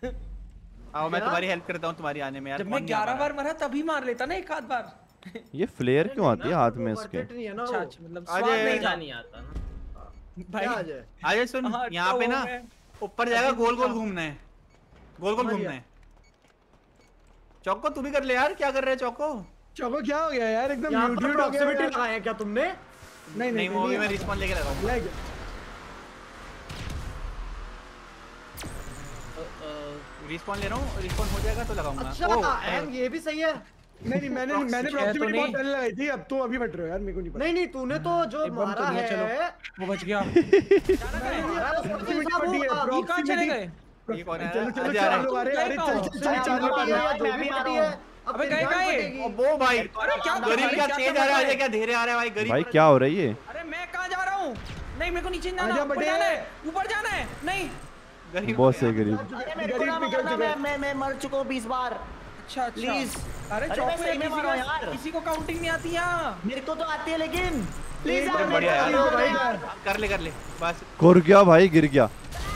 आओ मैं तुम्हारी हेल्प करता हूँ तुम्हारी आने में यार। जब मैं 11 बार मरा तभी मार लेता ना एक आध बार। ये फ्लेयर क्यों आती है हाथ में इसके? Worth it नहीं है ना अच्छा वो। अच्छा, मतलब अजय, स्वाद नहीं था। नहीं आता ना भाई क्या आ जाए? आजा सुन, हाँ, यहाँ तो पे ना मैं- ऊपर जाएगा, गोल गोल घूमना है, गोल गोल घूमना है। चौको तू भी कर ले यार, क्या कर रहे है चौको? चौको क्या हो गया यार, एकदम यहाँ पर म्यूटेड हो गया proximity यार। लगाए हैं क्या तुमने? नहीं वो भी मैं रिस्पॉन्स लेके लगाऊंगा। लग रिस्पॉन्स ले रहा हूँ, रिस्पॉन्स हो जाएगा तो लगाऊंगा। अच्छा एम ये भी सही है। नहीं मैंने है तो प्रॉक्सिमिटी नहीं। बहुत पहले लगाई थी, अब तुम अभी बट रहे हो यार, मेरे को नहीं पता। नहीं तूने तो जो एक बम मारा तो दिया, है चलो। वो बच गया। प्रॉक्सिमिटी पड़ी है, ये कहाँ चले गए? ये कौन है? चलो चलो आजा, आ रहा है। चलो, अरे अरे चल चल चल चार लोग आ रहे हैं। जो भी पटी है, अब अबे तेरी गए जान गए? बचेगी। वो भाई अरे क्या गरीब क्या क्या तेज कर आ रहा रहा है, क्या धीरे आ रहा है भाई गरीब। भाई क्या हो रही है? अरे मैं कहाँ जा रहा हूँ? नहीं मेरे को नीचे जाना है, ऊपर जाना है, ऊपर जाना है। नहीं बहुत सही गरीब। अरे मेरे को ना मारना, मैं मर चुका हूं 20 बार। अच्छा प्लीज। अरे मैं सही में मारो यार, किसी को काउंटिंग नहीं आती यार। मेरे को तो आती है लेकिन प्लीज यार। बढ़िया यार, कर ले बस। गिर गया भाई, गिर गया।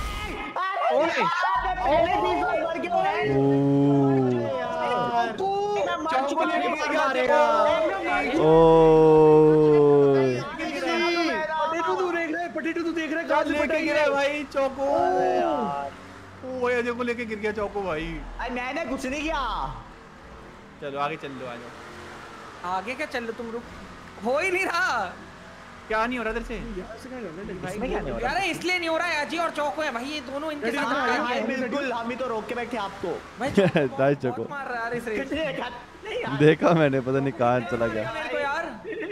पटेटो तू देख रहा है, चल लेके गिरा भाई चौको। ओ भाई अजय को लेके गिर गया चौको भाई। अरे मैंने कुछ नहीं किया। चलो आगे चल लो, आ जाओ। आगे क्या चल लो, तुम रुक। हो ही नहीं रहा। क्या नहीं हो रहा इधर से? इसमें क्या नहीं हो रहा? अरे इसलिए नहीं हो रहा है, अजय और चौको है भाई, ये दोनों इनके साथ हाँ, बिल्कुल हम ही तो रोक के बैठे आपको। भाई दाई चौको बहुत मार रहा है इस रेस। नहीं यार, देखा मैंने, पता नहीं कहाँ चला गया। मेरे को यार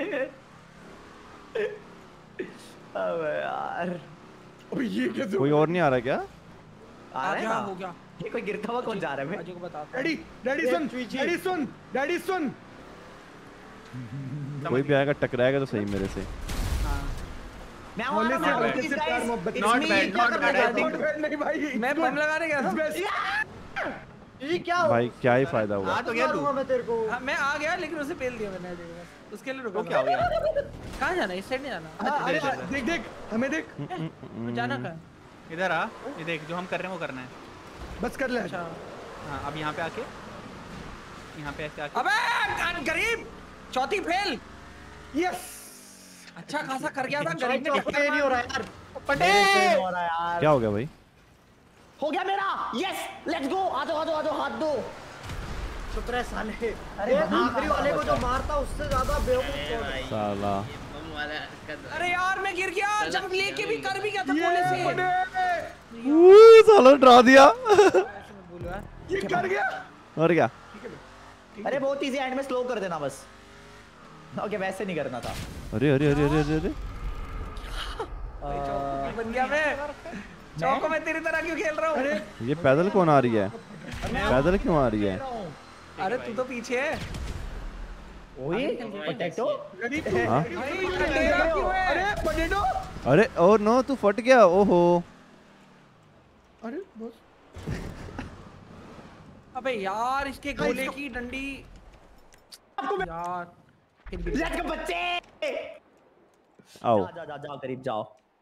अबे यार, अबे ये कैसे? कोई और नहीं आ रहा क्या? आ रहा है ना? हो गया। ये कोई गिरता हुआ कौन जा रहा है? अजय को बता। डैडी सुन, डैडी सुन, डैडी सुन। कोई भी आएगा टकराएगा तो सही मेरे से। मैं होली से हूँ, हल्के से प्यार मोहब्बत। Not bad, not bad I think. नहीं भाई, मैं बम लगाने गया था। ये क्या हो? भाई क्या ही फायदा हुआ। हाँ तो क्या तू? मारूंगा मैं तेरे को। हाँ, मैं आ गया लेकिन उसे पेल दिया मैंने अजय को। उसके लिए रुका। तो क्या हो गया? कहाँ जाना है? इस साइड नहीं जाना। हाँ, अरे देख देख, हमें देख। तो जाना कहाँ? इधर आ, ये देख जो हम कर रहे हैं वो करना है। बस कर ले। अच्छा हाँ अब यहाँ पे आके, यहाँ पे ऐसे आके। अबे गरीब, चौथी फेल। यस। अच्छा खासा कर गया था गरीब ने। ये नहीं हो रहा यार। नहीं हो रहा यार। क्या हो गया भाई? हो गया मेरा। Yes, let's go. आ जाओ आ जाओ आ जाओ, हाथ दो। चुप रहे साले। ये आखिरी वाले को जो मारता उससे ज्यादा बेवकूफ कौन है? साला अरे यार मैं गिर गया, जब लेके भी कर भी गया था कोने से। साला डरा दिया। ये कर गया। और क्या? अरे बहुत इजी, एंड में स्लो कर देना बस। ओके वैसे नहीं करना था। अरे अरे अरे अरे अरे अरे बन गया मैं। चौको मैं तेरी तरह क्यों खेल रहा हूँ? ये पैदल कौन आ रही है? पैदल क्यों आ रही है? अरे तू तो पीछे है। ओए पोटैटो। हाँ? अरे पोटैटो। अरे ओ नो, तू फट गया। ओहो। अरे बस। अबे यार इसके गोले की डंडी यार। लेट्स गो बच्चे। आओ। जाओ जाओ जाओ करीब जाओ।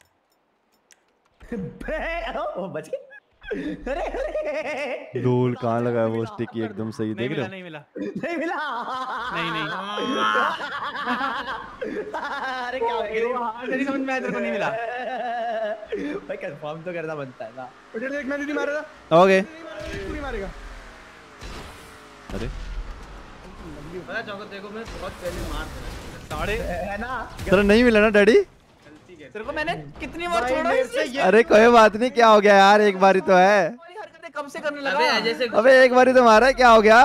ओ बच गए। अरे डोल कहाँ लगा है वो स्टिकी, एकदम सही देख रहे हो? नहीं मिला। नहीं मिला। नहीं अरे क्या हो गया? तेरी समझ में आया, तेरे को नहीं मिला। भाई कंफर्म तो करना बनता है ना। पोटैटो एक मैंने नहीं मारा था। ओके। तू नहीं मारेगा। अरे पता चौको देखो मैं बहुत पहले मार दिया। साढ़े है ना? तेरा नहीं मिला ना डैडी? तेरे को मैंने कितनी बार भाई छोड़ा मेरे इससे? से ये अरे कोई बात नहीं, क्या हो गया यार, एक बारी तो है। हमारी हरकतें कब से करने लगा? जैसे अबे एक बारी तो मारा है, क्या हो गया?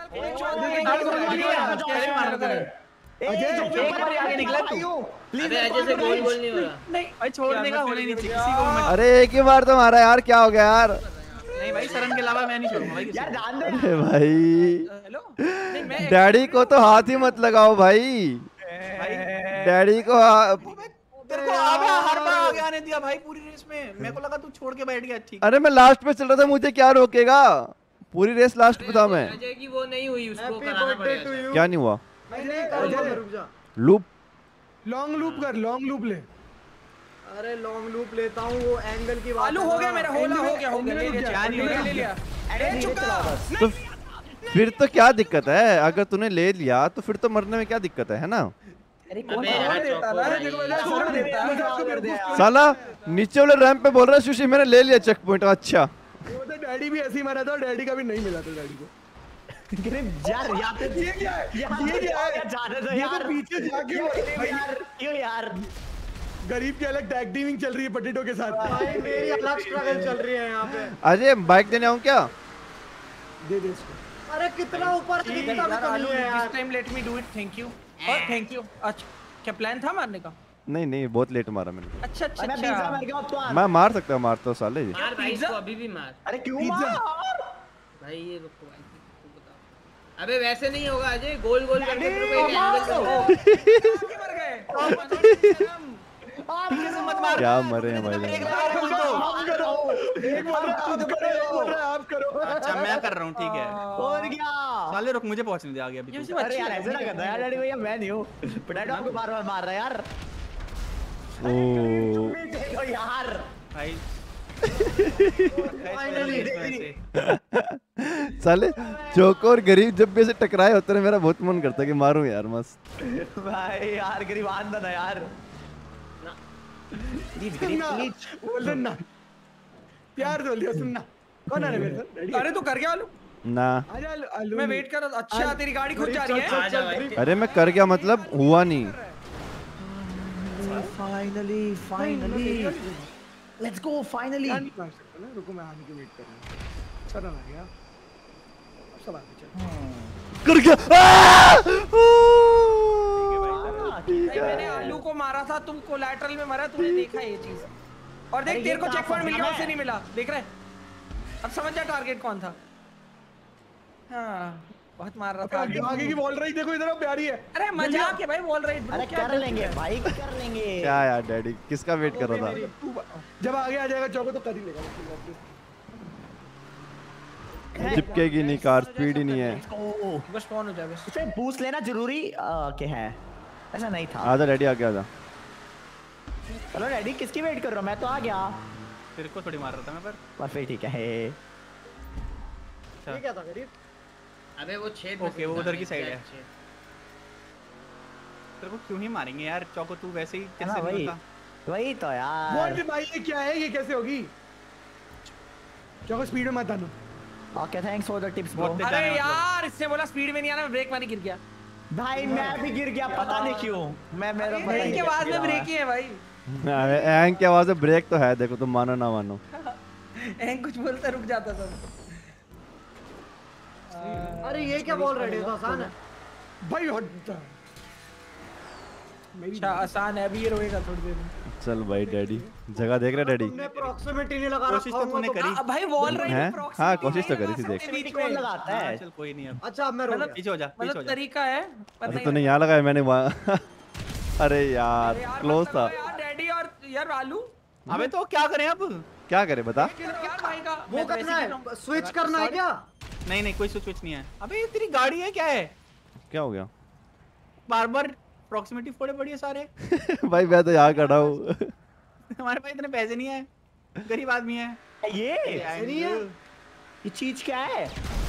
एक बार आगे निकला तू। प्लीज अजय से गोल गोल नहीं हो रहा। नहीं भाई छोड़ने का होना ही नहीं चाहिए किसी को भी मत। अरे एक ही बार तो मारा यार, क्या हो गया यार? नहीं भाई शरण के अलावा मैं नहीं छोड़ूंगा भाई किसी यार को। जान दे। अरे भाई हेलो नहीं मैं डैडी को तो हाथ ही मत लगाओ भाई। डैडी को तेरे को अबे हर बार आगे आने दिया भाई पूरी रेस में। मेरे को लगा तू छोड़ के बैठ गया। ठीक अरे मैं लास्ट पे चल रहा था, मुझे क्या रोकेगा? पूरी रेस लास्ट पे था मैं। अजय की वो नहीं हुई, उसको हैप्पी कराना बर्थडे टू पड़ेगा। यू। क्या नहीं हुआ? मैं नहीं करूंगा, मैं रुक जा। लूप? लॉन्ग लूप कर, लॉन्ग लूप ले। अरे लॉन्ग लूप लेता हूँ, वो एंगल की बात आलू है हो ना। गया मेरा, होला हो गया ले लिया। क्या नहीं हुआ? ले लिया। अरे धीरे चलाओ बस। तो फिर तो क्या दिक्कत है? अगर तूने ले लिया तो फिर तो मरने में क्या दिक्कत है ना? अरे कौन अबे यार देता ना, देखो मैंने छोड़ देता। साला नीचे वाले रैंप पे बोल रहा है सुशी मैंने ले लिया चेक पॉइंट। अच्छा वो तो डैडी भी ऐसे ही मारा था, और डैडी का भी नहीं मिला था डैडी को। यार यहाँ पे ये क्या है? ये क्या है? जाने दो ये यार। तो पीछे जाके यार क्यों यार? गरीब की अलग टैग टीमिंग चल रही है पोटैटो के साथ। भाई मेरी अलग स्ट्रगल चल रही है यहाँ पे। अजय बाइक देने आऊँ क्या? दे दे इसको। अरे कितना ऊपर कितना भी कमी है यार। This time let me do it, thank you. और थैंक यू। अच्छा क्या प्लान था मारने का? नहीं नहीं बहुत लेट मारा मैंने। अच्छा अच्छा मैं पिज्जा अच्छा। मार गया अब तो आ। मैं मार सकता हूँ, मारता हूँ साले। मार भाई इसको अभी भी मार अरे क्यों पिज्जा। मार? भाई ये रुको भाई तू बता। अबे वैसे नहीं होगा अजय, गोल गोल करके तेरे को एक एंगल से मर गए। पीछे से मत मार। क्या मरे हैं भाई आप करो, एक बोल रहा है, आप करो, एक बोल रहा है, आप करो। अच्छा मैं कर रहा हूँ, ठीक है। और क्या? साले रुक, मुझे पहुंचने दे आगे अभी तू। अरे यार ऐसे ना करना यार डैडी भैया, मैं नहीं हूँ। पोटैटो आपको बार-बार मार रहा है यार। ओ देखो यार भाई साले चोको और गरीब जब भी ऐसे टकराए होते हैं, मेरा बहुत मन करता है कि मारूं यार मस्त। भाई यार गरीब आंदा ना यार। प्लीज गरीब प्लीज बोल देना प्यार तो लियो, सुनना कौन आ रहा है मेरे साथ? अरे तू कर गया आलू? ना आजा आलू, मैं वेट कर रहा। अच्छा तेरी गाड़ी खुद जा रही है। आजा भाई। अरे मैं कर गया मतलब हुआ नहीं। Finally let's go finally. नहीं मार सकता ना, रुको मैं आने की वेट कर रहा हूँ। चल आ गया, अब सब आगे चल। कर गया। भाई मैंने आलू को मारा था, तुम कोलैटरल में मरा, तूने देखा ये चीज। और देख तेरे को चेक पॉइंट मिल गया, उसे नहीं मिला, देख रहा है। अब समझ जा टारगेट कौन था। हाँ बहुत मार रहा था। आगे की बॉल रही देखो, इधर प्यारी है। अरे मजाक है भाई, बोल रही। अरे कर लेंगे भाई कर लेंगे। क्या यार डैडी, किसका वेट कर रहा था? जब आगे आ जाएगा चौको तो कर ही लेगा। चिपकेगी नहीं कार, स्पीड ही नहीं है। बस स्पॉन हो जाए बस। इसे बूस्ट लेना जरूरी के है, ऐसा नहीं था। आजा डैडी, आगे आजा। चलो डैडी किसकी वेट कर रहा हूँ, मैं तो आ गया। तेरे को थोड़ी मार रहा था मैं, पर फिर ठीक है। ये क्या था गरीब? अबे वो छेद ओके वो उधर की साइड है। तेरे को क्यों ही मारेंगे यार चौको, तू वैसे ही कैसे वही होता? वही तो यार। बोल भाई ये क्या है, ये कैसे होगी? चौको स्पीड में मत आना। Okay thanks for the tips bro. अरे यार इससे बोला स्पीड में नहीं आना, ब्रेक मारी गिर गया। भाई मैं भी गिर गया, पता नहीं क्यों। मैं मेरा पता ब्रेक नहीं के बाद में ब्रेक ही है भाई। एंग की आवाज में ब्रेक तो है, देखो तुम मानो ना मानो। एंग कुछ बोलता रुक जाता था। अरे ये क्या बोल रहे हो, आसान है भाई हट। अच्छा आसान है, अभी ये रोएगा थोड़ी देर में। चल भाई डैडी, जगह देख रहा डैडी? तुमने अप्रॉक्सीमेट ही नहीं लगा कोशिश तो तूने करी। भाई वॉल राइड हैं? हाँ कोशिश तो करी थी, देख। बीच में लगाता है। चल कोई नहीं अब। अच्छा अब मैं रोक गया। पीछे हो जा, पीछे हो मतलब जा। तरीका है पर अच्छा तूने यहाँ लगाया, मैंने वहाँ। अरे यार क्लोज था यार डैडी और यार आलू। अबे तो क्या करें अब? क्या करे बता? यार भाई का वो करना है, स्विच करना है क्या? नहीं नहीं कोई स्विच नहीं है। अबे ये तेरी गाड़ी है क्या है? क्या हो गया? बार बार प्रॉक्सिमिटी फोड़े पड़ी है सारे। भाई मैं तो यहाँ खड़ा हूँ। हमारे पास इतने पैसे नहीं है, गरीब आदमी है। ये नहीं है। ये चीज क्या है?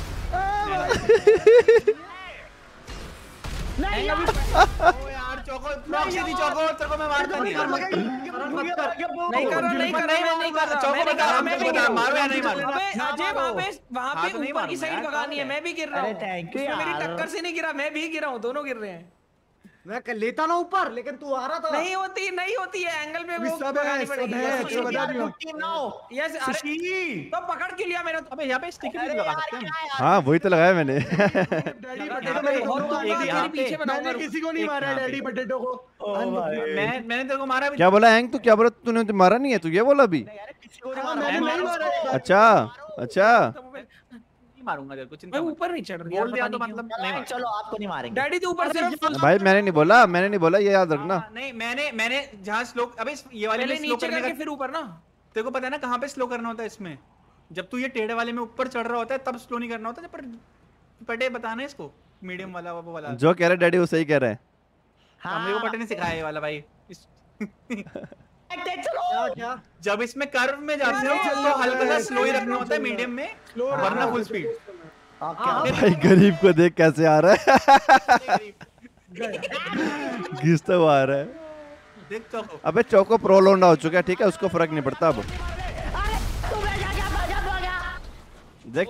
नहीं ओ यार चौको प्रॉक्सी थी, चौको तेरे को मैं मारता नहीं यार। नहीं कर रहा, नहीं कर रहा, नहीं कर रहा। चौको बता, मैं भी मारो या नहीं मारो? अबे अजय वहाँ हाँ, पे तो नहीं ऊपर की मारूंगा साइड यार, भगानी है, मैं भी गिर रहा हूँ। अरे thank you उसमें मेरी यार। टक्कर से नहीं गिरा, मैं भी गिरा हूँ, दोनों गिर रहे हैं। मैं लेता ना ऊपर, लेकिन तू आ रहा था। नहीं होती है एंगल पे वो सब है, भगानी सब पड़ेगी। है, बस सब बता यार, दियो। टीम नाउ यस अरे तो पकड़ के लिया मेरा। अबे यहाँ पे स्टिकर भी लगा सकते हैं। हाँ वही तो लगाया मैंने। डैडी लगा, पटेटो मेरे बहुत को दूंगा, यहाँ तेरे पे। पीछे बनाऊंगा, मैंने रुक। किसी को नहीं मारा है, डैडी पटेटो को। मैंने तेरे को मारा भी। क्या बोला एंग? तू क्या बोला? तूने तो मारा नहीं है, तू ये बोला अभी? हाँ, मैंने नहीं मारा है। अच्छा अच्छा। नहीं मारूंगा तेरे को, चिंता मैं मत। ऊपर नहीं चढ़ रही बोल दिया तो पता नहीं मतलब नहीं मार। चलो आपको नहीं मारेंगे। डैडी तू ऊपर से भाई मैंने नहीं बोला, ये याद रखना। नहीं मैंने जहाँ स्लो, अबे ये वाले पहले में स्लो नीचे करने करके का फिर ऊपर ना। तेरे को पता है ना कहाँ पे स्लो करना होता है इसमें? जब तू ये टेढ़े वाले में ऊपर चढ़ रहा होता है तब स्लो नहीं करना होता। पर पटे बताना इसको, मीडियम वाला वो वाला। जो कह रहे डैडी वो सही कह रहे हैं। हमने को पटे नहीं सिखाया ये वाला भाई। क्या क्या? जब इसमें कर्व में जाते हो तो हल्का सा स्लो ही रखना होता है, मीडियम में, वरना फुल स्पीड। भाई गरीब को देख कैसे आ रहा है। घिसता हुआ आ रहा है। देख चौको। अबे चौको प्रो लोंडा हो चुका है, ठीक है, उसको फर्क नहीं पड़ता अब। देख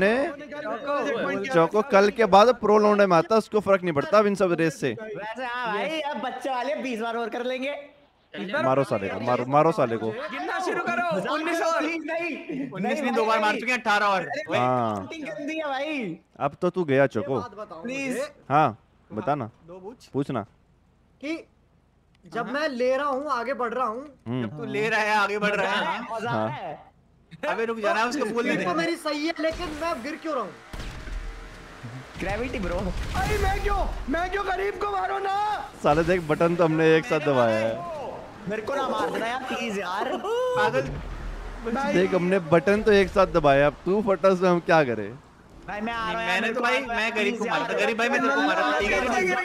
चौको कल के बाद प्रो लोंडे में आता, उसको फर्क नहीं पड़ता अब इन सब रेस से। वैसे हाँ भाई, अब बच्चे वाले 20 बार और कर लेंगे। मारो साले को, मारो साले को। गिनना शुरू करो। 19 और नहीं 19 ने 2 बार मार चुके हैं, 18 और। हाँ काउंटिंग गंदी है भाई। अब तो तू गया चौको। बात बताओ Please। मुझे हाँ बता ना, दो पूछ। पूछना। कि जब मैं ले रहा हूँ, आगे बढ़ रहा हूँ, जब तू ले रहा है, आगे बढ़ रहा है। मजा आ रहा है। अबे रुक जाना, उसको बोलने तो दे। मेरी सही है, लेकिन मैं गिर क्यों रहा हूँ? Gravity bro. अरे मैं क्यों गरीब को मारो ना? साले देख बटन तो हमने एक साथ दबाया है। मेरे को ना मार देना यार प्लीज यार। पागल देख हमने बटन तो एक साथ दबाया, अब तू फटा से हम क्या करें? भाई मैं आ रहा हूं। मैंने तो भाई मैं गरीब को मारा था, गरीब भाई मैं तेरे को मारा था, ठीक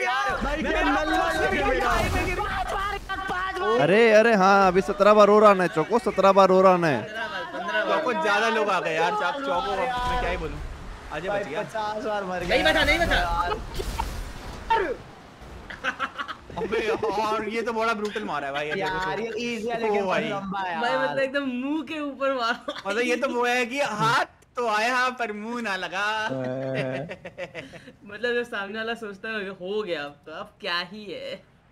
है। अरे अरे हाँ अभी 17 बार और आना है चौको, 17 बार और आना है। चौको ज्यादा लोग आ गए यार, चौको मैं क्या ही बोलूं। अजय बच गया। 50 बार मर नहीं गया। बचा नहीं बचा। अबे यार ये तो बड़ा ब्रूटल मारा है भाई यार ये इजी है लेकिन बहुत लंबा है भाई यार। मतलब एकदम मुंह के ऊपर मारा। मतलब ये तो वो है कि हाथ तो आया पर मुंह ना लगा। मतलब जब सामने वाला सोचता है हो गया अब तो अब क्या ही है।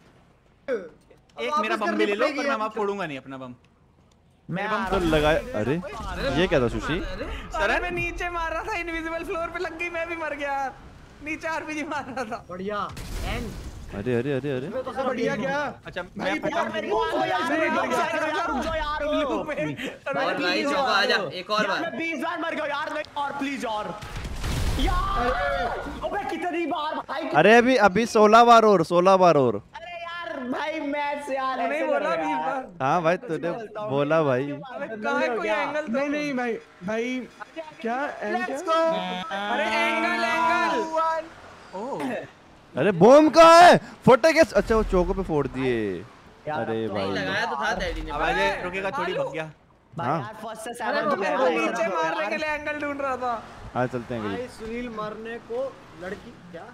एक मेरा बम भी ले लो, पर मैं वहां फोड़ूंगा नहीं अपना बम। मैं तो लगाए। अरे ये क्या था सुशी? अरे मैं नीचे मार रहा था, इनविजिबल फ्लोर पे लग गई, मैं भी मर गया यार। नीचे आरपीजी मार रहा था। बढ़िया अरे अरे अरे अरे तो बढ़िया क्या? अच्छा मैं फटा और भाई चौको आजा एक और बार। मैं 20 बार मर गया यार, नहीं और प्लीज और यार। अबे कितनी बार भाई? अरे अभी अभी 16 बार और 16 बार और। अरे यार भाई मैच से यार नहीं बोला 20 बार। हाँ भाई तूने बोला भाई। अबे कहाँ है कोई एंगल तो? नहीं भाई भाई क्या अरे एंगल ओह अरे बॉम्ब कहाँ है? फोटे के अच्छा वो चौको पे फोड़ दिए। अरे नहीं भाई लगाया तो था डैडी ने। अब अजय रुकेगा थोड़ी, भग गया। भाई हाँ। यार फर्स्ट से अरे 7 मैं तो नीचे मारने के लिए एंगल ढूंढ रहा था। हाँ चलते हैं भाई गरीब। सुनील मरने को लड़की क्या?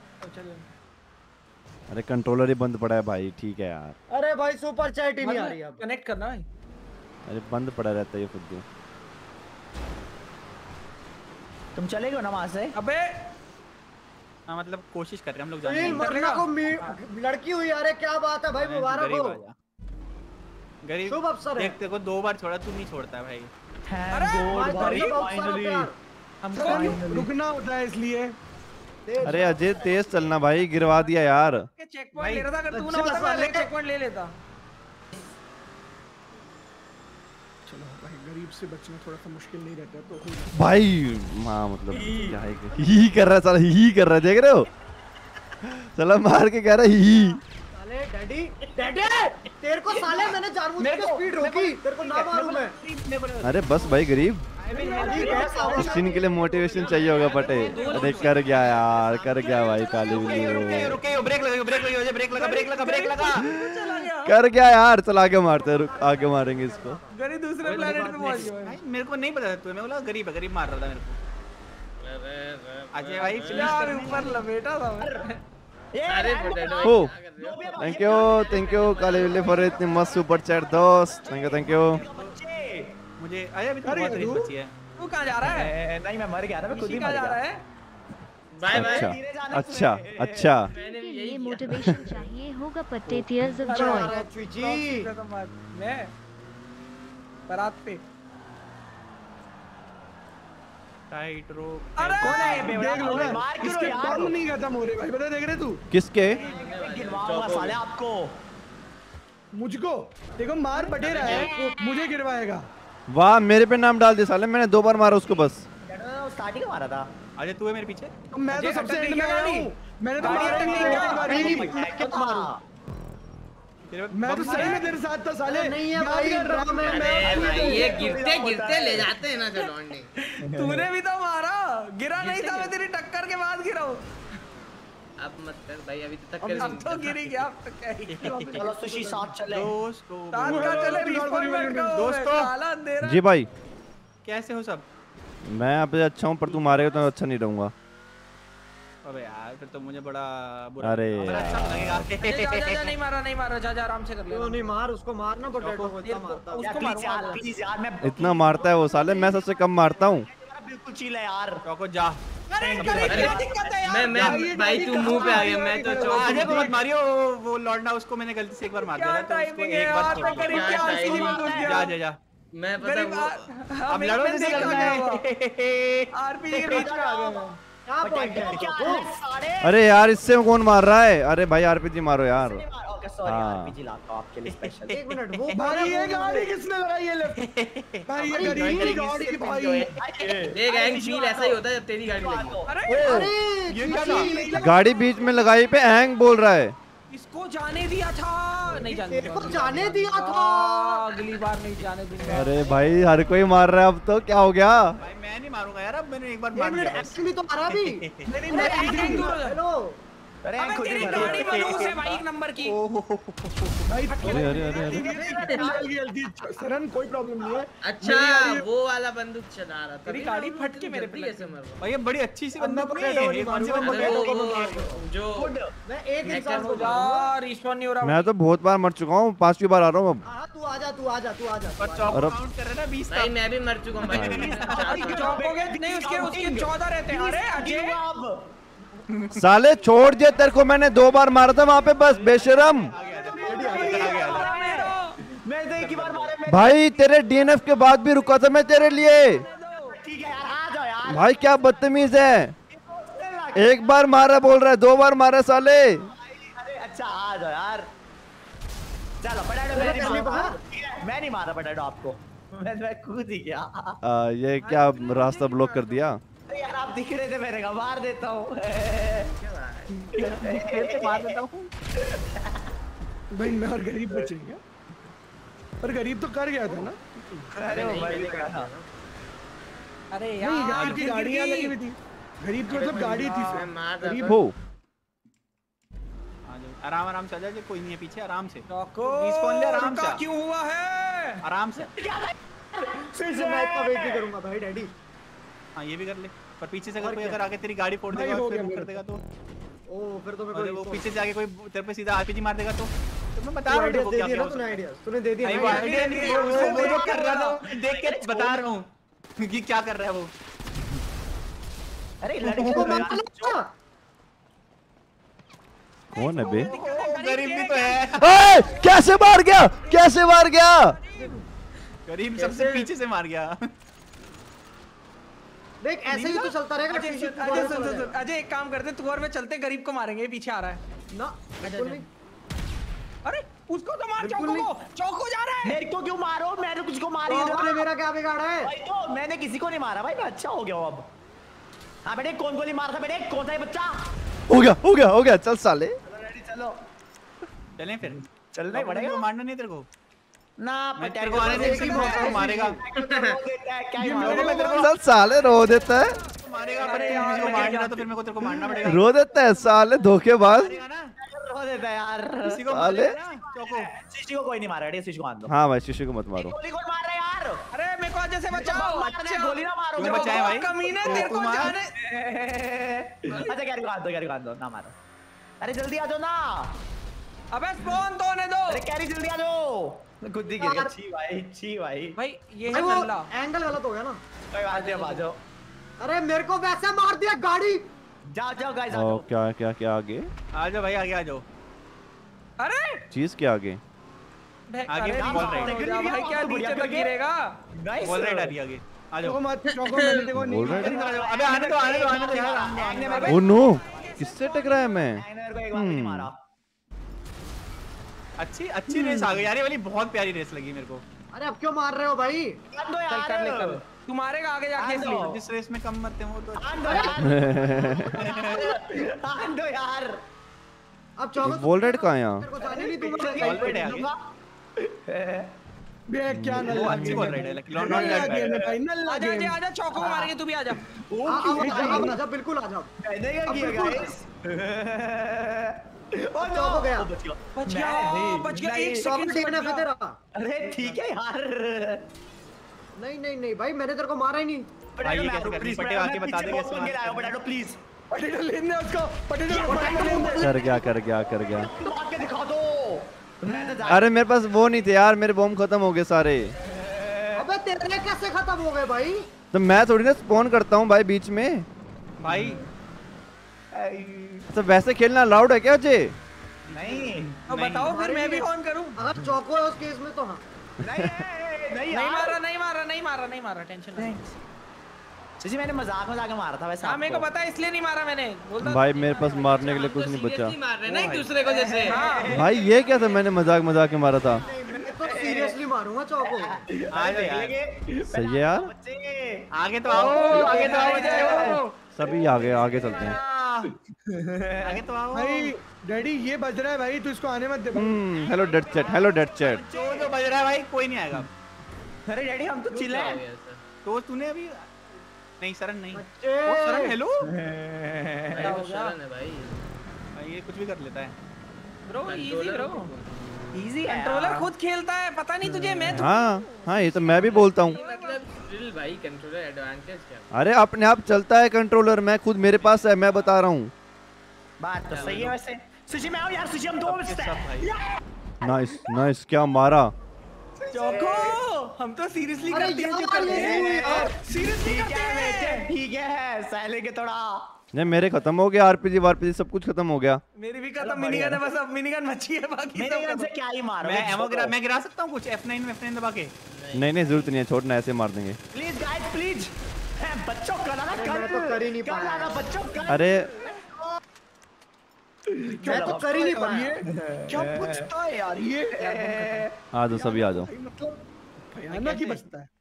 अरे कंट्रोलर ही बंद पड़ा है भाई, ठीक है यार। अरे भाई सुपर चैट ही नहीं आ रही अब। कनेक्ट करना भाई। अरे बंद पड़ा रहता है ये खुद। तुम चले गए ना वहां से? अबे हाँ मतलब कोशिश कर रहे हैं हम लोग सुनील जानने मरने को लड़की हुई, अरे क्या बात है भाई, मुबारक हो। गरीब शुभ अवसर है। देख तेरे को 2 बार छोड़ा, तू नहीं छोड़ता है भाई। थैंक गॉड भाई फाइनली। हमको रुकना होता है इसलिए। अरे अजय तेज चलना भाई, गिरवा दिया यार। चेक पॉइंट ले रहा था, अगर तू ना होता मैं अलग चेक पॉइंट ले लेता। चलो भाई गरीब से बचना थोड़ा सा मुश्किल नहीं रहता तो भाई हाँ मतलब क्या है ही कर रहा है साला, ही कर रहा है, देख रहे हो साला मार के कह रहा है ही। साले डैडी तेरे को साले मैंने जानबूझ के स्पीड रोकी, तेरे को ना मारूं मैं। अरे बस भाई गरीब, इस सीन के लिए मोटिवेशन चाहिए होगा पटे। अरे कर गया यार, कर गया भाई काली बिल्ली। रुके ब्रेक लगा, ब्रेक लगा। कर गया यार, चल आगे मारते हैं, रुक आगे मारेंगे इसको। गरी दूसरे प्लेनेट पे पहुंच गया। भाई मेरे को नहीं पता था तू, मैं बोला गरीब है, गरीब मार रहा था मेरे को। अजय भाई यार ऊपर लपेटा था मैं। अरे पोटैटो हो थैंक यू काली बिल्ली फॉर इतनी मस्त सुपर चैट दोस्त। Thank you. मुझे अरे अभी तो बहुत रेस बची है। तू कहां जा रहा है? नहीं मैं मर गया ना, मैं खुद ही कहां मर जा रहा गया। है? Bye bye. अच्छा अच्छा मैंने भी के यही लिए किया। मोटिवेशन चाहिए होगा पट्टे टीयर्स ऑफ जॉय। जी मैं बारात पे। Tight rope. अरे कौन है ये बेवड़ा? देख लो ना, मार क्यों इसके यार? बम नहीं खत्म हो रहे भाई, पता देख रहे तू किसके? गिरवाऊंगा साले आपको। मुझको देखो मार पटे रहा है, मुझे गिरवाएगा। वाह मेरे पे नाम डाल दिया साले, मैंने 2 बार मारा उसको बस। स्टार्टिंग मारा था। अजय तू है मेरे पीछे। तो मैं तो अजय, सबसे अटक एंड गई में क्या गया गाड़ी? हूं, मैंने तो गाड़ी मारा अटक ही गई नहीं क्या? एक बार भी। तेरे मैं तो सही में तेरे साथ था साले। नहीं है याद भाई, कर रहा हूं मैं। अरे भाई ये गिरते गिरते ले जाते हैं ना चलौंडे। तूने भी तो मारा, गिरा नहीं था, मैं तेरी टक्कर के बाद गिरा हूं। अब मत कर भाई, अभी तो टक्कर अब तो गिरी गया, अब तो क्या ही चलो सुशी साथ चले। दोस्तों साथ का चले रिस्पॉन्ड मत करो दोस्तों। साला अंधेरा। जी भाई कैसे हो सब? मैं अब अच्छा हूँ, पर तू मारेगा तो अच्छा नहीं रहूंगा। अबे यार फिर तो मुझे बड़ा बुरा अरे बड़ा अच्छा लगेगा। जा नहीं मारा, जा आराम से कर ले। क्यों नहीं मार उसको, मारना पोटैटो को इतना मारता हूं। उसको मारूंगा। प्लीज यार मैं इतना मारता है वो साले, मैं सबसे कम मारता हूँ। बिल्कुल चिल है यार। चौको जा। मैं भाई तू मुंह पे आ गया, मैं तो अजय को मत चौक। मारियो, वो लौंडा उसको मैंने गलती से एक बार मार दिया था, तो उसको एक बार छोड़ दिया। जा जा जा। मैं पता वो अब लड़ो जैसे आरपीजी के बीच में आ गया मैं। क्या पॉइंट है चौको? अरे यार इससे कौन मार रहा है? अरे भाई आरपीजी मारो यार। ओके सॉरी हाँ। आरपीजी लाता हूं आपके लिए स्पेशल। एक मिनट, वो भाई ये गाड़ी किसने लगाई है लेफ्ट? भाई ये गरीब की गाड़ी भाई। देख एंग फील ऐसा ही होता है जब तेरी गाड़ी लगी। अरे अरे ये क्या था? गाड़ी बीच में लगाई पे हैंग बोल रहा है। इसको जाने दिया था, नहीं जाने तेरे को जाने दिया था। अगली बार नहीं जाने दूंगा। अरे भाई हर कोई मार रहा है अब तो, क्या हो गया? भाई मैं नहीं मारूंगा यार, अब मैंने एक बार मार दिया बस। एक्चुअली तो मारा भी। हेलो अरे अबे तेरी गाड़ी मलूस है भाई, एक नंबर की। भाई अरे अरे अरे अरे सरन कोई प्रॉब्लम नहीं है। अच्छा वो वाला बंदूक चला रहा था, तेरी गाड़ी फट के मेरे पे लगी। ऐसे मर रहा। भाई ये बड़ी अच्छी सी बंदूक अंदर नहीं है, ये कौन सी अरे बंदूक है? वो जो मैं एक इंसान को यार रिस्पॉन्ड नहीं हो रहा। मैं तो बहुत बार मर चुका हूँ, 5वीं बार आ रहा हूँ अब। हाँ तू आजा तू आजा तू आजा पर चौक अरे काउंट कर रहा है ना 20 भाई तक। मैं भी मर चुका हूँ भाई। चौकोगे नहीं, उसके 14 रहते हैं। अरे अजय साले छोड़ दिया तेरे को, मैंने 2 बार मारा था वहाँ पे बस, बेशरम। मैं तो एक ही बार मारा। भाई तेरे डीएनएफ के बाद भी रुका था मैं तेरे लिए। ठीक है यार, आ जाओ यार। भाई क्या बदतमीज है, एक बार मारा बोल रहा है, 2 बार मारा साले। अरे अच्छा आ जाओ यार। चलो पटाटो मैं नहीं मारा पटाटो आपको। मैं कूद ही गया। ये क्या रास्ता ब्लॉक कर दिया? अरे यार आप दिख रहे थे, मैंने कहा मार देता हूँ। मार देता हूँ। भाई मैं और गरीब बचेंगे, पर गरीब तो कर गया था ना। अरे वो भाई देखा था। अरे नहीं यार गरीब की गाड़ी यहाँ लगी हुई थी, गरीब की मतलब गाड़ी थी मैं सर। मार रहा गरीब था। हो आराम आराम से आ जा, कोई नहीं है पीछे, आराम से। चौको रिस्पॉन्ड ले, आराम से। क्यों हुआ है? आराम से। फिर से मैं इतना वेट नहीं करूंगा भाई डैडी। हाँ ये भी कर ले, पर पीछे से अगर कोई अगर आके तेरी गाड़ी फोड़ भाई देगा हो फिर गया वो मेरे कर देगा तो, ओ फिर तो मेरे और वो को पीछे से आके कोई तेरे पे सीधा आरपीजी मार देगा तो मैं बता रहा हूँ तेरे को दे क्या दिया क्या ना हो तूने सकता है। आइडिया, तूने दे दिया नहीं, ना वो idea। आइडिया नहीं, वो जो कर रहा था देख के बता रहा हूँ कि क्या कर रहा है वो। अरे लड़के वो को मार लो। कौन है बे? गरीब भी तो है। कैसे मार गया, कैसे मार गया? गरीब सबसे पीछे से मार गया। देख ऐसे ही तो चलता रहेगा। अजय शीशे सुन, की अजय दुकान सुन, पर सुन, सुन, अजय एक काम करते, तू और मैं चलते, गरीब को मारेंगे, ये पीछे आ रहा है। ना बिल्कुल नहीं। अरे उसको तो मार, बिल्कुल चौको नहीं। को, चौको जा रहा है। मेरे को क्यों मारो? मैंने कुछ को मारी तो है आपने मेरा क्या बिगाड़ा है? भाई, तो मैंने किसी को नहीं मारा भाई, मैं अच्छा हो गया हूँ अब। हाँ बेटे कौन गोली मारा था बेटे? कौन सा ये बच्चा? हो गया हो गया हो गया, चल साले। चलो चलें फिर, चलना ही पड़ेगा। मारना नहीं तेरे को ना मैं तेरे को आने से एक मारेगा। क्या ही चल साले रो देता है, मारेगा पर तू मुझे मारेगा तो फिर मेरे को तेरे को मारना पड़ेगा। रो देता है साले धोखेबाज। मारेगा ना, रो देता है यार। किसी को साले। मारेगा ना चौको। शिशु को कोई नहीं मारा, शिशु को मान दो। हाँ भाई शिशु को मत मारो। गोली कौन मार रहा है यार? अरे मेरे को अजय से बचाओ। अच्छा गोली ना मारो। तूने बचाया भाई। कमीने, तेरे को मार। जाने। अच्छा क्या काट दो ना मारो। अरे जल्दी आ जाओ ना। अबे स्पॉन तो होने दो। अरे कैरी जल्दी आ जाओ। खुद ही गिर गया। छी भाई, छी भाई। भाई ये भाई है वो नल्ला। एंगल गलत हो गया ना। कोई बात नहीं, अब आ जाओ। अरे मेरे को वैसे मार दिया गाड़ी। जाओ जाओ गाइस, आ ओ जाओ। क्या क्या क्या आगे? आ जाओ भाई, आगे आ जाओ। अरे चीज क्या आगे? आगे अरे बॉल नीचे राइट। हो जा भाई, क्या नीचे तक गिरेगा? नाइस। बॉल राइट आ रही है आगे। आ चौको जाओ। मत, चौको मैंने देखो नहीं बोल रहा है? मारा। अबे आने दो आने दो आने दो यार। ओ नो, किससे टकराया मैं? मेरे को एक बार भी नहीं मारा। अच्छी अच्छी रेस आ गई यार, ये वाली बहुत प्यारी रेस लगी मेरे को। अरे अब क्यों मार रहे हो भाई? मान दो चल कर ले यार। कर। तू मारेगा आगे जाके हाँ, इसलिए। जिस रेस में कम मरते हैं वो तो मान दो यार। मान दो यार। अब चौको वॉल राइड कहाँ है यहाँ? तेरे को जाने नहीं दूंगा। बॉल राइट है आगे। बे क्या वो नल्ला अच्छी गेम बॉल है। राइट है, like not नल्ला that गेम है bad। भाई, नल्ला आजा गेम। आजा आजा, चौको को मारेंगे, तू भी आजा। अब आजा बिल्कुल आ जाओ। मैंने क्या किया गाइस? ओ नो चौको गया। बच गया। बच गया, बच गया, नहीं, एक चौको सेकंड देखना बच है गया। तेरा। अरे ठीक है यार। नहीं नहीं नहीं भाई, मैंने तेरे को मारा ही नहीं। भाई ये कैसे करनी? पट्टे आके बता दे कैसे फोन गिराओ बटाटो प्लीज। पटेटो लेने उसको, पटेटो लेने। कर गया कर गया कर गया। मार के दिखा दो। मैं तो जा- अरे मेरे पास वो नहीं थे यार, मेरे बॉम्ब खत्म हो गए सारे। अबे तेरे कैसे खत्म हो गए भाई? तो मैं थोड़ी ना स्पॉन करता हूँ भाई बीच में। भाई तो वैसे खेलना अलाउड है क्या अजय? नहीं अब बताओ फिर मैं भी ऑन करूं। अगर चौको है उस केस में तो हाँ। नहीं नहीं नहीं मारा नहीं मारा नहीं मारा नहीं मारा, टेंशन नहीं। जी मैंने मजाक में मारा था वैसे। हाँ मेरे को पता है, इसलिए नहीं मारा मैंने। बोलता भाई मेरे पास मारने के लिए कुछ नहीं बचा। मार रहे हैं ना एक दूसरे को जैसे। हाँ। भाई ये क्या था, मैंने मजाक मजाक में मारा था। मैं तो सीरियसली मारूंगा चौको। आ जाओ यार, सही है यार, बच्चे आगे तो आओ, आगे तो आओ, जाओ। सभी आगे आगे चलते हैं। आगे तो आओ भाई डैडी ये बज रहा है भाई, तू इसको आने मत दे। Hello dead chat, hello dead chat. जो जो बज रहा है भाई कोई नहीं आएगा। अरे डैडी हम तो चिल हैं। तो तूने अभी नहीं शरण नहीं। बच्चे। ओ शरण हेलो। शरण है भाई। ये कुछ भी कर लेता है। ब्रो इजी ब्रो, इजी है कंट्रोलर खुद खेलता है, पता नहीं तुझे। मैं हाँ ये तो मैं भी बोलता हूँ। मतलब स्टिल भाई कंट्रोलर एडवांटेज क्या? अरे अपने आप चलता है कंट्रोलर, मैं खुद मेरे पास है, मैं बता रहा हूँ। बात तो सही है वैसे। सुशी मैं आओ यार, सुशी हम 2 मिनट हैं। नाइस नाइस, क्या मारा। चौको हम तो सीरियसली अरे करते हैं जो यार, करते ये हैं, सीरियसली ठीक करते है बेटे, हैं। ठीक है साले के थोड़ा। नहीं मेरे खत्म हो गया, आरपीजी वारपीजी सब कुछ खत्म हो गया। मेरी भी खत्म, मिनीगन है बस, अब मिनीगन बची है, बाकी मेरे सब गन से क्या ही मारोगे। मैं गिरा सकता हूँ कुछ F9 दबा के। नहीं नहीं जरूरत नहीं है, छोड़ना, ऐसे मार देंगे। प्लीज गाइस प्लीज, बच्चों कल आना, मैं तो कर ही नहीं कल पाया। आना बच्चों कल। अरे मैं तो कर ही नहीं पाया। क्या पूछता है यार ये। आ जाओ सभी आ जाओ। भाई मतलब भयानक ही बचता है।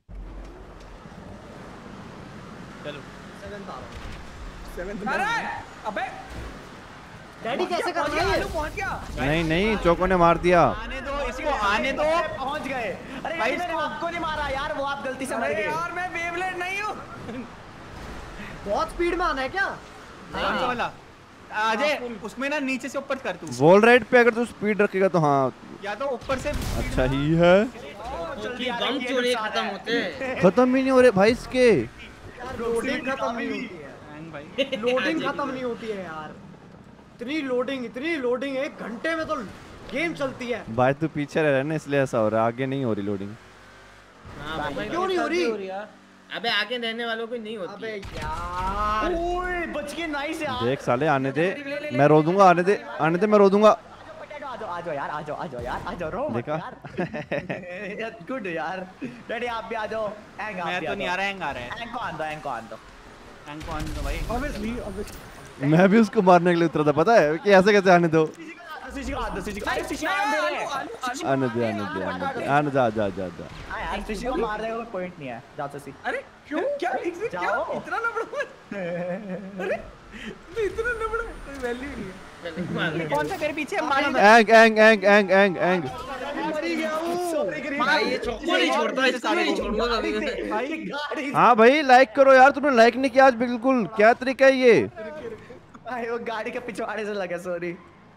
चलो 7th आ रहा हूँ। 7th अरे अबे डैडी कैसे कर रहा है? आलू पहुंच गया। नहीं नहीं चौको ने मार दिया। आने दो इसको, आने दो। पहुंच गए। अरे भाई मैंने इसको- आपको नहीं मारा यार, वो आप गलती से मर अरे गए। यार मैं बेबलेट नहीं हूँ। बहुत स्पीड में आना है क्या? कौन सा वाला? अजय उसमें ना नीचे से ऊपर कर तू, वॉल राइड पे अगर तू स्पीड रखेगा तो हाँ या तो ऊपर से अच्छा ही है। क्योंकि बम चोरी खत्म होते हैं। खत्म ही नहीं हो रहे भाई इसके। यार लोडिंग खत्म नहीं होती है। हैंग भाई। लोडिंग खत्म नहीं होती है यार। इतनी लोडिंग 1 घंटे में तो गेम चलती है। भाई तू पीछे रह रहा है ना, इसलिए ऐसा हो रहा है, आगे नहीं हो रही लोडिंग। हाँ भाई। क्यों नहीं हो रही? अबे आगे रहने वालों को नहीं होती। अबे यार ओए बच के नाइस यार। देख साले, आने दे, मैं रो दूंगा, आने दे मैं रो दूंगा। आ जाओ यार, आ जाओ रो मत देखा? यार। गुड यार डैडी आप भी आ जाओ। एंग आप मैं भी तो आ नहीं आ जाओ। रहा, हैंग आ रहा है। एंग को आन दो, एंग को आन दो। हैंग कौन दो भाई? ऑब्वियसली मैं भी उसको मारने के लिए उतरा था, पता है कि ऐसे कैसे आने दो। सुशी को आन दो, सुशी को। अरे सुशी आन दे रहे हैं। आने दे जा जा जा जा। हाँ यार सुशी को मारने का कोई पॉइंट नहीं है। जाओ सुशी। अरे क्यों क्या एक से क्या जाओ। इतना नबड़ा? अरे तू इतना नबड़ा, कोई वैल्यू नहीं है। चल, मार ले। कौन सा तेरे पीछे मार? एंग मरी गया वो। भाई ये चौको नहीं छोड़ता, इसको नहीं छोड़ूंगा कभी मैं। गाड़ी हाँ भाई लाइक करो यार, तुमने लाइक नहीं किया आज बिल्कुल, क्या तरीका है ये। भाई वो गाड़ी के पिछवाड़े से लगा, सॉरी।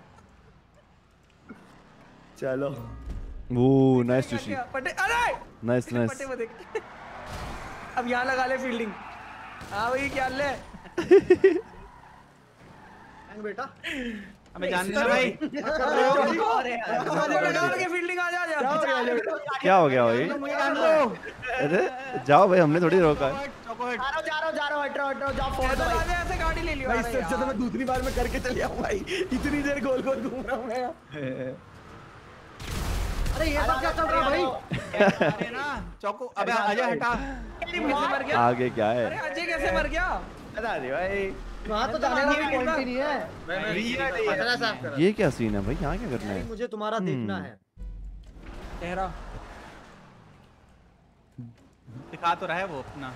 चलो वो नाइस सुशी, पटे अरे नाइस पटे नाइस। में देख। अब यहाँ लगा ले फील्डिंग। हाँ भाई क्या ले। हैंग बेटा हमें जान देना भाई। फील्डिंग आ जा। क्या हो गया भाई? अरे जाओ भाई, हमने थोड़ी रोका है। जा रहा हूँ, हटो, जाओ फोड़ दो भाई। ऐसे गाड़ी ले लियो। भाई इससे अच्छा तो मैं दूसरी बार में करके चले आऊं भाई। इतनी देर गोल गोल घूम रहा हूं मैं। अरे ये सब क्या चल रहा है भाई? अरे ना चौको, अबे अजय हटा। कैसे मर गया? आगे क्या अरे है? अजय कैसे मर गया? बता दे भाई। वहाँ तो जाने का कोई पॉइंट ही नहीं है। मैं पतला साफ कर रहा ये क्या सीन है भाई, यहाँ क्या करना भाई है? मुझे तुम्हारा देखना है। चेहरा दिखा तो रहा है वो अपना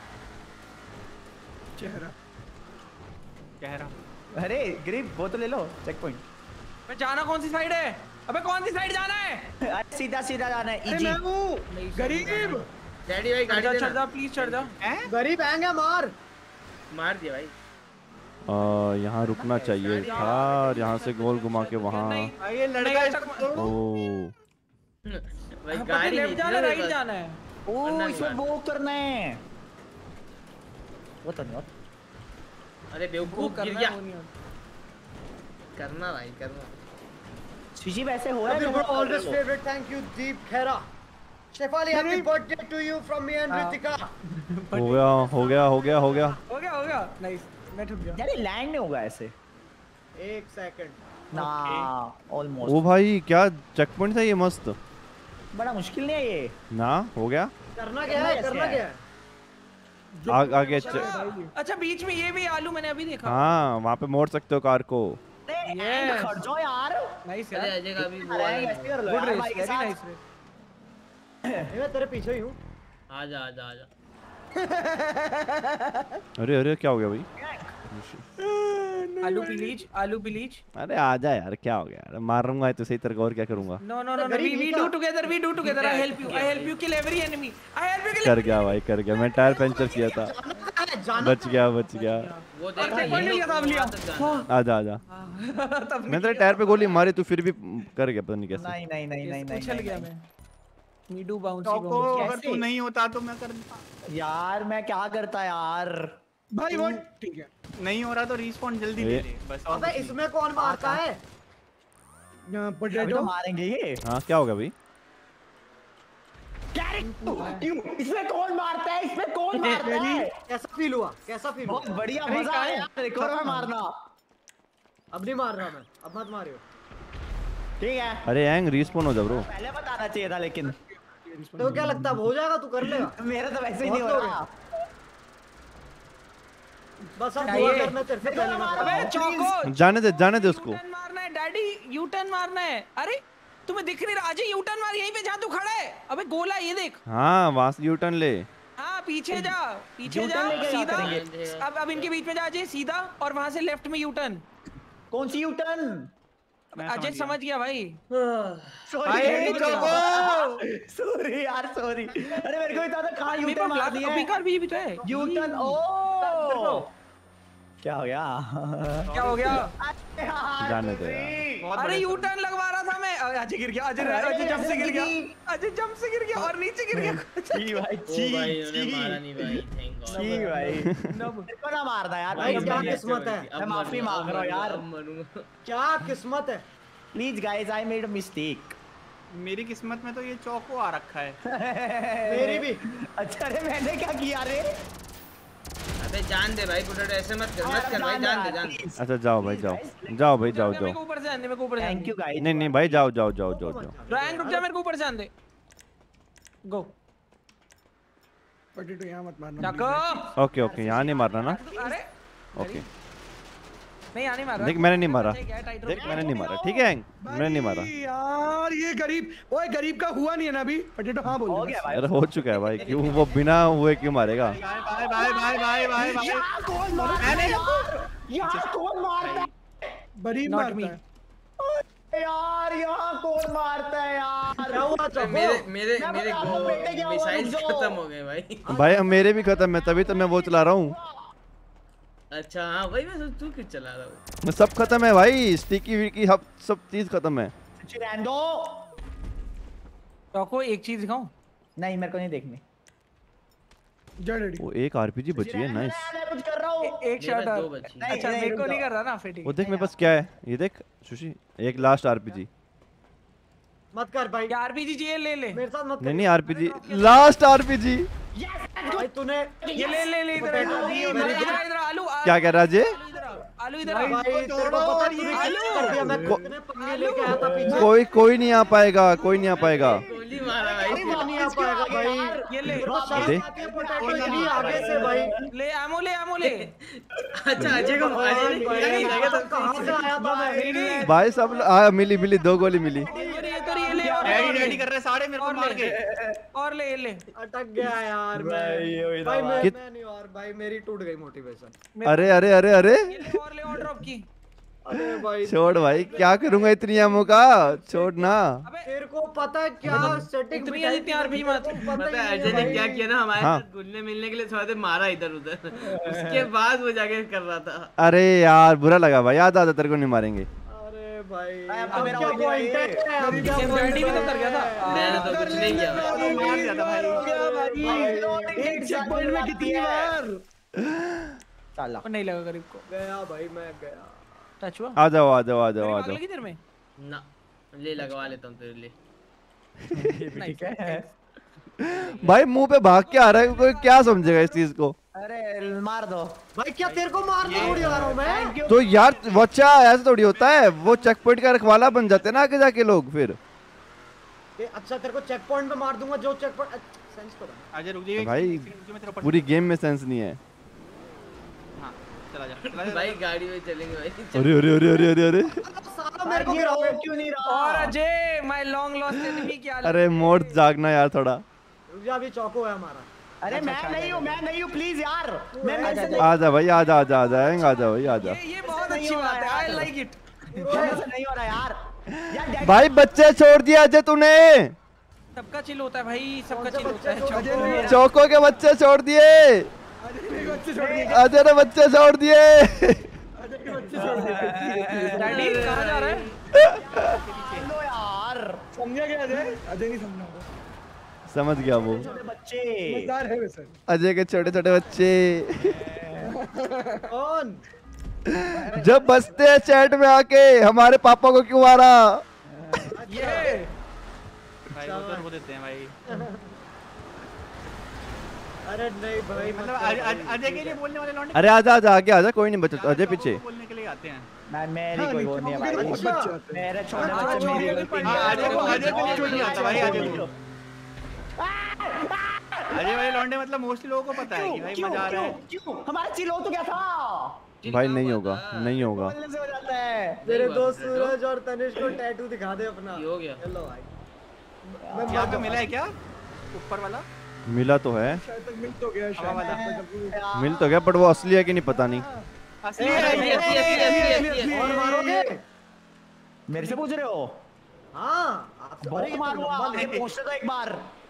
चेहरा। चेहरा। अरे ग्रिप वो तो ले लो, चेक पॉइंट। मैं जाना कौन सी साइड है? अबे कौन सी साइड जाना है? सीधा जाना है। अरे इजी मैं हूँ गरीब। डैडी भाई गाड़ी चढ़ देना। जा प्लीज, चढ़ जा। गरीब आएंगे मार। मार दिया भाई। यहाँ रुकना चाहिए था, यहाँ से गोल घुमा के वहाँ। भाई ये लड़का ओ भाई पता गाड़ी लेफ्ट जाना नहीं राइट जाना है? ओ इसमें वो करना है। वो तो नहीं होता। अरे वो बेवकूफ गिर करना गया। है, वो नहीं होता। करना भाई करना। सुशी वैसे हो रहा Happy है birthday, always favorite. Thank you, Deep Khera. Shefali, happy birthday to you from me and Ritika. हो गया। हो गया नाइस। मैं ठुक गया। यार लैंड नहीं होगा ऐसे 1 सेकंड। ना। ऑलमोस्ट ओ भाई क्या चेक पॉइंट था ये, मस्त। बड़ा मुश्किल नहीं है ये। ना हो गया। करना क्या है? करना क्या है? आगे अच्छा बीच में ये भी आलू मैंने अभी देखा। हाँ वहाँ पे मोड़ सकते हो कार को। एंड खड़ जाओ यार। नाइस अरे यार। अजय का भी वो अरे है। ऐसे कर लो गुड यार रेस, भाई के वेरी साथ। Nice race. मैं तेरे पीछे ही हूँ। आजा आजा आजा। अरे क्या हो गया भाई? आलू प्लीज, आलू प्लीज। अरे आजा यार, क्या हो गया यार, मारूंगा तो सही तरह और क्या करूंगा। No no no, we do together, we do together. I help you kill every enemy. I help you kill. कर गया भाई, कर गया। मैं टायर पंचर किया था, बच गया बच गया। वो देख आजा आजा। मैं तेरे टायर पे गोली मारी, तू फिर भी कर गया, पता नहीं कैसे। नहीं नहीं नहीं नहीं नहीं, उछल गया मैं। मीडू बाउंसी चौको बाउंसी। अगर तू नहीं होता तो मैं कर यार मैं क्या करता यार। भाई वो ठीक है। नहीं हो रहा तो रिस्पॉन्ड जल्दी ले ले बस। और अबे इसमें कौन मारता है? अभी पोटैटो तो मारेंगे ये। हाँ क्या होगा भाई? इसमें कौन मारता है, इसमें कौन मारता है? कैसा फील हुआ? कैसा फील हुआ? बहुत बढ़िया, मजा आया यार। एक और में मारना। अब नहीं मार रहा मैं, अब मत मारियो। ठीक है। अरे एंग रिस्पॉन हो जा ब्रो। पहले बताना चाहिए था लेकिन। तो क्या लगता है हो जाएगा? तू कर लेगा? मेरा तो वैसे ही नहीं हो रहा। बस अब दुआ करना तेरे से पहले मत अबे कर। चौको, जाने दे उसको। यू-टर्न मारना है डैडी, यू टर्न मारना है। अरे तुम्हें दिख नहीं रहा? अजय यू टर्न मार, यहीं पे जहां तू खड़ा है। अबे गोला ये देख। हाँ वहां से यू टर्न ले। हाँ पीछे जा, पीछे जा U-turn लेके सीधा। करेंगे। अब इनके बीच में जा अजय सीधा, और वहां से लेफ्ट में यू टर्न। कौन सी यूटर्न? अजय समझ गया भाई। सॉरी सॉरी यार, सॉरी। अरे मेरे को इतना कहां मेरे यूटर्न पास मार ब्लैक दिया कॉपी कार भी तो है। यूटर्न। ओ क्या हो गया? क्या हो गया? जाने दे यार। अरे यू टर्न लगवा रहा था मैं। अजय गिर गया, अजय जंप से गिर गया, अजय जंप से गिर गया और नीचे गिर गया। जी भाई, ओ भाई उन्हें मारा नहीं भाई, थैंक गॉड। जी भाई। मेरे को ना मारना यार भाई भाई। क्या किस्मत है? मैं माफी मांग रहा हूँ यार। अब मरूंगा। क्या किस्मत है? Please guys, I made a mistake. मेरी किस्मत में तो ये चौको आ रखा है। मेरी भी। अच्छा अरे मैंने क्या किया रे? अबे जान दे भाई, पोटैटो ऐसे मत कर भाई, जान दे। अच्छा जाओ भाई, जाओ जाओ भाई, जाओ मेरे को जाओ। ऊपर से आने, मेरे को ऊपर से थैंक यू गाइस। नहीं नहीं भाई, जाओ जाओ जाओ जाओ जाओ। रैंक रुक जा, मेरे को ऊपर से आने दे। गो पोटैटो यहाँ मत मारना। जाको। ओके ओके, यहाँ नहीं मारना ना। अरे ओके नहीं आने मारा। देख मैंने नहीं मारा, देख मैंने नहीं मारा, ठीक है मैंने नहीं मारा। यार ये गरीब, ओए गरीब का हुआ नहीं है ना अभी। पोटैटो हाँ बोल हो दे गया बस। भाई। अरे हो चुका है भाई, क्यों वो बिना हुए क्यों मारेगा? भाई भाई भाई भाई भाई भाई यहाँ कौन मारता है यार? यहाँ कौन मारता है गरीब Not मारता me. है। यार? यहाँ कौन मारता है यार? क्या हुआ चौको? मेरे मेरे मैं मेरे बता रहा हूँ, बेटे क्या हुआ, मिसाइल्स रुक जाओ। खत्म हो गए भाई। भाई मेरे भी खत्म है, तभी तो मैं वो चला रहा हूँ। अच्छा हाँ भाई, मैं तू क्यों चला रहा हूँ? सब खत्म है भाई, स्टिकी विकी सब चीज खत्म है। चिरैंडो। चौको एक चीज दिखाऊं? नहीं मेरे को नहीं देखनी। जा डैडी। वो एक आरपीजी बची है, नाइस। मैं कुछ कर रहा हूँ। एक मेरे शॉट पास और। दो बची। नहीं, अच्छा नहीं, मेरे को रुक नहीं जाओ। कर रहा ना, फिर ठीक वो है। देख मेरे पास क्या है, ये देख सुशी, एक लास्ट आरपीजी। मत कर भाई, क्या आरपीजी चाहिए? ले ले मेरे साथ मत नहीं कर। नहीं आरपीजी, लास्ट आरपीजी। भाई तूने ये ले इधर इधर आलू। क्या कह रहा है? आलू इधर भाई तेरे को पता है तूने क्या कर दिया? मैं कितने पंगे लेके आया था पीछे। कोई नहीं आ पाएगा, कोई नहीं आ पाएगा। गोली मारा भाई। कोई नहीं आ पाएगा भाई। ये ले तेरे को शर्म दे। आती है पोटैटो इतनी आगे से भाई। ले एमो ले। अच्छा अजय को कहाँ से आया था मैं? भाई सब मिली 2 गोली मिली। ये ले डैडी डैडी कर रहे सारे मेरे को मार के। और ले ये ले। अटक गया यार मैं। भाई मैं नहीं और भाई मेरी टूट गई मोटिवेशन। अरे ये ले और ड्रॉप की। अरे भाई छोड़ भाई, क्या करूंगा इतनी एमो का, छोड़ ना। तेरे को पता है क्या सेटिंग इतनी इतनी आरपीजी मत। पता है अजय ने क्या किया ना, हमारे हाँ। साथ घुलने मिलने के लिए थोड़ा देर मारा इधर उधर, उसके बाद वो जाके कर रहा था। अरे यार बुरा लगा भाई, याद आता तेरे को नहीं मारेंगे। अरे भाई अब अब मेरा क्या हो गया पॉइंट है? अब क्या ये point डैडी भी तो है? कर गया था। मैंने तो कुछ नहीं किया भाई। मार दिया था भाई। एक चेक पॉइंट में कितनी बार? साला और नहीं लगा गरीब को। गया भाई मैं गया। टच हुआ? आ जाओ। गरीब लगी तेरे में? ना ले लगवा लेता हूँ तेरे लिए। ठीक है। भाई मुंह पे भाग के आ रहा है, कोई क्या समझेगा इस चीज को? अरे मार दो भाई क्या तेरे को मारने थोड़ी आ रहा हूँ मैं? तो यार बच्चा ऐसे थोड़ी होता है, वो चेक पॉइंट का रखवाला बन जाते हैं ना आगे जाके लोग फिर। अच्छा तेरे को चेक पॉइंट पे मार दूंगा जो चेक पॉइंट सेंस तो रहा। अजय रुक जाइए भाई पूरी गेम में सेंस नहीं है। हाँ चला जा भाई गाड़ी में चलेंगे भाई। अरे साला मेरे को गिराओगे क्यों नहीं रहा? और Ajay my long lost enemy क्या? अरे मोड़ जागना यार थोड़ा। रुक जा, अभी चौको है हमारा। अरे मैं नहीं हूँ प्लीज यार। आजा भाई आजा आजा आजा आजा भाई आजा। ये बहुत अच्छी बात है, आई लाइक इट। नहीं हो रहा यार। भाई बच्चे छोड़ दिया अजय तूने। सबका चिल होता है भाई, सबका चिल होता है। चौको के बच्चे छोड़ दिए। अजय ने बच्चे छोड़ दिए। डैडी कहाँ जा रहा है? यार समझा क्या अजय? अजय नहीं समझा समझ गया वो। बच्चे मजेदार है वैसे। अजय के छोटे छोटे बच्चे कौन जब बसते हैं चैट में आके हमारे पापा को क्यों मारा। ये भाई वो तो देते हैं भाई। अरे नहीं भाई मतलब अजय के लिए बोलने वाले लौंडे अरे आजा आजा आगे आजा कोई नहीं बचा अजय पीछे। बोलने के लिए आते हैं। मेरी कोई वो नहीं है भाई। मेरे छोटे बच्चे मेरी अजय को नहीं आता भाई। अजय वाले लौंडे मतलब मोस्टली लोगों को पता है कि भाई मजा आ रहा है। हमारा चिल हो तो क्या था भाई नहीं होगा नहीं होगा। बोलने से हो जाता है। तेरे दोस्त सूरज और तनिष्क को टैटू दिखा दे अपना। ये हो गया। चलो भाई यहाँ पे मिला है क्या ऊपर वाला? मिला तो है शायद तक मिल तो गया शायद। मिल तो गया बट वो असली है कि नहीं पता नहीं। असली है और मारोगे? मेरे से पूछ रहे हो? हाँ आपसे बहुत अरे मारूंगा। पूछते तो एक बार।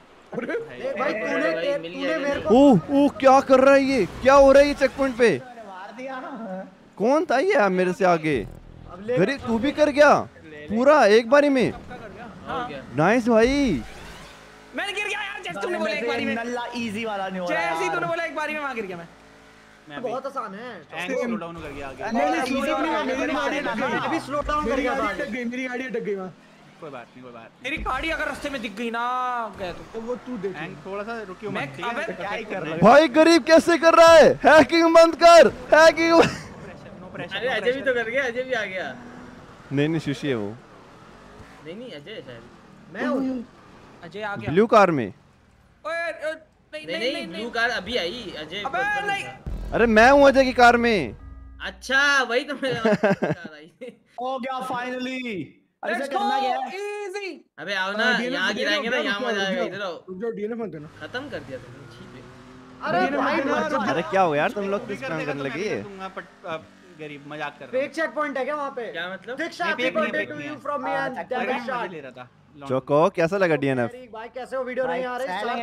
भाई तूने मेरे को ओह क्या कर रहा है ये क्या हो रहा है ये चेक पॉइंट पे। मार दिया ना। कौन था ये मेरे से आगे। अब ले गरीब तू भी कर गया पूरा एक बारी में। नाइस भाई। मैं गिर गया यार, जैसे तूने बोला एक बारी में। नल्ला इजी वाला नहीं हो रहा जैसे ही यार। तूने बोला एक बारी में वहां गिर गया मैं। बहुत आसान है। स्लो डाउन कर गया आगे। नहीं नहीं स्लो डाउन नहीं मेरी गाड़ी अटक गई। अभी स्लो डाउन कर गया था आगे। मेरी गाड़ी अटक गई वहाँ। कोई बात नहीं कोई बात तेरी गाड़ी अगर रास्ते में दिख गई ना गया तो वो तू देख। नहीं। थोड़ा सा रुकियो मैं मत। अबे क्या ही कर रहा है। भाई गरीब कैसे कर रहा है। हैकिंग बंद कर हैकिंग। No pressure. अरे अजय भी तो कर गया, अजय भी आ गया। नहीं सुशी है वो नहीं अजय शायद। मैं हूँ अजय आ गया। ब्लू कार में। ओए नहीं नहीं ब्लू कार अभी आई। अजय अबे नहीं। अरे मैं हूँ अजय की कार में। अच्छा वही तो मैं कार आई। हो गया फाइनली। अरे लेट्स से करना क्या है? Go easy. अबे आओ ना यहाँ गिराएंगे ना, यहाँ मजा आएगा। इधर आओ। रुक जाओ डीएनएफ मत देना। खत्म कर दिया तुमने। ठीक है। अरे भाई मर जा। अरे क्या हो यार तुम लोग किस काम करने लगे। गरीब मजाक कर रहा फेक चेक पॉइंट है क्या वहाँ पे? क्या मतलब? दीक्षा हैप्पी fake नहीं, बर्थडे fake टू नहीं यू है। फ्रॉम मी एंड हूँ। डेविड मजा शॉट। ले रहा था। चोको कैसा लगा डीएनएफ। भाई कैसे वो वीडियो नहीं आ रही? भाई,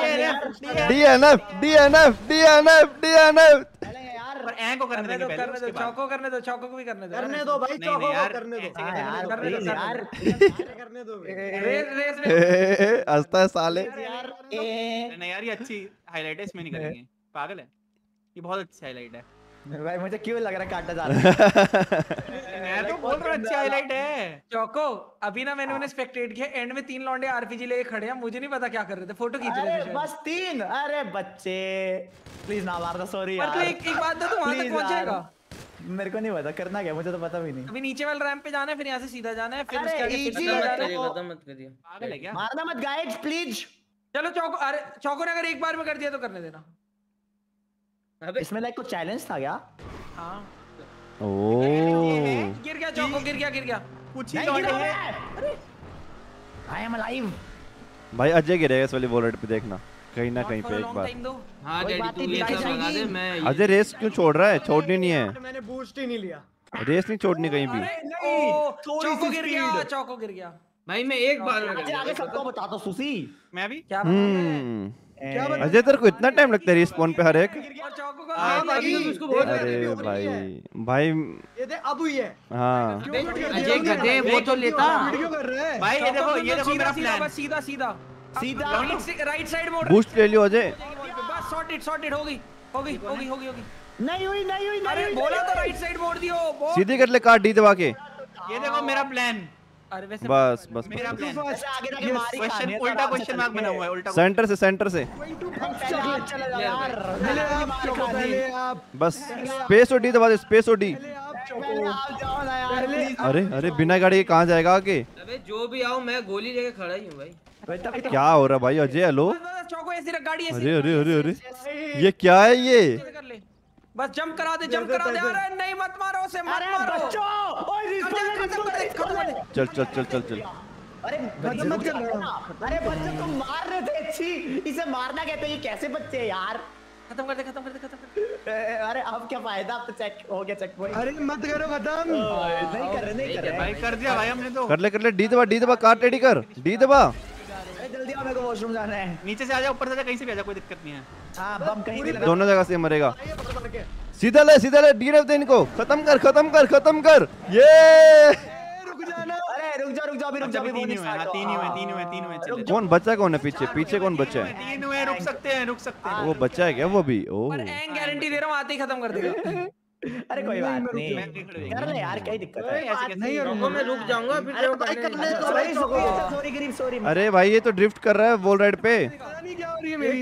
डीएनएफ डीएनएफ डीएनएफ डीएनएफ। पर ऐ को करने देंगे पहले करने दो, उसके बाद। चौको करने दो, चौको को भी करने दो। करने दो भाई नहीं, चौको नहीं को यार, करने दो। ऐसे हाँ यार करने दो, प्लीज यार। करने दो भाई। रेस हंसता है साले। नहीं यार ये अच्छी हाईलाइट है, इसमें नहीं करेंगे। पागल है ये, बहुत अच्छी हाईलाइट है। भाई मुझे क्यों लग रहा है काटा जा रहा है। मैं तो बोल रहा हूँ अच्छी हाईलाइट है। चौको अभी ना मैंने स्पेक्टेट किया, एंड में 3 लौंडे आरपीजी लेके खड़े हैं, मुझे नहीं पता क्या कर रहे थे, फोटो खींच रहे थे अरे शायद। बस 3। अरे बच्चे प्लीज ना मार दो सॉरी पर यार। तू एक बात बता, तू वहां तक Please पहुंच यार। जाएगा? मेरे को नहीं पता करना क्या, मुझे तो पता भी नहीं। अभी नीचे वाले रैंप पे जाना है, फिर यहाँ से सीधा जाना है, फिर अरे उसके आगे easy सीधा है जाना है। यार। खत्म मत करिए। पागल है क्या? मारना मत गाइड्स प्लीज। चलो चौको, अरे चौको ने अगर एक बार में कर दिया तो करने देना। अबे इसमें लाइक कुछ चैलेंज था क्या? हाँ ओह गिर गया चौको, गिर गया। कुछ ही लौंडे हैं। I am alive. भाई अजय गिरेगा इस वाली वॉलेट पे देखना कहीं ना कहीं पे एक बार। हाँ कोई डैडी बात तू नहीं, ये सब दिखाई लगा दे। जाएगी। मैं अजय रेस क्यों छोड़ रहा है। छोड़नी नहीं है मैंने बूस्ट ही नहीं लिया। रेस नहीं छोड़नी कहीं भी। चौको गिर गया। भाई मैं एक बार में कर आगे दिया। आगे सबको बता दो सुसी। मैं भी क्या अजय तेरे को इतना टाइम लगता है रिस्पॉन पे हर एक। और चौको का हाँ भाई उसको बोल रहे अरे थे, भाई भाई ये देख अब हुई है। हाँ अजय गधे वो तो लेता। वीडियो कर रहे हैं। भाई ये देखो मेरा प्लान। बस सीधा सीधा राइट साइड मोड़। बूस्ट ले लियो अजय। बस सॉर्टेड हो गई। नहीं हुई अरे बोला तो राइट साइड मोड़ दियो। सीधी कर ले कार डी दबा के। ये देखो मेरा प्लान। अरे वैसे बस बस मेरा बस प्लान। आगे जाके मारी क्वेश्चन उल्टा क्वेश्चन मार्क बना हुआ है। उल्टा सेंटर से चले जाओ यार। पहले आप चौको, पहले आप बस स्पेस और डी दबा दे स्पेस और डी। पहले आप चौको। पहले आप जाओ ना यार प्लीज। अरे अरे बिना गाड़ी के कहाँ जाएगा आगे। अबे जो भी आओ मैं गोली लेके खड़ा ही हूँ भाई। क्या हो रहा भाई अजय हेलो। चौको ऐसी रख गाड़ी ऐसी। अरे अरे अरे अरे ये क्या है ये। कर ले बस जंप करा दे। अरे नहीं मत मारो उसे, मत अरे मारो। बच्चों ओए खत्म कर दे। चल चल चल चल चल अरे खत्म मत कर रहा। अरे बच्चे तुम मार रहे थे। छी, इसे मारना कहते हैं, ये कैसे बच्चे हैं यार। खत्म कर दे। अरे अब क्या फायदा, अब तो चेक हो गया चेक पॉइंट। अरे मत करो खत्म। नहीं कर रहे भाई कर दिया भाई हमने तो। कर ले डी दबा कार रेडी कर, डी दबा। अरे जल्दी आओ, मेरे को वॉशरूम जाना है। नीचे से आ जा, ऊपर से आ जा, कहीं से भी आ जा, कोई दिक्कत नहीं है। हाँ बम कहीं भी लगा। दोनों जगह से मरेगा। सीधा ले डी दे इनको, खत्म कर ये। रुक जाना। अरे रुक जा अभी रुक जा, अभी तीन हुए चले। कौन बच्चा कौन है पीछे कौन बच्चा है? तीन हुए, रुक सकते हैं। वो बच्चा है क्या वो भी? ओह पर एंग गारंटी दे रहा हूँ आते ही खत्म कर देगा। अरे कोई बात नहीं, कर ले यार, क्या दिक्कत है। नहीं रोको, मैं रुक जाऊंगा फिर। अरे भाई करने दो भाई, सॉरी गरीब, सॉरी। अरे भाई ये तो ड्रिफ्ट कर रहा है वॉल राइड पे। पता नहीं क्या हो रही है मेरी।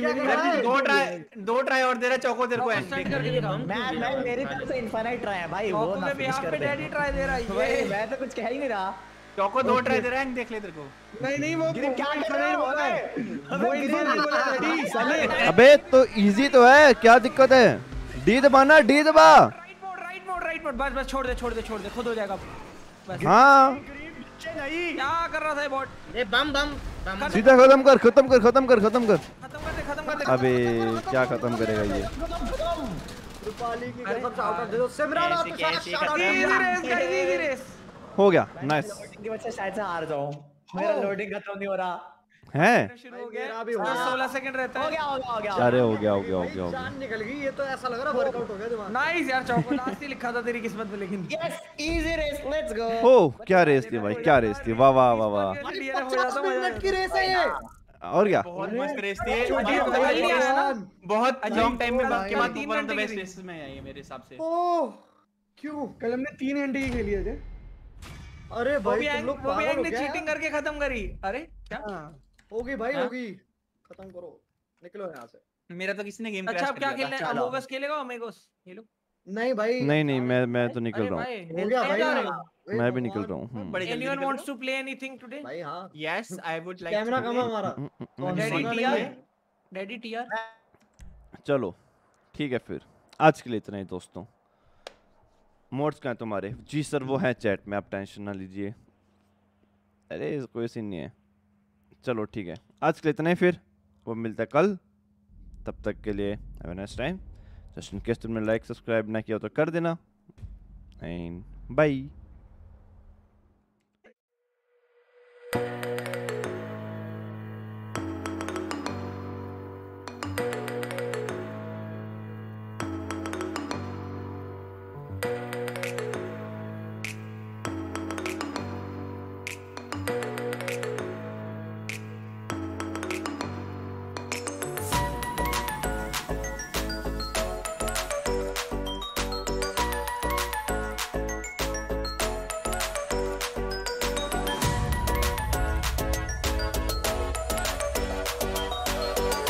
दो ट्राई और दे रहा चौको तेरे को एंड स्टंट करके दिखाऊं। मैं मेरी तरफ से इनफाइनाइट ट्राई है भाई, वो चौको ना के फिनिश बिहाफ कर पे दे। डैडी ट्राई दे रहा है भाई ये। मैं तो कुछ कह ही नहीं रहा। चौको 2 ट्राई दे रहा है, देख ले तेरे को। नहीं वो गिरी क्या कर रहे हो? वो इन्फाइनाइट बोला डैडी साले। अबे तो इजी तो है, क्या दिक्कत है? डी दबाना, डी दबा। राइट मोड बस छोड़ दे खुद हो जाएगा बस। हाँ क्या कर रहा था ये बॉट? ए बम सीधा खत्म कर। खत्म कर दे। अबे क्या खत्म करेगा ये? रूपाली की कसम से आउट दे दो। सिमरन और Tushar shout out. Easy race. हो गया, नाइस लोडिंग की वजह से शायद से हार जाऊं। मेरा लोडिंग खत्म नहीं हो रहा। है। शुरू हो मेरा गया। भी हो गया। 16 सेकंड रहता हो है। गया। अरे हो गया जान निकल गई, ये तो ऐसा लग रहा है वर्कआउट हो गया दिमाग। नाइस यार, चौको लास्ट ही लिखा था तेरी किस्मत में, लेकिन yes easy race, let's go. हो क्या रेस थी भाई, क्या रेस थी। वाह वाह वाह वाह। 50 मिनट की रेस है ये। और क्या? बहुत मस्त रेस थी ये। छोटी बहुत लॉन्ग टाइम में भाई, के बाद 3 वन ऑफ द घंटे बेस्ट की रेसेस में है ये मेरे हिसाब से। ओह क्यों? कल हमने 3 घंटे की खेली है जे। अरे वो भाई भी तुम एंग लोग वो भी पागल एंग हो ने क्या? चीटिंग करके खत्म करी। अरे क्या? होगी भाई हाँ? होगी, खत्म करो, निकलो यहाँ से। मेरा तो किसी ने गेम अच्छा क्रैश अब कर क्या दिया खेलना था। है? चलो। अमोगस खेलेगा? ओमेगोस ये लो। नहीं भाई नहीं मैं तो निकल अरे रहा हूँ। भाई हो गया भाई। जा रहे हो? ए मैं भी भगवान। निकल रहा हूँ। बड़े जल्दी Anyone निकल wants low. to play anything today? भाई हाँ, Yes, I would like camera to come play. है हमारा। कौन डैडी सा टीआर, नहीं है? Daddy TR. चलो ठीक है फिर आज के लिए इतना ही दोस्तों। मोड्स कहाँ हैं तुम्हारे? जी सर वो हैं चैट में, आप टेंशन ना लीजिए। अरे कोई सीन नहीं है। चलो ठीक है, आज के लिए इतना ही, फिर वो मिलता है कल। तब तक के लिए have a nice time. Just in case तुमने लाइक सब्सक्राइब ना किया तो कर देना। And bye.